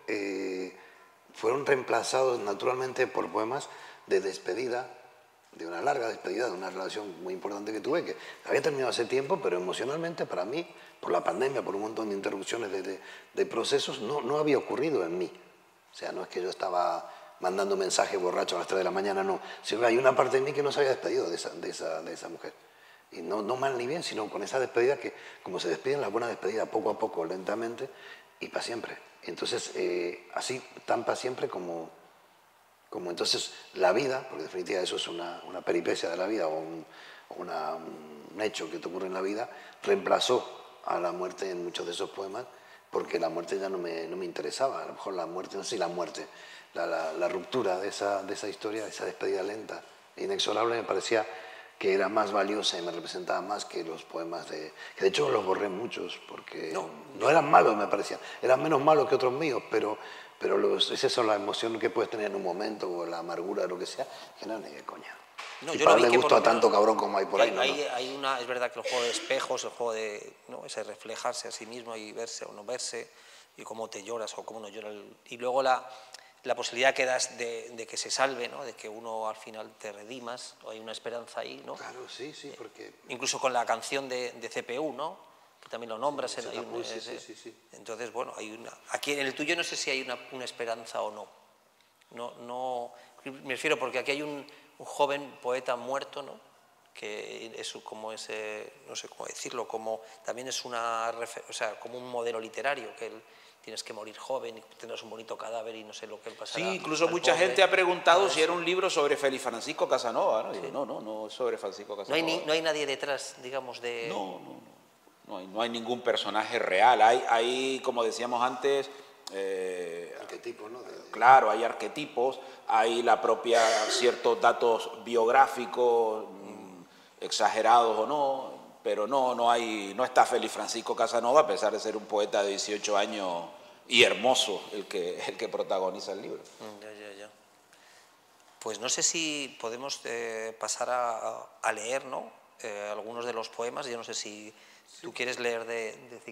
fueron reemplazados naturalmente por poemas de despedida, de una larga despedida, de una relación muy importante que tuve, que había terminado hace tiempo, pero emocionalmente para mí, por la pandemia, por un montón de interrupciones de procesos, no había ocurrido en mí. O sea, no es que yo estaba mandando mensajes borracho a las 3 de la mañana, no. Sino que hay una parte de mí que no se había despedido de esa mujer. Y no mal ni bien, sino con esa despedida que, como se despiden las buenas despedidas, poco a poco, lentamente, y para siempre. Entonces, así, tan para siempre como entonces la vida, porque en definitiva eso es una peripecia de la vida o un hecho que te ocurre en la vida, reemplazó a la muerte en muchos de esos poemas, porque la muerte ya no me interesaba. A lo mejor la muerte, no sé si la muerte, la ruptura de esa historia, esa despedida lenta e inexorable, me parecía que era más valiosa y me representaba más que los poemas que de hecho los borré muchos, porque no eran malos, me parecían. Eran menos malos que otros míos, pero es eso, la emoción que puedes tener en un momento, o la amargura, o lo que sea, que no, ni de coña. No, y yo para lo vi darle gusto a tanto cabrón como hay por ahí, es verdad que el juego de espejos, el juego de, ¿no? Ese reflejarse a sí mismo y verse o no verse, y cómo te lloras o cómo no llora. Y luego la posibilidad que das de que se salve, ¿no? De que uno al final te redimas, o hay una esperanza ahí, ¿no? Claro, sí, porque... Incluso con la canción de CPU, ¿no? Que también lo nombras. Sí. Entonces, bueno, aquí en el tuyo no sé si hay una esperanza o no. No, me refiero porque aquí hay un joven poeta muerto, ¿no? Que es como ese, no sé cómo decirlo, también es como un modelo literario, que tienes que morir joven y tendrás un bonito cadáver y no sé lo que él pasará. Sí, incluso mucha gente ha preguntado si era un libro sobre Félix Francisco Casanova, ¿no? Digo, no es sobre Francisco Casanova. No hay nadie detrás, digamos, de... No hay ningún personaje real. Hay, como decíamos antes... arquetipos, ¿no? Claro, hay arquetipos, hay ciertos datos biográficos, exagerados o no, pero no está Félix Francisco Casanova, a pesar de ser un poeta de 18 años y hermoso el que protagoniza el libro. Ya. Pues no sé si podemos pasar a leer, ¿no? Algunos de los poemas. Yo no sé si tú quieres leer de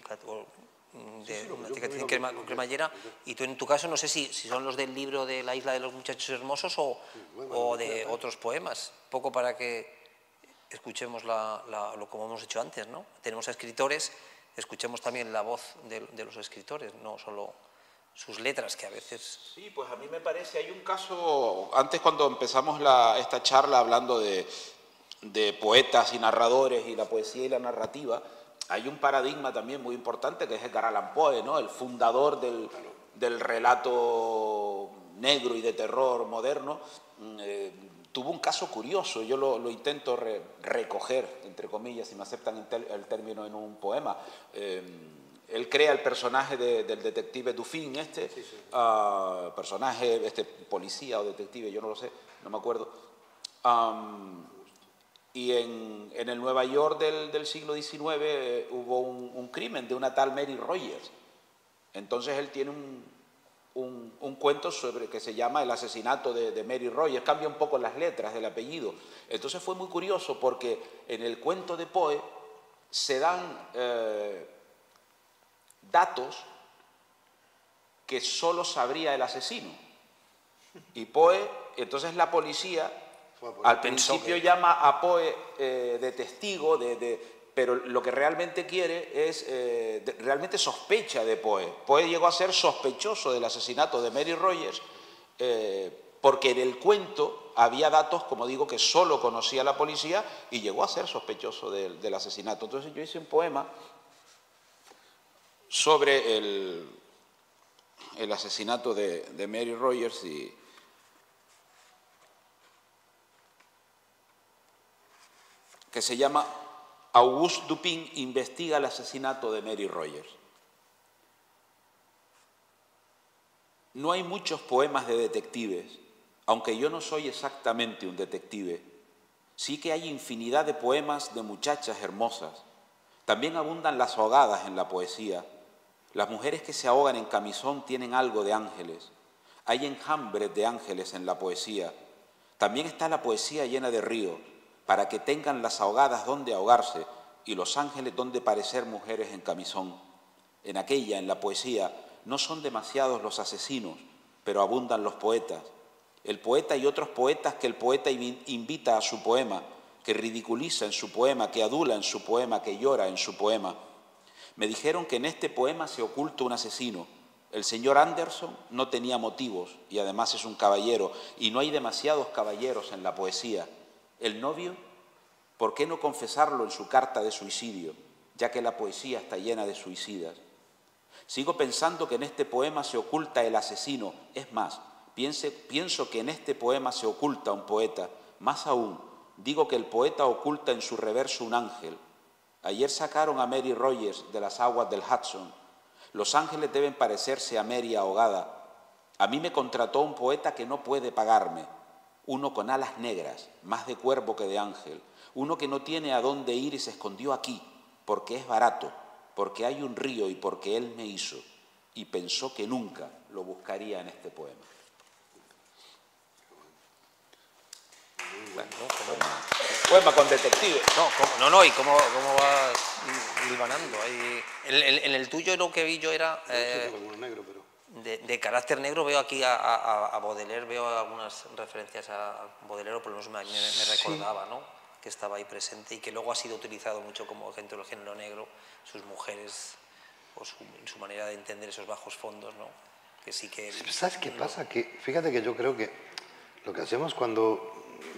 Cicatriz en cremallera, y tú en tu caso no sé si son los del libro de La isla de los muchachos hermosos o de otros poemas, poco para que escuchemos lo como hemos hecho antes, ¿no? Tenemos a escritores, escuchemos también la voz de los escritores, no solo sus letras, que a veces... Sí, pues a mí me parece, hay un caso, antes cuando empezamos esta charla hablando de poetas y narradores y la poesía y la narrativa, hay un paradigma también muy importante que es Edgar Allan Poe, ¿no? El fundador del relato negro y de terror moderno. Tuvo un caso curioso, yo lo intento recoger, entre comillas, si me aceptan el término, en un poema. él crea el personaje del detective Dufin, personaje, policía o detective, yo no lo sé, no me acuerdo. Y en el Nueva York del siglo XIX hubo un crimen de una tal Mary Rogers. Entonces él tiene un cuento sobre que se llama El asesinato de Mary Rogers, cambia un poco las letras del apellido. Entonces fue muy curioso porque en el cuento de Poe se dan datos que solo sabría el asesino. Y Poe, entonces la policía al principio llama a Poe de testigo, pero lo que realmente quiere es, realmente sospecha de Poe. Poe llegó a ser sospechoso del asesinato de Mary Rogers porque en el cuento había datos, como digo, que solo conocía la policía y llegó a ser sospechoso del asesinato. Entonces yo hice un poema sobre el asesinato de Mary Rogers que se llama Auguste Dupin investiga el asesinato de Mary Rogers. No hay muchos poemas de detectives, aunque yo no soy exactamente un detective. Sí que hay infinidad de poemas de muchachas hermosas. También abundan las ahogadas en la poesía. Las mujeres que se ahogan en camisón tienen algo de ángeles. Hay enjambres de ángeles en la poesía. También está la poesía llena de ríos, para que tengan las ahogadas donde ahogarse y los ángeles donde parecer mujeres en camisón. En aquella, en la poesía, no son demasiados los asesinos, pero abundan los poetas. El poeta y otros poetas que el poeta invita a su poema, que ridiculiza en su poema, que adula en su poema, que llora en su poema. Me dijeron que en este poema se oculta un asesino. El señor Anderson no tenía motivos y además es un caballero, y no hay demasiados caballeros en la poesía. El novio, ¿por qué no confesarlo en su carta de suicidio, ya que la poesía está llena de suicidas? Sigo pensando que en este poema se oculta el asesino. Es más, pienso que en este poema se oculta un poeta. Más aún, digo que el poeta oculta en su reverso un ángel. Ayer sacaron a Mary Rogers de las aguas del Hudson. Los ángeles deben parecerse a Mary ahogada. A mí me contrató un poeta que no puede pagarme. Uno con alas negras, más de cuervo que de ángel. Uno que no tiene a dónde ir y se escondió aquí, porque es barato, porque hay un río y porque él me hizo. Y pensó que nunca lo buscaría en este poema. Bueno, Poema con detective. No, y cómo vas hilvanando. En el tuyo lo que vi yo era... negro, pero... De carácter negro veo aquí a Baudelaire, veo algunas referencias a Baudelaire, por lo menos me recordaba, ¿no?, que estaba ahí presente y que luego ha sido utilizado mucho como ejemplo del género negro, sus mujeres, o su manera de entender esos bajos fondos, ¿no? Que sí que... ¿Sabes qué pasa? Que fíjate que yo creo que lo que hacemos cuando...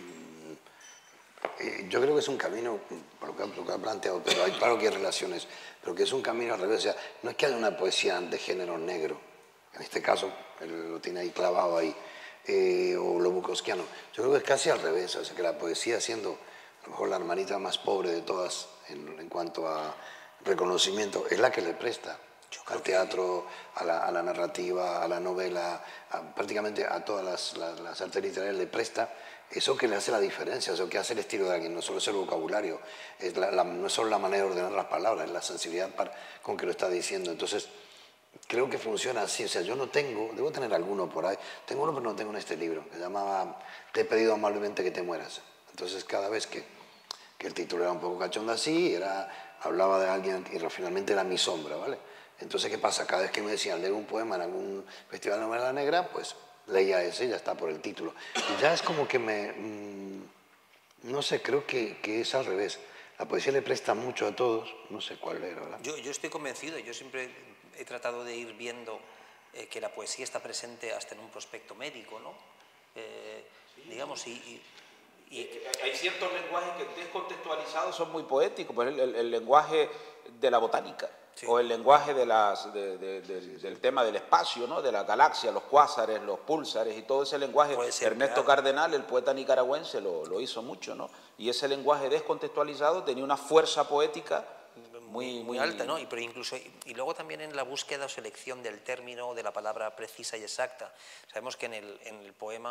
yo creo que es un camino, por lo que ha planteado, pero hay, claro que hay relaciones, pero que es un camino al revés. O sea, no es que haya una poesía de género negro, en este caso, él lo tiene ahí clavado ahí, o lo bukowskiano. Yo creo que es casi al revés, o sea, que la poesía, siendo a lo mejor la hermanita más pobre de todas en cuanto a reconocimiento, es la que le presta al teatro, a la narrativa, a la novela, prácticamente a todas las artes literarias le presta eso que le hace la diferencia, eso que hace el estilo de alguien. No solo es el vocabulario, no es solo la manera de ordenar las palabras, es la sensibilidad con que lo está diciendo. Entonces, creo que funciona así. O sea, yo no tengo, debo tener alguno por ahí, tengo uno pero no tengo en este libro, que llamaba Te he pedido amablemente que te mueras. Entonces, cada vez que el título era un poco cachondo así, hablaba de alguien y finalmente era mi sombra, ¿vale? Entonces, ¿qué pasa? Cada vez que me decían leer un poema en algún festival de novela negra, pues leía ese y ya está por el título. Y ya es como que no sé, creo que es al revés. La poesía le presta mucho a todos, no sé cuál era, ¿verdad? Yo estoy convencido, yo siempre he tratado de ir viendo que la poesía está presente hasta en un prospecto médico, ¿no? Digamos, hay ciertos lenguajes que descontextualizados son muy poéticos, por el lenguaje de la botánica, sí, o el lenguaje del tema del espacio, ¿no?, de la galaxia, los cuásares, los púlsares y todo ese lenguaje. Ernesto Cardenal, el poeta nicaragüense, lo hizo mucho, ¿no? Y ese lenguaje descontextualizado tenía una fuerza poética muy alta, ¿no? Pero incluso, y luego también en la búsqueda o selección del término, de la palabra precisa y exacta. Sabemos que en el poema,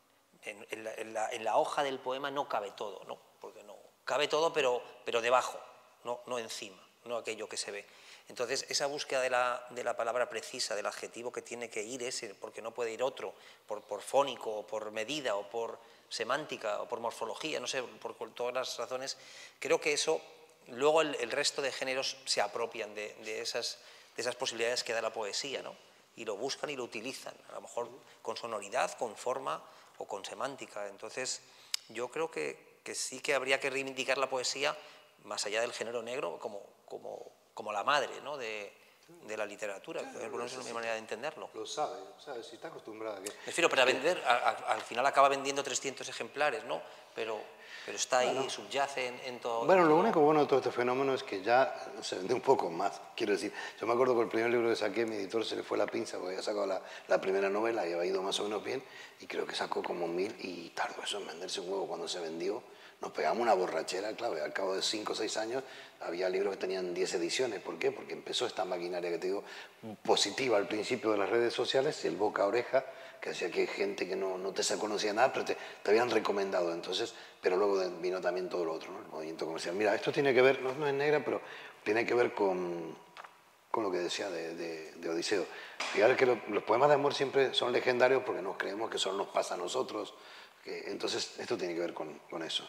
en la hoja del poema no cabe todo, ¿no? Porque no cabe todo, pero debajo, no encima, no aquello que se ve. Entonces, esa búsqueda de la palabra precisa, del adjetivo que tiene que ir ese, porque no puede ir otro, por fónico, o por medida, o por semántica, o por morfología, no sé, por todas las razones, creo que eso, luego el resto de géneros se apropian de esas posibilidades que da la poesía, ¿no? Y lo buscan y lo utilizan, a lo mejor con sonoridad, con forma o con semántica. Entonces, yo creo que sí que habría que reivindicar la poesía, más allá del género negro, como la madre, ¿no? de la literatura. Por lo menos es mi manera de entenderlo. Lo sabe, si está acostumbrada a que... Prefiero, para vender, al final acaba vendiendo 300 ejemplares, ¿no? Pero está ahí, bueno, subyace en todo. Bueno, lo único bueno de todo este fenómeno es que ya se vende un poco más. Quiero decir, yo me acuerdo que el primer libro que saqué, mi editor se le fue la pinza porque había sacado la primera novela y había ido más o menos bien, y creo que sacó como 1000 y tardó eso en venderse un huevo. Cuando se vendió, nos pegamos una borrachera, claro, y al cabo de 5 o 6 años había libros que tenían 10 ediciones. ¿Por qué? Porque empezó esta maquinaria que te digo, positiva al principio de las redes sociales, el boca a oreja, que hacía que gente que no te se conocía nada, pero te habían recomendado. Entonces, pero luego vino también todo lo otro, ¿no? El movimiento comercial. Mira, esto tiene que ver, no es negra, pero tiene que ver con lo que decía de Odiseo. Fíjate que los poemas de amor siempre son legendarios porque nos creemos que solo nos pasa a nosotros. Entonces, esto tiene que ver con eso.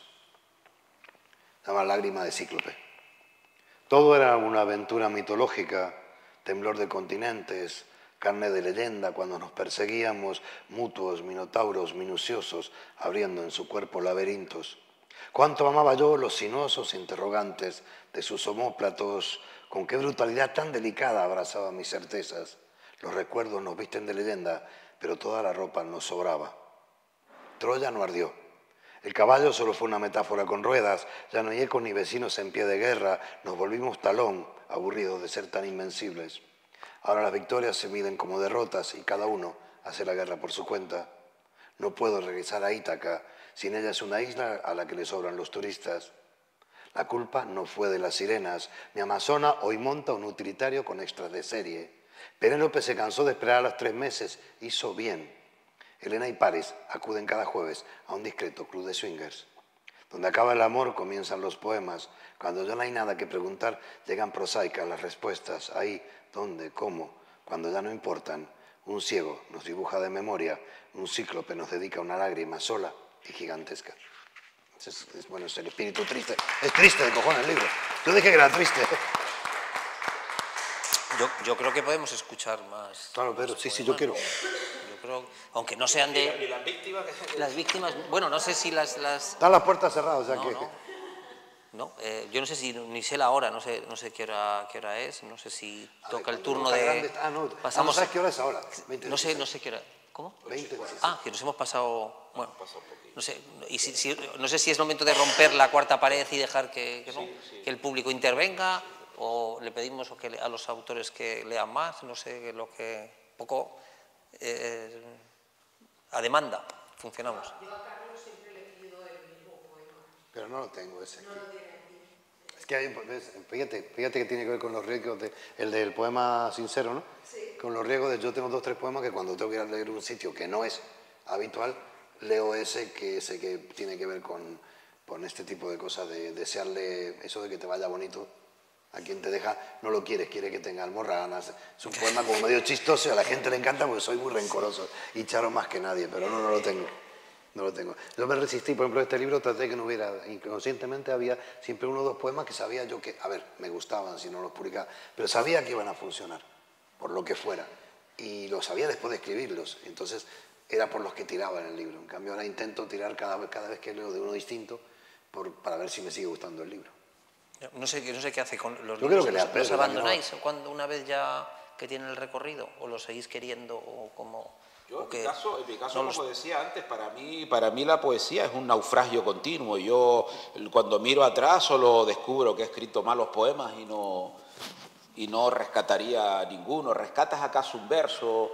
Se llama Lágrima de Cíclope. Todo era una aventura mitológica, temblor de continentes, carne de leyenda cuando nos perseguíamos, mutuos, minotauros minuciosos, abriendo en su cuerpo laberintos. Cuánto amaba yo los sinuosos interrogantes de sus omóplatos, con qué brutalidad tan delicada abrazaba mis certezas. Los recuerdos nos visten de leyenda, pero toda la ropa nos sobraba. Troya no ardió. El caballo solo fue una metáfora con ruedas, ya no hay ecos ni vecinos en pie de guerra, nos volvimos talón, aburridos de ser tan invencibles. Ahora las victorias se miden como derrotas y cada uno hace la guerra por su cuenta. No puedo regresar a Ítaca, sin ella es una isla a la que le sobran los turistas. La culpa no fue de las sirenas, mi amazona hoy monta un utilitario con extras de serie. Penélope se cansó de esperar a los 3 meses, hizo bien. Elena y Paris acuden cada jueves a un discreto club de swingers. Donde acaba el amor comienzan los poemas. Cuando ya no hay nada que preguntar, llegan prosaicas las respuestas. Ahí, dónde, cómo, cuando ya no importan. Un ciego nos dibuja de memoria, un cíclope nos dedica una lágrima sola y gigantesca. Bueno, es el espíritu triste. Es triste de cojones el libro. Yo dije que era triste. Yo creo que podemos escuchar más. Claro, Pedro, sí, yo quiero. Pero, aunque no sean de... ¿Y las víctimas? Las víctimas, bueno, no sé si las... Están las puertas cerradas, o sea que... No, yo no sé si, ni sé la hora, no sé qué hora es, no sé si toca el turno de... no, pasamos, ¿sabes qué hora es ahora? 20, no sé qué hora... ¿Cómo? 20, que nos hemos pasado... Bueno, no sé, no sé si es momento de romper la cuarta pared y dejar que el público intervenga, o le pedimos a los autores que lean más, no sé, lo que... poco... a demanda funcionamos. Yo a Carlos siempre le pido el mismo poema. Pero no lo tengo ese aquí. No lo tiene aquí. Es que hay, fíjate que tiene que ver con los riesgos, el del poema sincero, ¿no? Sí. Con los riesgos de yo tengo 2 o 3 poemas que cuando tengo que ir a leer un sitio que no es habitual, leo ese que tiene que ver con este tipo de cosas, de desearle eso de que te vaya bonito. A quien te deja no lo quieres, quiere que tenga almorranas. Es un poema como medio chistoso y a la gente le encanta porque soy muy rencoroso y charo más que nadie, pero no lo tengo. No lo tengo. Yo me resistí, por ejemplo, este libro traté que no hubiera, inconscientemente había siempre 1 o 2 poemas que sabía yo que, a ver, me gustaban si no los publicaba, pero sabía que iban a funcionar, por lo que fuera. Y lo sabía después de escribirlos, entonces era por los que tiraba en el libro. En cambio ahora intento tirar cada vez que leo de uno distinto para ver si me sigue gustando el libro. No sé qué hace con los Yo libros. creo que ¿Los abandonáis cuando una vez ya que tienen el recorrido? ¿O los seguís queriendo? ¿O como, yo, o en mi caso no como decía antes, para mí la poesía es un naufragio continuo. Yo cuando miro atrás solo descubro que he escrito malos poemas y no rescataría ninguno. ¿Rescatas acaso un verso?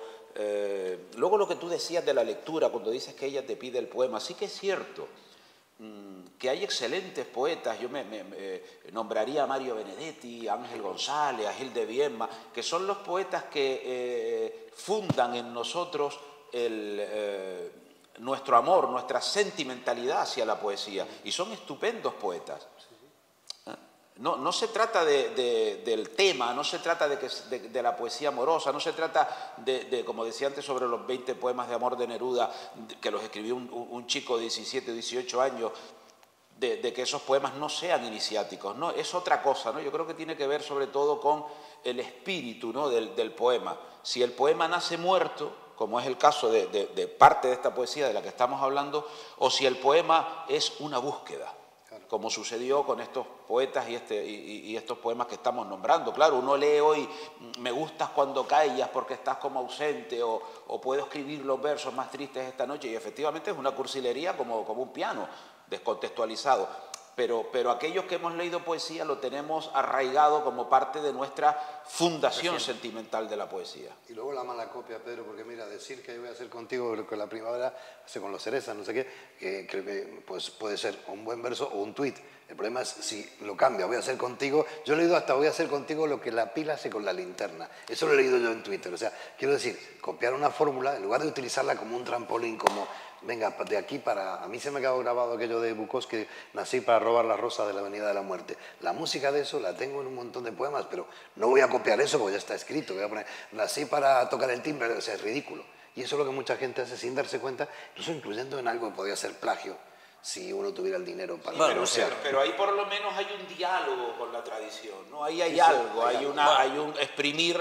Luego lo que tú decías de la lectura, cuando dices que ella te pide el poema, sí que es cierto. que hay excelentes poetas, yo me nombraría a Mario Benedetti, a Ángel González, a Gil de Viedma, que son los poetas que fundan en nosotros nuestro amor, nuestra sentimentalidad hacia la poesía, y son estupendos poetas. No se trata del tema, no se trata de la poesía amorosa, no se trata como decía antes, sobre los 20 poemas de amor de Neruda, que los escribió un chico de 17 o 18 años, de que esos poemas no sean iniciáticos, no, es otra cosa, ¿no? Yo creo que tiene que ver sobre todo con el espíritu, ¿no?, del poema. Si el poema nace muerto, como es el caso de parte de esta poesía de la que estamos hablando, o si el poema es una búsqueda, como sucedió con estos poetas y estos poemas que estamos nombrando. Claro, uno lee hoy, me gustas cuando callas porque estás como ausente, o puedo escribir los versos más tristes esta noche, y efectivamente es una cursilería como un piano, descontextualizado. Pero aquellos que hemos leído poesía lo tenemos arraigado como parte de nuestra fundación sentimental de la poesía. Y luego la mala copia, Pedro, porque mira, decir que voy a hacer contigo lo que la primavera hace con los cerezas, no sé qué, que creo que pues, puede ser un buen verso o un tuit. El problema es si lo cambia, voy a hacer contigo, yo he leído hasta voy a hacer contigo lo que la pila hace con la linterna. Eso lo he leído yo en Twitter. O sea, quiero decir, copiar una fórmula, en lugar de utilizarla como un trampolín, como... Venga, de aquí para... A mí se me quedó grabado aquello de Bukowski, nací para robar la rosa de la Avenida de la Muerte. La música de eso la tengo en un montón de poemas, pero no voy a copiar eso porque ya está escrito. Voy a poner, nací para tocar el timbre, o sea, es ridículo. Y eso es lo que mucha gente hace sin darse cuenta, incluso incluyendo en algo que podría ser plagio, si uno tuviera el dinero para... Bueno, pero ahí por lo menos hay un diálogo con la tradición, ¿no? Ahí hay algo, hay un exprimir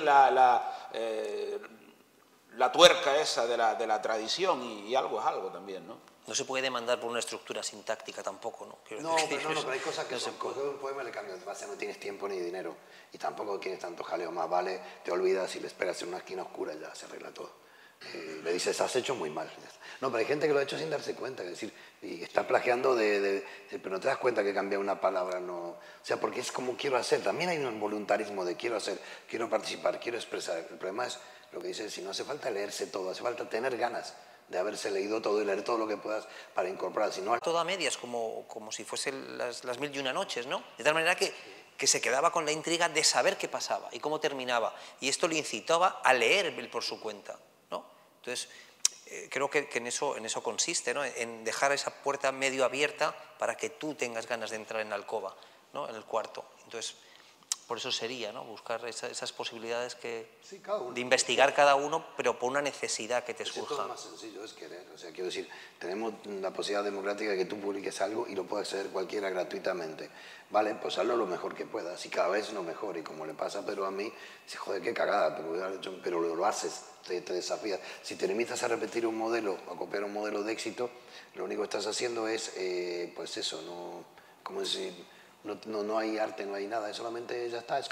la tuerca esa de la tradición, y algo es algo también, ¿no? No se puede demandar por una estructura sintáctica tampoco, ¿no? No, pero hay cosas que son, coger un poema y le cambias de base, no tienes tiempo ni dinero, y tampoco tienes tanto jaleo, más vale, te olvidas y le esperas en una esquina oscura y ya se arregla todo. Le dices, has hecho muy mal. No, pero hay gente que lo ha hecho sin darse cuenta, es decir, y está plagiando pero no te das cuenta que cambia una palabra, no... O sea, porque es como quiero hacer, también hay un voluntarismo de quiero hacer, quiero participar, quiero expresar. El problema es lo que dice, si no hace falta leerse todo, hace falta tener ganas de haberse leído todo y leer todo lo que puedas para incorporar, si no... Todo a medias, como si fuesen las 1001 noches, ¿no? De tal manera que se quedaba con la intriga de saber qué pasaba y cómo terminaba, y esto le incitaba a leer por su cuenta, ¿no? Entonces, creo que en eso consiste, ¿no? En dejar esa puerta medio abierta para que tú tengas ganas de entrar en la alcoba, ¿no? En el cuarto. Entonces, por eso sería, ¿no? Buscar esas posibilidades sí, de investigar cada uno, pero por una necesidad que te surja. Esto es más sencillo, es querer. O sea, quiero decir, tenemos la posibilidad democrática de que tú publiques algo y lo pueda acceder cualquiera gratuitamente. Vale, pues hazlo lo mejor que puedas y cada vez lo mejor. Y como le pasa a Pedro a mí, dice, joder, qué cagada, pero lo haces, te desafías. Si te limitas a repetir un modelo, a copiar un modelo de éxito, lo único que estás haciendo es, pues eso, no, como decir... No hay arte, no hay nada, leamente ya está, es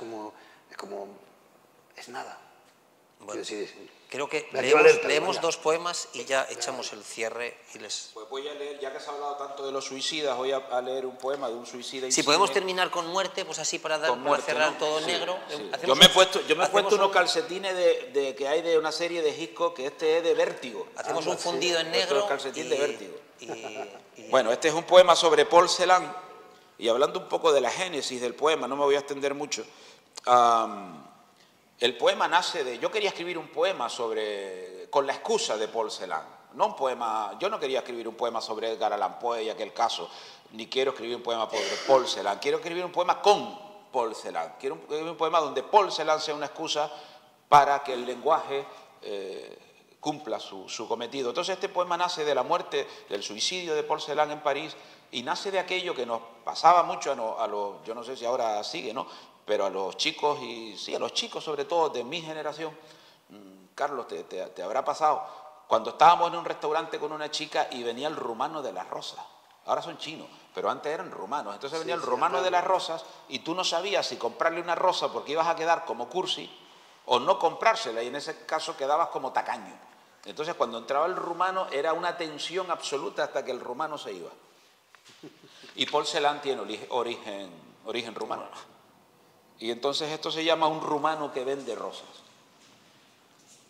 nada. Bueno, decir, creo que leemos leemos dos poemas y ya echamos el cierre y les... Pues voy a leer, ya que has hablado tanto de los suicidas, voy a leer un poema de un suicida. Si podemos terminar con muerte, pues así para cerrar, ¿no? Todo negro. Sí. Yo me he puesto unos calcetines que hay de una serie de Hitchcock, que este es de Vértigo. Hacemos un fundido en negro. Calcetín de Vértigo. Bueno, este es un poema sobre Paul Celan. Y hablando un poco de la génesis del poema, no me voy a extender mucho, el poema nace de... Yo quería escribir un poema con la excusa de Paul Celan, no un poema... Yo no quería escribir un poema sobre Edgar Allan Poe y aquel caso, ni quiero escribir un poema sobre Paul Celan, quiero escribir un poema con Paul Celan, quiero escribir un poema donde Paul Celan sea una excusa para que el lenguaje cumpla su cometido. Entonces este poema nace de la muerte, del suicidio de Paul Celan en París, y nace de aquello que nos pasaba mucho a los, yo no sé si ahora sigue, ¿no? Pero a los chicos, y sí, a los chicos sobre todo de mi generación, Carlos, te habrá pasado, cuando estábamos en un restaurante con una chica y venía el rumano de las rosas. Ahora son chinos, pero antes eran rumanos. Entonces venía el rumano de las rosas y tú no sabías si comprarle una rosa porque ibas a quedar como cursi o no comprársela, y en ese caso quedabas como tacaño. Entonces cuando entraba el rumano era una tensión absoluta hasta que el rumano se iba. Y Paul Celan tiene origen rumano. Y entonces esto se llama un rumano que vende rosas.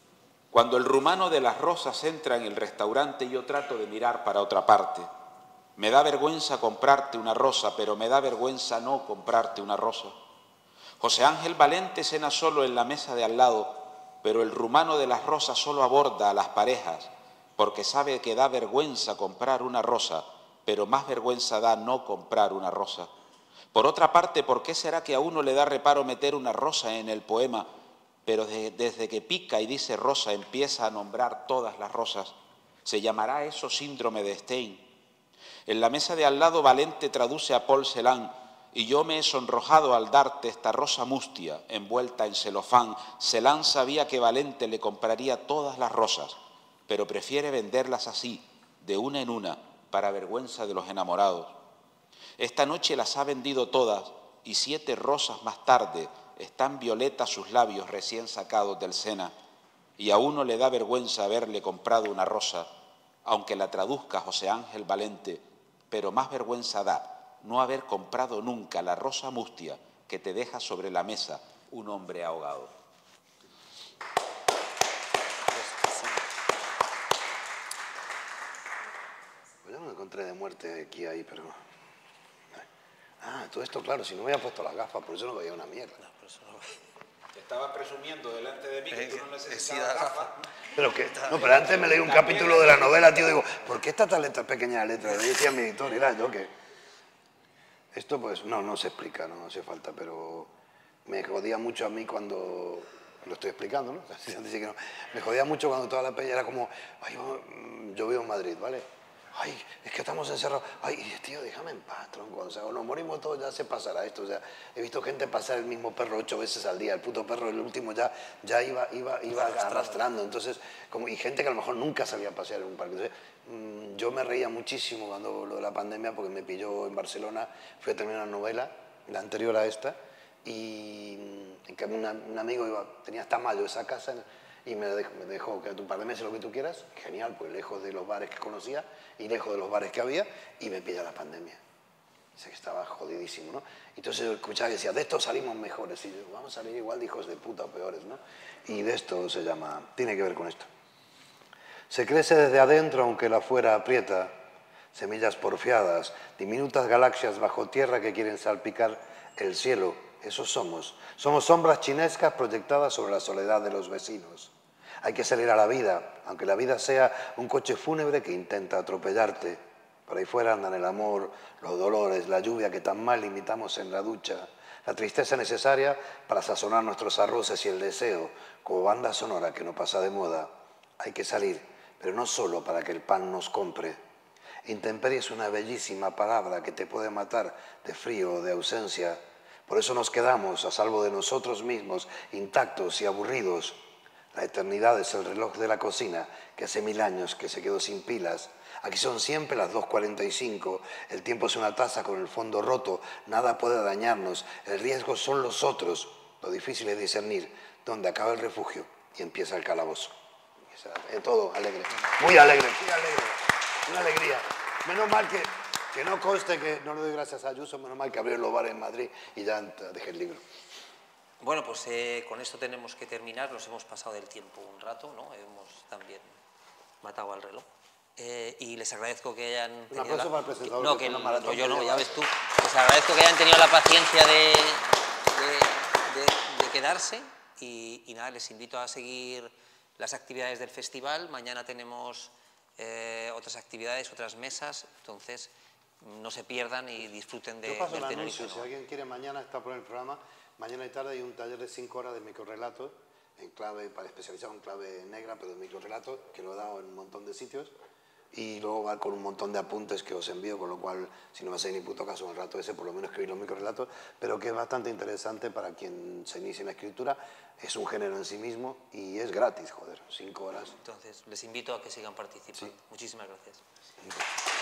Cuando el rumano de las rosas entra en el restaurante, yo trato de mirar para otra parte. Me da vergüenza comprarte una rosa, pero me da vergüenza no comprarte una rosa. José Ángel Valente cena solo en la mesa de al lado, pero el rumano de las rosas solo aborda a las parejas, porque sabe que da vergüenza comprar una rosa, pero más vergüenza da no comprar una rosa. Por otra parte, ¿por qué será que a uno le da reparo meter una rosa en el poema, pero desde que pica y dice rosa empieza a nombrar todas las rosas? ¿Se llamará eso síndrome de Stein? En la mesa de al lado Valente traduce a Paul Celan, y yo me he sonrojado al darte esta rosa mustia envuelta en celofán. Celan sabía que Valente le compraría todas las rosas, pero prefiere venderlas así, de una en una, para vergüenza de los enamorados. Esta noche las ha vendido todas, y 7 rosas más tarde están violetas sus labios recién sacados del Sena, y a uno le da vergüenza haberle comprado una rosa, aunque la traduzca José Ángel Valente, pero más vergüenza da no haber comprado nunca la rosa mustia que te deja sobre la mesa un hombre ahogado. Pues yo no me encontré de muerte aquí ahí, pero... Ah, todo esto, claro, si no me había puesto las gafas, por eso no veía una mierda. No, por eso no... Te estaba presumiendo delante de mí que tú no necesitabas gafas. Pero que, no, pero antes me leí un capítulo de la novela, tío, digo, ¿por qué está tan pequeña la letra? Yo decía a mi editor, era yo que... Esto pues no se explica, no hace falta, pero me jodía mucho a mí cuando... Lo estoy explicando, ¿no? Dice que no. Me jodía mucho cuando toda la peña era como, ay, yo vivo en Madrid, ¿vale? Ay, es que estamos encerrados. Ay, tío, déjame en paz, tronco. O sea, o nos morimos todos, ya se pasará esto. O sea, he visto gente pasar el mismo perro 8 veces al día. El puto perro, el último, ya iba arrastrando. Entonces, y gente que a lo mejor nunca salía a pasear en un parque. Entonces, yo me reía muchísimo cuando lo de la pandemia, porque me pilló en Barcelona. Fui a terminar una novela, la anterior a esta, y un amigo tenía hasta mayo esa casa, y me dejó que un par de meses lo que tú quieras, genial, pues lejos de los bares que conocía y lejos de los bares que había, y me pilla la pandemia. Sé que estaba jodidísimo, ¿no? Y entonces escuchaba y decía, de esto salimos mejores, y yo, vamos a salir igual de hijos de puta o peores, ¿no? Y de esto se llama, tiene que ver con esto. Se crece desde adentro aunque la afuera aprieta, semillas porfiadas, diminutas galaxias bajo tierra que quieren salpicar el cielo. Esos somos. Somos sombras chinescas proyectadas sobre la soledad de los vecinos. Hay que salir a la vida, aunque la vida sea un coche fúnebre que intenta atropellarte. Por ahí fuera andan el amor, los dolores, la lluvia que tan mal imitamos en la ducha, la tristeza necesaria para sazonar nuestros arroces y el deseo, como banda sonora que no pasa de moda. Hay que salir, pero no solo para que el pan nos compre. Intemperie es una bellísima palabra que te puede matar de frío o de ausencia. Por eso nos quedamos, a salvo de nosotros mismos, intactos y aburridos. La eternidad es el reloj de la cocina, que hace 1000 años que se quedó sin pilas. Aquí son siempre las 2:45, el tiempo es una taza con el fondo roto, nada puede dañarnos, el riesgo son los otros. Lo difícil es discernir dónde acaba el refugio y empieza el calabozo. Todo alegre, muy alegre, una alegría. Menos mal que no conste que no le doy gracias a Ayuso, menos mal que abrieron los bares en Madrid y ya dejé el libro. Bueno, pues con esto tenemos que terminar, nos hemos pasado del tiempo un rato, ¿no? Hemos también matado al reloj. Y les agradezco que hayan tenido... Un aplauso para el presentador. No, yo no, ya ves tú. Les agradezco que hayan tenido la paciencia de quedarse y nada, les invito a seguir las actividades del festival. Mañana tenemos otras actividades, otras mesas, entonces no se pierdan y disfruten del Tenerife. Si alguien quiere, mañana está por el programa, mañana y tarde hay un taller de 5 horas de microrelatos, en clave, especializado en clave negra, pero de microrelatos, que lo he dado en un montón de sitios, y luego va con un montón de apuntes que os envío, con lo cual, si no me hacéis ni puto caso en el rato ese, por lo menos escribir los microrelatos, pero que es bastante interesante para quien se inicie en la escritura. Es un género en sí mismo y es gratis, joder, 5 horas. Entonces, les invito a que sigan participando. Sí. Muchísimas gracias.